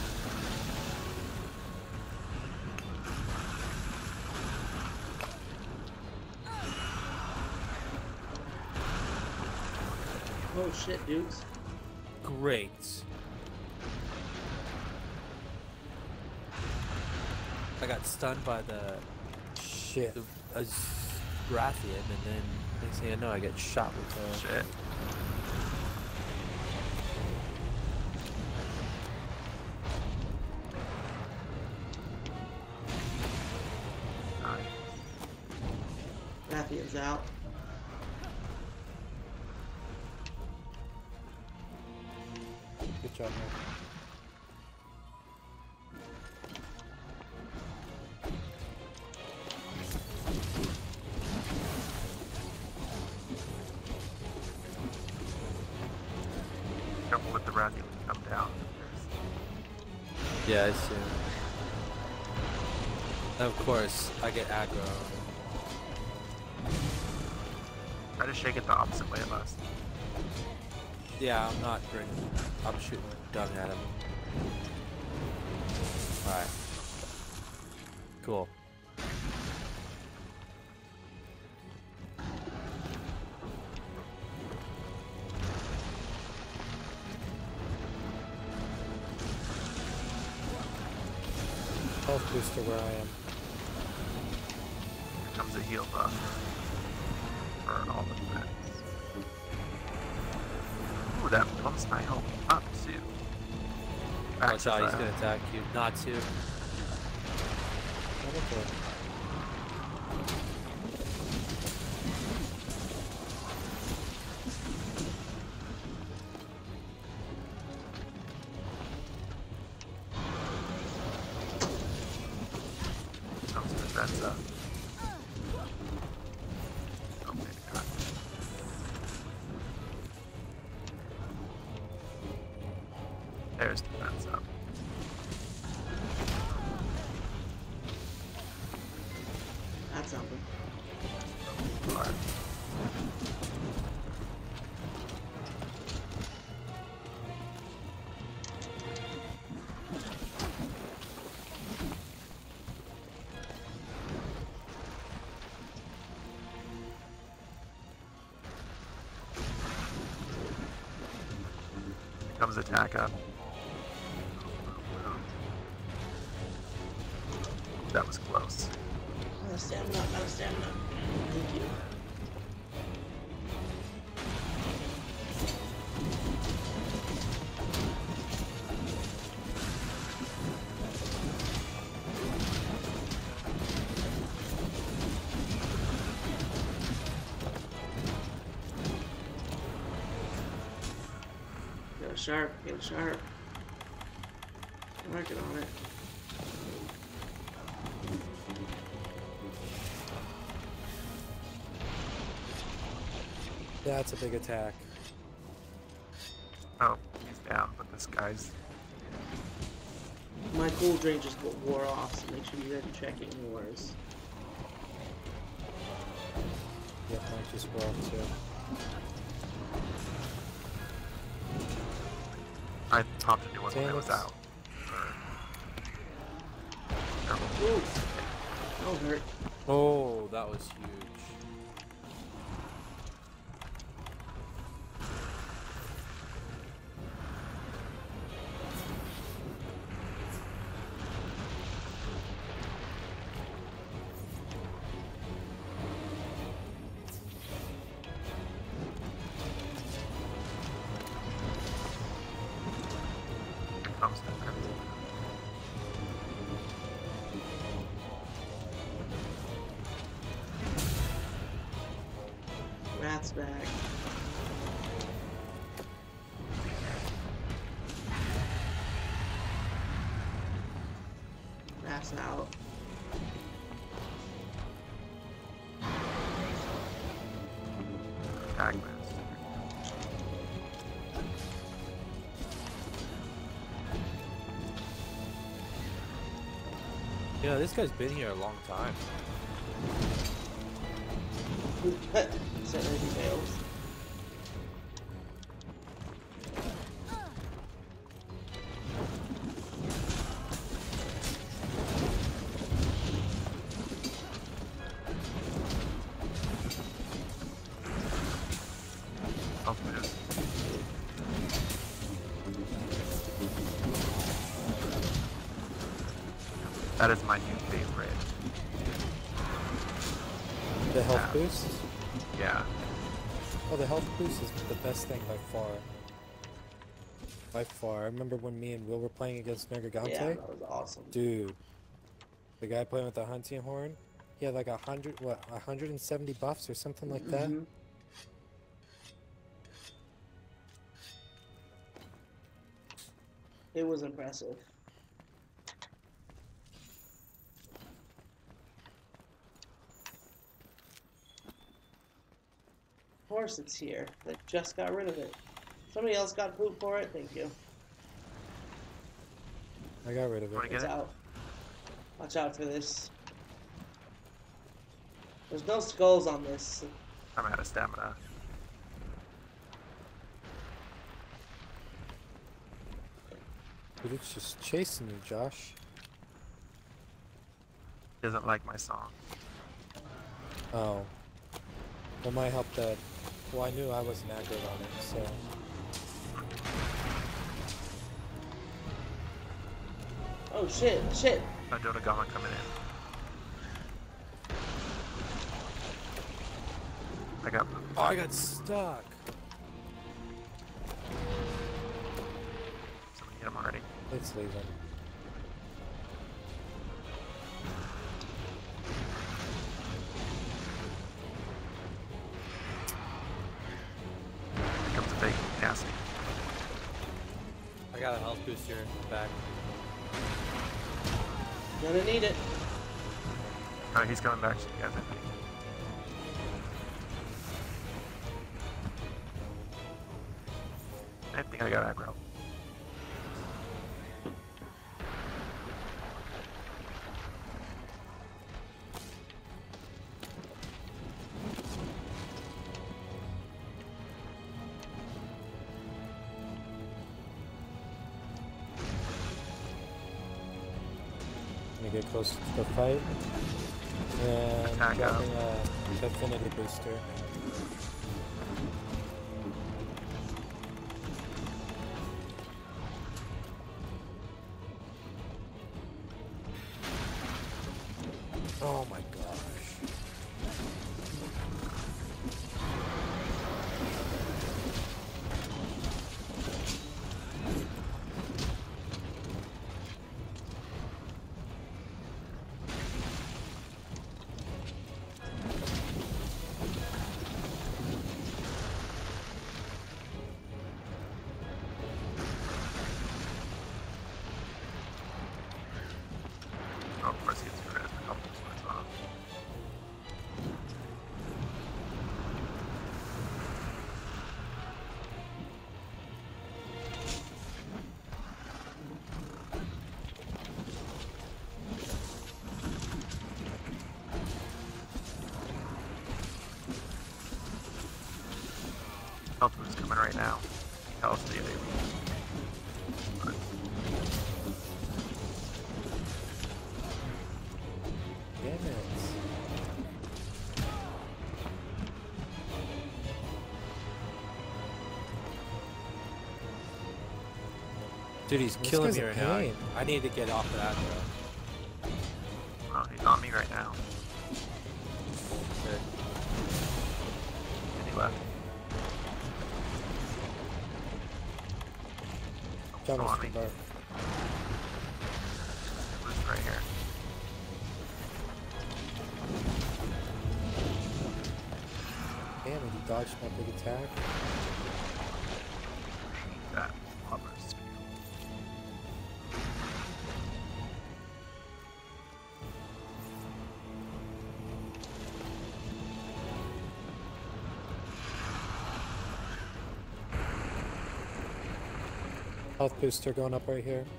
Oh shit, dudes. Great. I got stunned by the Shit. Rathian, and then next thing I know, I get shot with the. Shit. Rathian's out. Good job, man. Careful with the Rathian when you come down. Yeah, I see. And of course, I get aggro. Try to shake it the opposite way of us. Yeah, I'm not drinking. I'm shooting dung at him. Alright. Cool. Health booster where I am. Here comes a heal buff for all the threats. Ooh, that bumps my health up too. Watch out, he's gonna attack you. Not to. Okay. Comes the defense up. Oh my god. There's defense up. That's something. Alright. Comes attack up. That was close. Not a stamina, not a stamina. Thank you. Get a sharp, get a sharp. I'm working on it. That's a big attack. Oh, he's down, but this guy's. My cool drain just wore off, so make sure you guys are checking yours. Yep, mine just wore off too. I popped a new one when it was Damn it. out. Careful. Ooh! That hurt. Oh, that was huge. Here comes the defense. paths back. Pass out. Agnes. Yeah, this guy's been here a long time. Certainly fails. Health boost. That is my new favorite. The health Yeah. boost? Yeah. Oh, the health boost is the best thing by far. By far. I remember when me and Will were playing against Nergigante. Yeah, that was awesome. Dude, the guy playing with the hunting horn, he had like 170 buffs or something like that. Mhm. It was impressive. Of course it's here. They just got rid of it. Somebody else got poop for it? Thank you. I got rid of Wanna it. get It's it? out. Watch out for this. There's no skulls on this. I'm out of stamina. Dude, it's just chasing you, Josh. Doesn't like my song. Oh. Well, might help that. Well, I knew I wasn't accurate on it, so. Oh shit, shit. A Dodogama coming in. I got Oh, I got stuck. somebody hit him already. It's leaving. Here comes a big nasty. I got a health boost here back. Gonna need it. Oh, he's coming back to you guys, I think. I think I got aggro. Gonna get close to the fight. And Attack dropping a Affinity booster. Oh my gosh. Oh, of course he gets a crit. Oh, this one's off. Health boost coming right now. Health stealing. Damn it. Dude, he's This killing guy's me a right now. pain. I need to get off of that, bro. Oh, he's on me right now. Okay. And he left. John Still was on me. the bar. Boost right here. Damn it, he dodged my big attack. That lava spear. Health booster going up right here.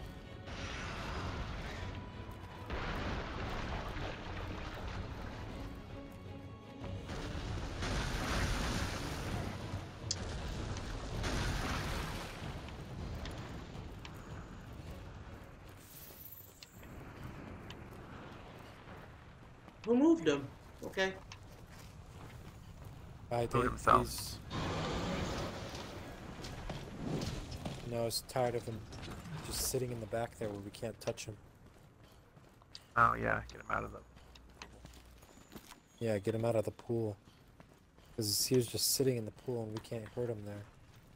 Who moved him? Okay. I Kill did. himself. He's... No, I was tired of him just sitting in the back there where we can't touch him. Oh yeah, get him out of the. Yeah, get him out of the pool. Because he was just sitting in the pool and we can't hurt him there.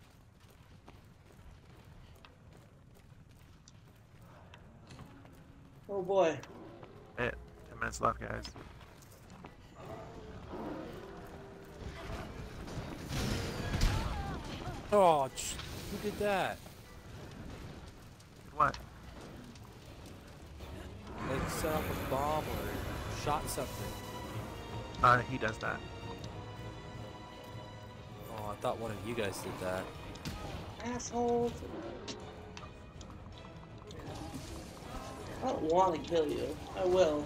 Oh boy. Hey, 10 minutes left, guys. Oh, who did that? What? Like set off a bomb or shot something. He does that. Oh, I thought one of you guys did that. Assholes. I don't want to kill you. I will.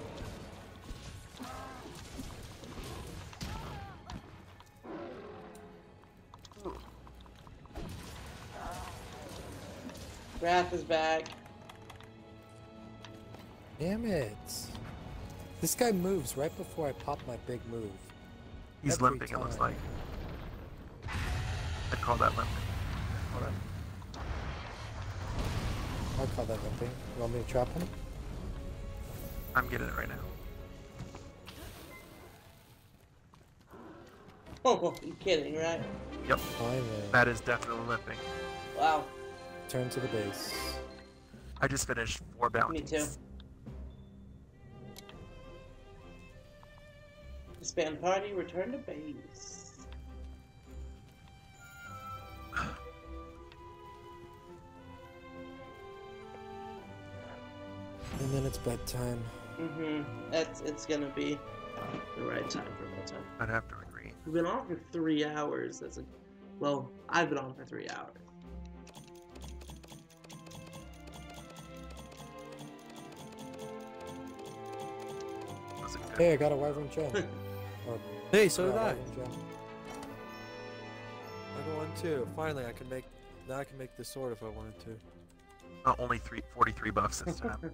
Wrath is back. Damn it. This guy moves right before I pop my big move. He's Every limping, it looks time. like. I'd call that limping. Hold on. I'll call that limping. You want me to trap him? I'm getting it right now. Oh, you kidding, right? Yep, Fine then. that is definitely limping. Wow. Turn to the base. I just finished 4 bounties. Me too. Disband party, return to base. And then it's bedtime. It's gonna be the right time for bedtime. I'd have to agree. We've been on for 3 hours. Well, I've been on for 3 hours. Was it good? Hey, I got a wyvern gem. Or, Hey, so did yeah, I. wyvern gem. I got one too. Finally, I can make. Now I can make the sword if I wanted to. Only 43 buffs this time.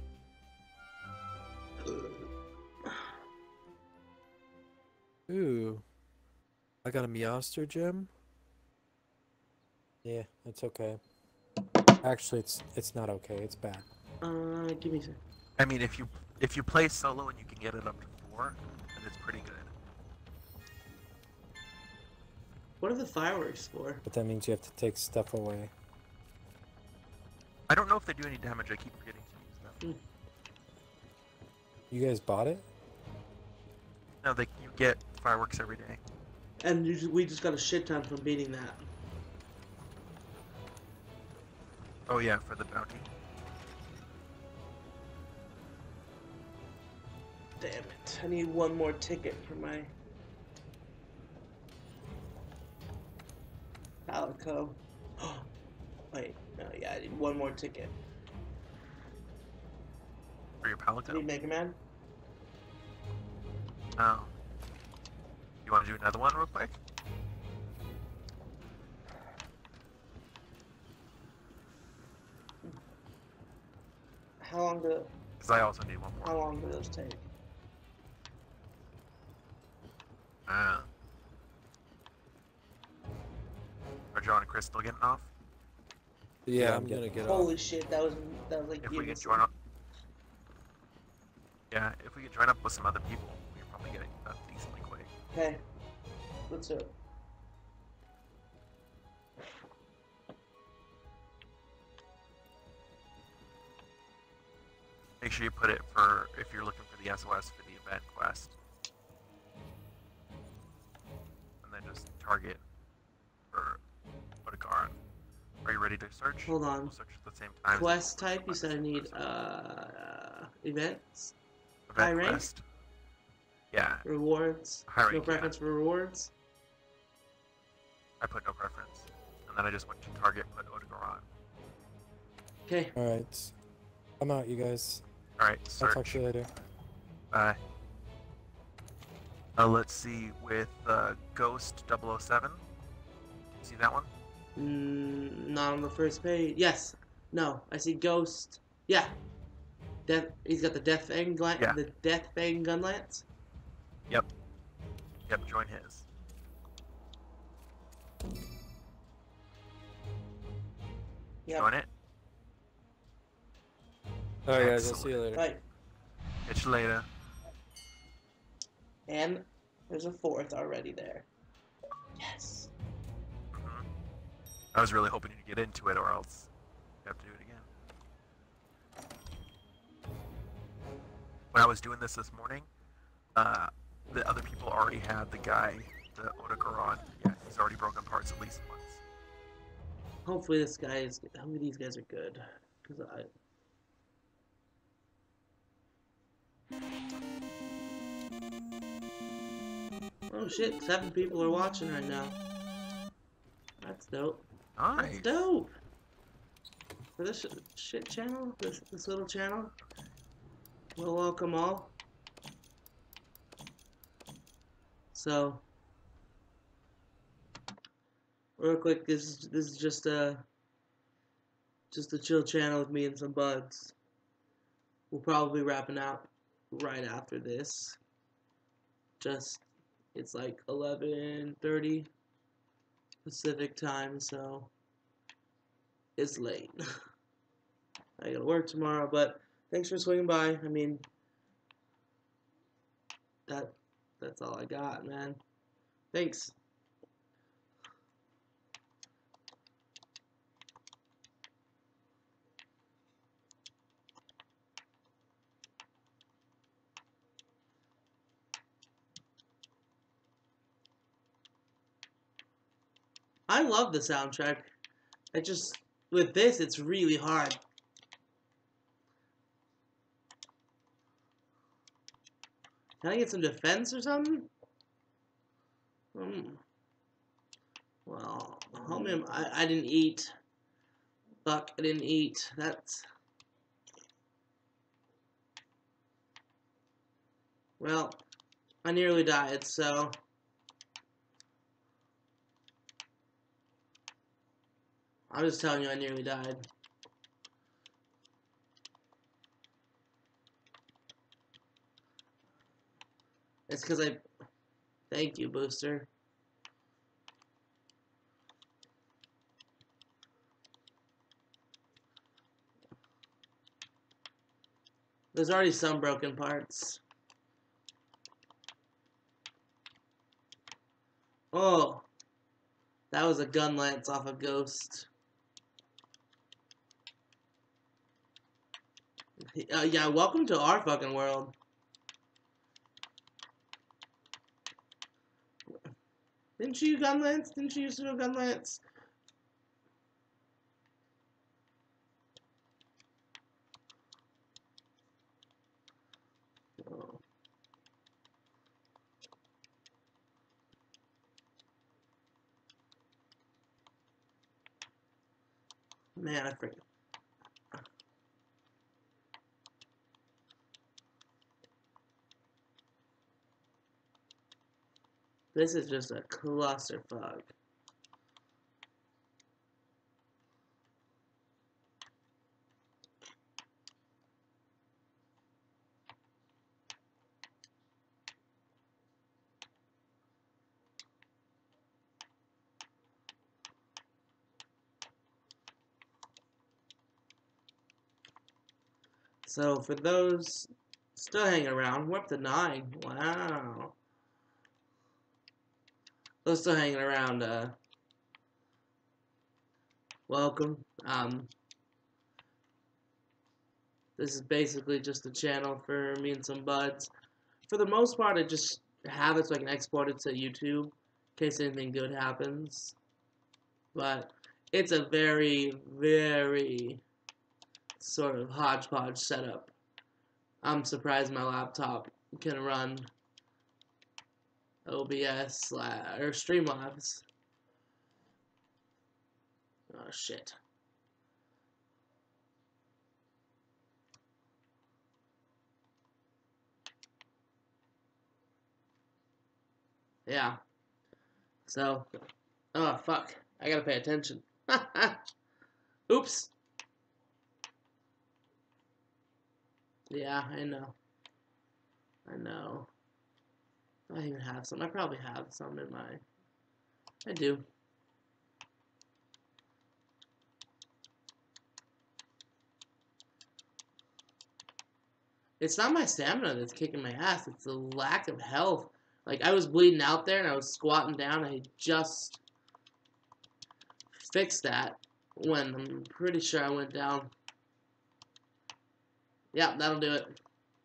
Ooh. I got a Meowster gem. Yeah, it's okay. Actually, it's not okay. It's bad. Give me a sec. I mean, if you play solo and you can get it up to 4, then it's pretty good. What are the fireworks for? But that means you have to take stuff away. I don't know if they do any damage. I keep forgetting to use them. You guys bought it? No, you get fireworks every day. And we just got a shit ton from beating that. Oh yeah, for the bounty. Damn it. I need one more ticket for my Palico. Wait, no, yeah, I need one more ticket. For your I Palico? need Mega Man. Oh. You want to do another one real quick? How long Because I also need one more. how long do those take? Are John and Chris still getting off? Yeah, I'm gonna get off. Holy shit, that was like If we years could join up. Yeah, if we could join up with some other people, we could probably get it done decently quick. Okay, let's do it. Make sure you put it for if you're looking for the SOS for the event quest. And then just target for Odegaron. Are you ready to search? Hold on. We'll search at the same time. Quest type, you said I need, events? Event high rank? quest. Yeah, Rewards? high No rank, preference for rewards? I put no preference. And then I just went to target, put Odegaron. Okay. Alright. I'm out, you guys. Alright, I'll search. talk to you later. Bye. Let's see, with Ghost 007. See that one? Not on the first page. Yes. No. I see Ghost. Yeah. Death. He's got the Death Fang Yeah. the Death Fang gun lance. Yep. Yep, join his. Yep. Join it. Alright, guys, I'll see you later. Right. Catch you later. And there's a fourth already there. Yes. Mhm. I was really hoping you'd get into it, or else you have to do it again. When I was doing this morning, the other people already had the guy, the Odegaron. Yeah, he's already broken parts at least once. Hopefully this guy is. How many of these guys are good? Because Oh shit! 7 people are watching right now. That's dope. Nice. That's dope. For this shit channel, this little channel. We'll welcome all. So, real quick, this is just a chill channel with me and some buds. We'll probably be wrapping out right after this. It's like 11:30 Pacific time, so it's late. I gotta work tomorrow, but thanks for swinging by. I mean, that's all I got, man. Thanks. I love the soundtrack. With this, it's really hard. Can I get some defense or something? Well, homie, I didn't eat. Fuck, I didn't eat. Well, I nearly died, so... I'm just telling you I nearly died. It's because I... Thank you, Booster. There's already some broken parts. Oh! That was a gun lance off a Ghost. Yeah, welcome to our fucking world. Didn't you gun lance? Didn't you used to do gun lance? Oh. Man, I forget. This is just a clusterfuck. So for those still hanging around, we're up to 9. Wow. Those still hanging around, welcome. This is basically just a channel for me and some buds. For the most part, I just have it so I can export it to YouTube case anything good happens. But it's a very, very sort of hodgepodge setup. I'm surprised my laptop can run OBS or Streamlabs. Oh shit. Yeah. So, oh fuck. I gotta pay attention. Oops. Yeah, I know. I know. I even have some. I probably have some in my... I do. It's not my stamina that's kicking my ass. It's the lack of health. Like, I was bleeding out there and I was squatting down. I just fixed that when I'm pretty sure I went down. Yeah, that'll do it.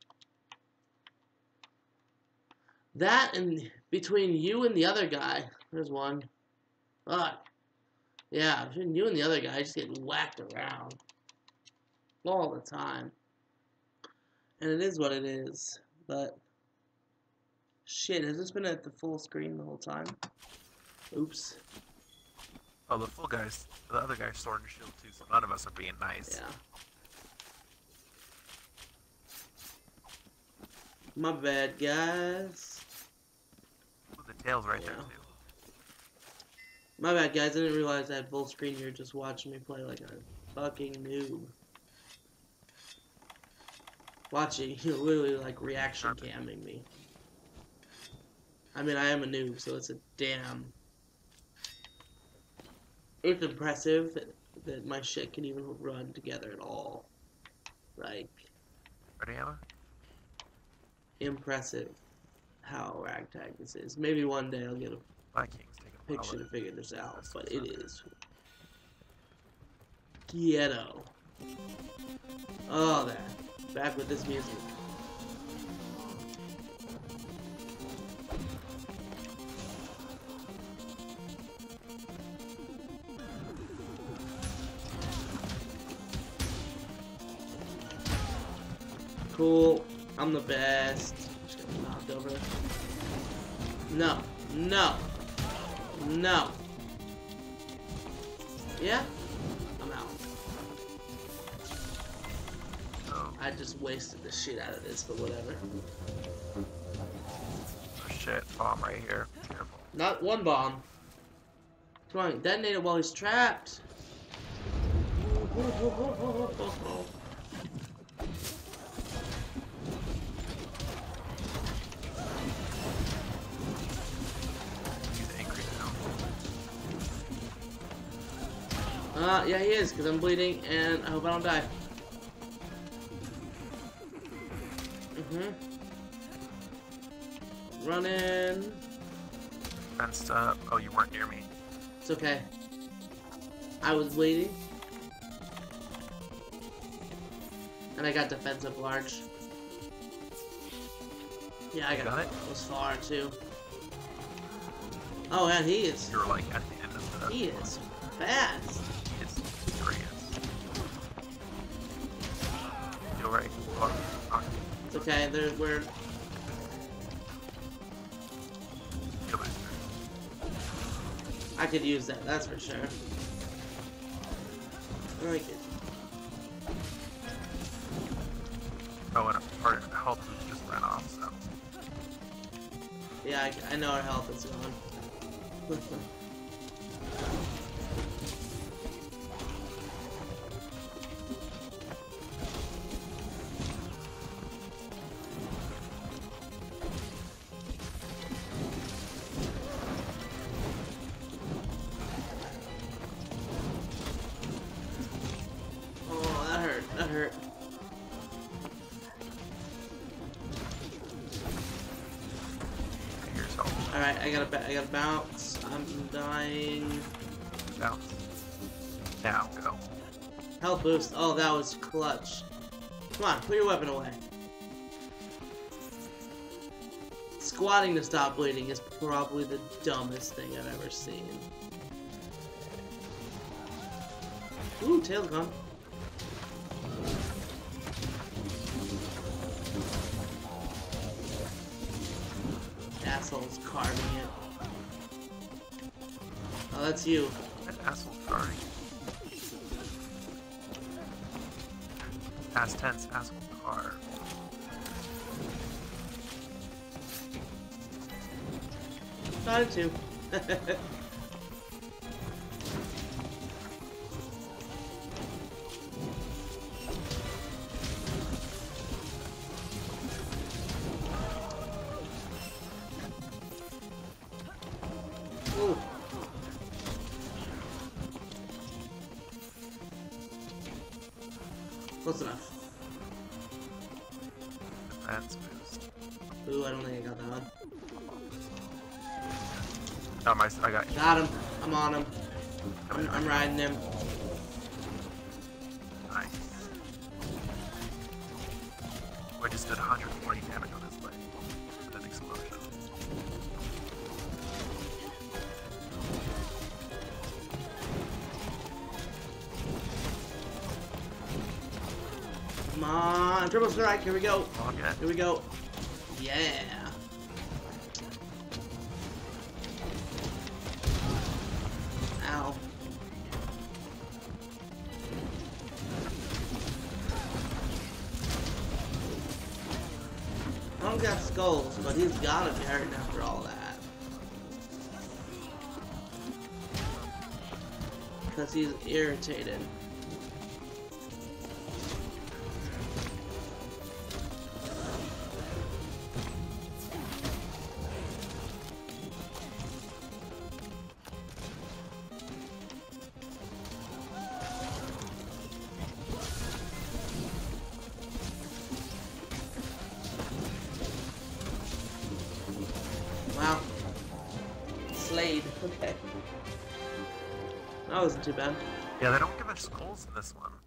That and between you and the other guy, there's one. Fuck. Yeah, between you and the other guy, I just get whacked around all the time. And it is what it is, but shit, has this been at the full screen the whole time? Oops. Oh, the other guy's sword and shield too, so none of us are being nice. Yeah. My bad, guys. Ooh, the tail's right there Yeah. too. My bad, guys. I didn't realize I had full screen here just watching me play like a fucking noob. Watching, literally like reaction camming me. I mean, I am a noob, so it's a damn... It's impressive that my shit can even run together at all. Like, Ready, Emma? impressive how ragtag this is. Maybe one day I'll get a Vikings taking a picture to while. figure this out, but it is ghetto. Oh, that. Back with this music. Cool. I'm the best. Just got knocked over. No. No. No. Yeah? I'm out. Oh, I just wasted the shit out of this, but whatever. shit, bomb right here. Careful. Not one bomb. Come on, detonate it while he's trapped. He's angry Yeah, now. he is, because I'm bleeding, and I hope I don't die. Running. Fenced up. Oh, you weren't near me. It's okay. I was bleeding. And I got defensive large. Yeah, I got it? was far too. Oh, and he is. You're like at the end of the. He is fast. It's furious. Feel right. It's okay. We're I could use that. That's for sure. I like it. Oh, and our health boost just ran off, so. Yeah, I know our health is gone. Oh, that hurt. That hurt. Here's health. Alright, I gotta bounce. I'm dying. Bounce. Now, go. Health boost. Oh, that was clutch. Come on, put your weapon away. Squatting to stop bleeding is probably the dumbest thing I've ever seen. Ooh, tail's gone. Asshole's carving it. Oh, that's you. That asshole carving. Past tense, asshole carve. Got it too. Ooh. Close enough. Defense boost. Ooh, I don't think I got that one. Oh, I got you. Got him. I'm on him. I'm riding him. Nice. I just did 140 damage on his leg with an explosion. Come on. Triple strike. Here we go. Okay. Here we go. Yeah. Ow. I don't got skulls, but he's gotta be hurting after all that. Because he's irritated. Wow. Slade. Okay. That wasn't too bad. Yeah, they don't give us skulls in this one.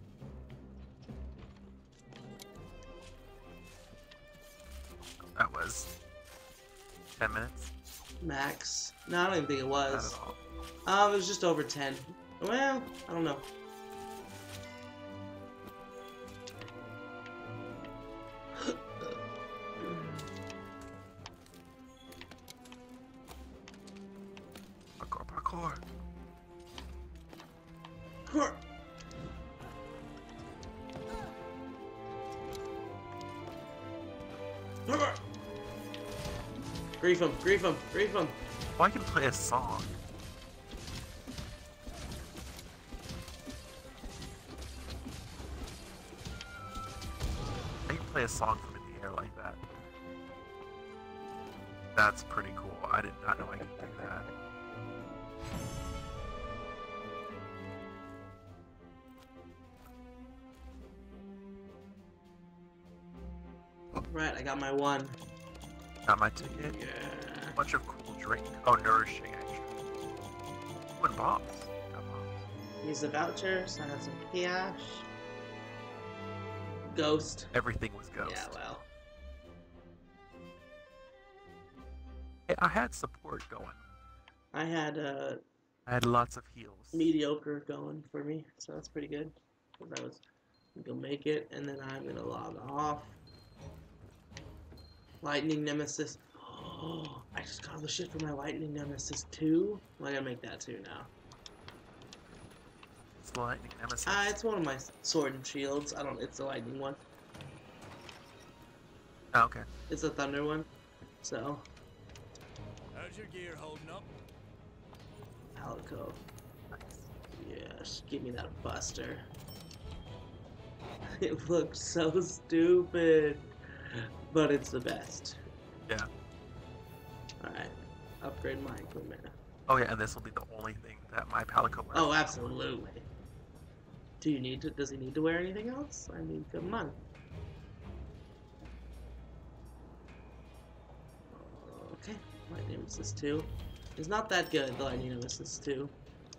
That was 10 minutes. Max. No, I don't even think it Not was. at all. It was just over 10. Well, I don't know. Parkour, parkour. Cool. Grief him, grief him, grief him. Well, I can play a song. I can play a song from in the air like that. That's pretty cool. I did not know I could do that. Right, I got my one. Got my ticket. Yeah. A bunch of cool drink. Oh, nourishing actually. What bombs? Got bombs. Use the voucher, so I have some cash. Ghost. Everything was ghost. Yeah, well. Hey, I had support going. I had I had lots of heals. mediocre going for me, so that's pretty good. Because I was gonna make it, and then I'm gonna log off. Lightning Nemesis. Oh, I just got all the shit for my Lightning Nemesis too. Well, I gotta make that too now. It's the lightning nemesis. It's one of my sword and shields. I don't. It's the lightning one. Oh, okay. It's a thunder one. So, How's your gear holding up? Palico. Yes, give me that buster. It looks so stupid, but it's the best. Yeah. Alright, upgrade my equipment. Oh yeah, and this will be the only thing that my Palico wears. Oh, absolutely. Do you need to? Does he need to wear anything else? I mean, come on. Okay, Lightning Nemesis 2. It's not that good, the Lightning Nemesis 2.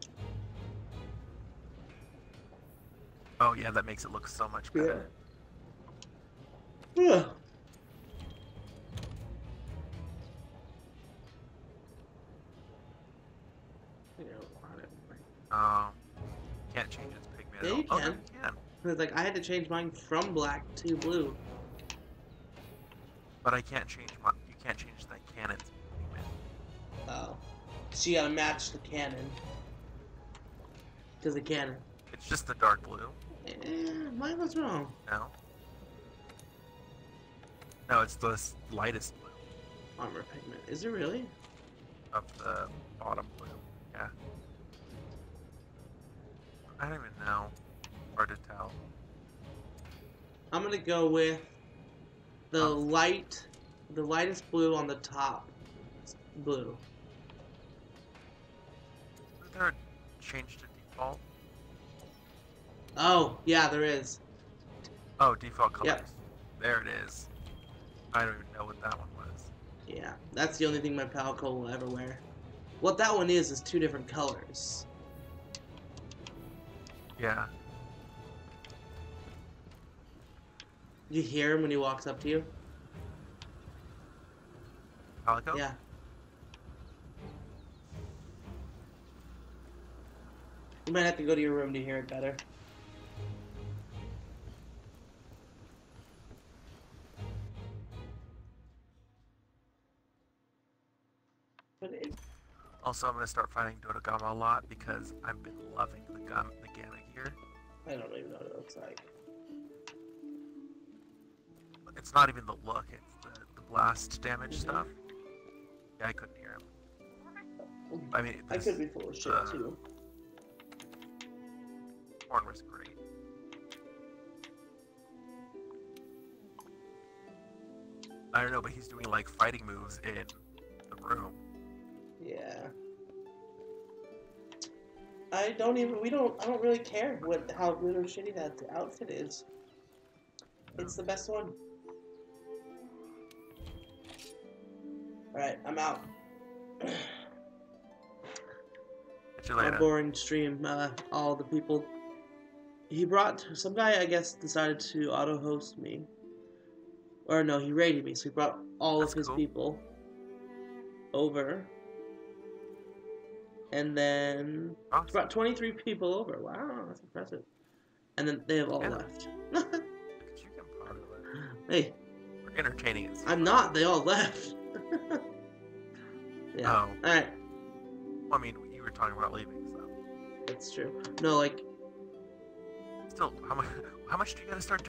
Oh yeah, that makes it look so much better. Yeah. Cause like I had to change mine from black to blue. But I can't change my. You can't change that cannon's pigment. Oh. So you gotta match the cannon. To the cannon. It's just the dark blue. Mine was wrong. No. No, it's the lightest blue Armor pigment. Is it really? of the bottom blue. Yeah. I don't even know. Hard to tell. I'm gonna go with the the lightest blue on the top. Blue. Is there a change to default? Oh, yeah, there is. Oh, default colors. Yep. There it is. I don't even know what that one was. Yeah, that's the only thing my Palco will ever wear. What that one is two different colors. Yeah. You hear him when he walks up to you? Calico? Yeah. You might have to go to your room to hear it better. But it, Also, I'm gonna start fighting Dodogama a lot because I've been loving the Gamma gear. I don't even know what it looks like. It's not even the look; it's the blast damage stuff. Yeah, I couldn't hear him. I mean, I this, could be full of shit too. Horn was great. I don't know, but he's doing like fighting moves in the room. Yeah. I don't really care how good or shitty that outfit is. It's the best one. Alright, I'm out. Catch you A later. boring stream. All the people. Some guy, I guess, decided to auto-host me. Or no, he raided me, so he brought all That's of his cool. people over. And then he Awesome. brought 23 people over. Wow, that's impressive. And then they have all Yeah. left. Look at you get part of it. Hey, We're entertaining it. I'm not. They all left. Yeah. Oh. Alright, Well, I mean, you were talking about leaving, so. that's true. No, like, Still, how much do you gotta start